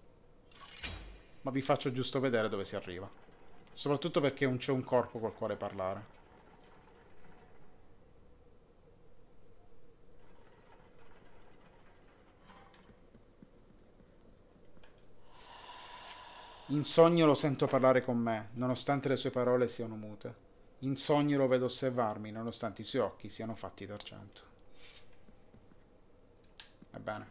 Ma vi faccio giusto vedere dove si arriva. Soprattutto perché non c'è un corpo col quale parlare. In sogno lo sento parlare con me, nonostante le sue parole siano mute. In sogno lo vedo osservarmi, nonostante i suoi occhi siano fatti d'argento. Ebbene.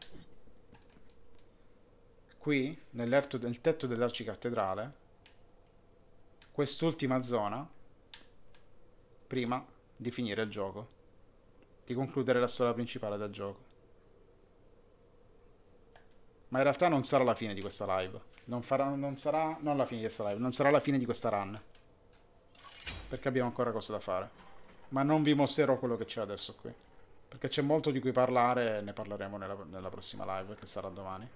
Qui, nel tetto dell'arcicattedrale, quest'ultima zona, prima di finire il gioco, di concludere la storia principale del gioco. Ma in realtà non sarà la fine di questa live. Non sarà la fine di questa live, non sarà la fine di questa run. Perché abbiamo ancora cose da fare. Ma non vi mostrerò quello che c'è adesso qui. Perché c'è molto di cui parlare e ne parleremo nella prossima live, che sarà domani.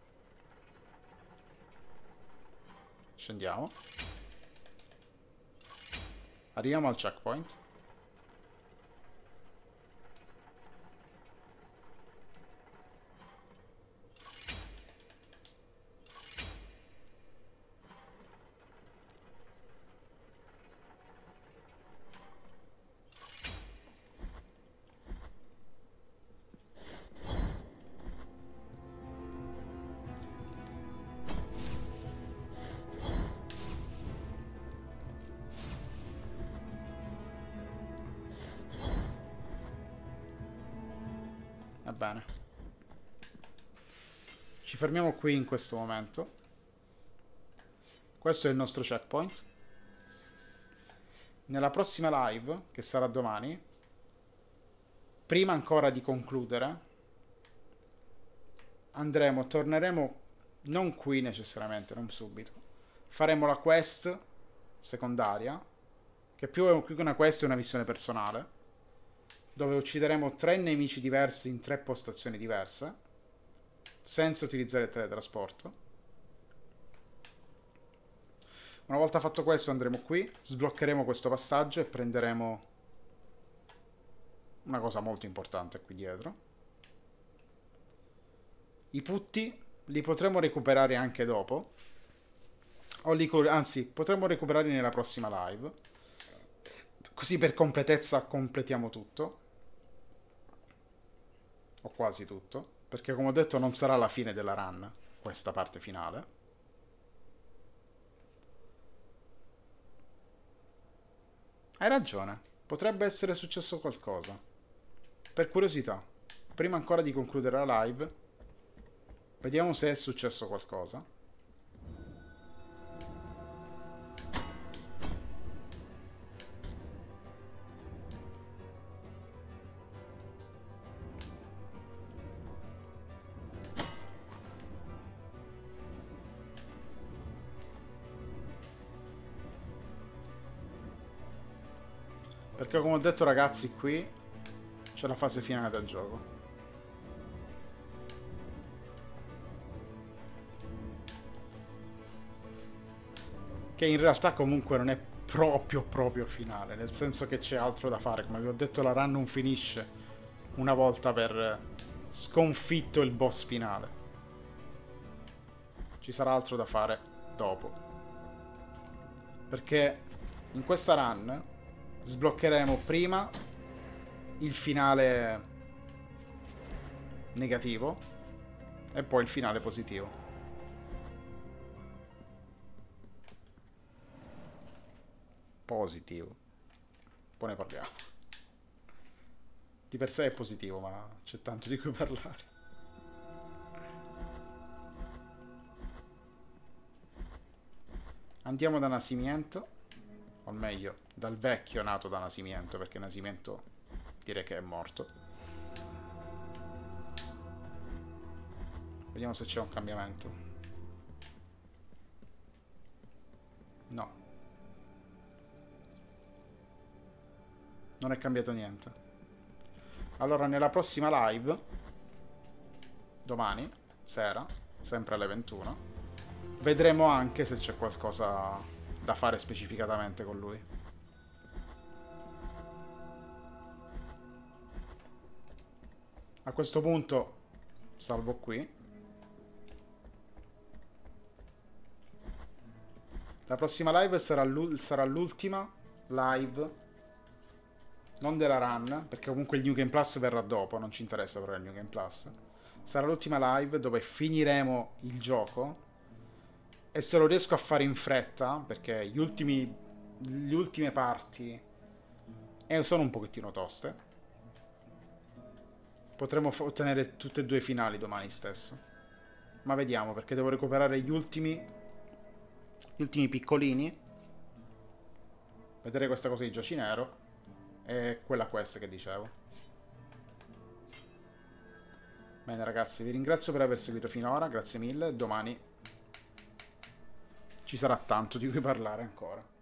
Scendiamo. Arriviamo al checkpoint. Bene. Ci fermiamo qui in questo momento. Questo è il nostro checkpoint. Nella prossima live, che sarà domani, prima ancora di concludere, torneremo, non qui necessariamente, non subito. Faremo la quest secondaria, che più che una quest è una missione personale, dove uccideremo 3 nemici diversi in 3 postazioni diverse, senza utilizzare il teletrasporto. Una volta fatto questo andremo qui, sbloccheremo questo passaggio e prenderemo una cosa molto importante qui dietro. I putti li potremo recuperare anche dopo, anzi, potremo recuperarli nella prossima live, così per completezza completiamo tutto. O quasi tutto, perché come ho detto non sarà la fine della run, questa parte finale. Hai ragione, potrebbe essere successo qualcosa. Per curiosità, prima ancora di concludere la live, vediamo se è successo qualcosa. Perché come ho detto ragazzi, qui c'è la fase finale del gioco. Che in realtà comunque non è proprio finale, nel senso che c'è altro da fare. Come vi ho detto, la run non finisce una volta per sconfitto il boss finale. Ci sarà altro da fare dopo. Perché in questa run sbloccheremo prima il finale negativo e poi il finale positivo. Positivo. Poi ne parliamo. Di per sé è positivo, ma c'è tanto di cui parlare. Andiamo da Nascimento, o meglio, dal vecchio nato da Nascimento, perché Nascimento direi che è morto. Vediamo se c'è un cambiamento. No. Non è cambiato niente. Allora, nella prossima live, domani sera, sempre alle 21, vedremo anche se c'è qualcosa da fare specificatamente con lui. A questo punto salvo qui. La prossima live sarà l'ultima live, non della run, perché comunque il New Game Plus verrà dopo, non ci interessa però il New Game Plus. Sarà l'ultima live dove finiremo il gioco, e se lo riesco a fare in fretta, perché le ultime parti sono un pochettino toste, potremo ottenere tutte e due i finali domani stesso. Ma vediamo, perché devo recuperare gli ultimi piccolini, vedere questa cosa di Giocinero e quella quest che dicevo. Bene ragazzi, vi ringrazio per aver seguito finora, grazie mille, domani ci sarà tanto di cui parlare ancora.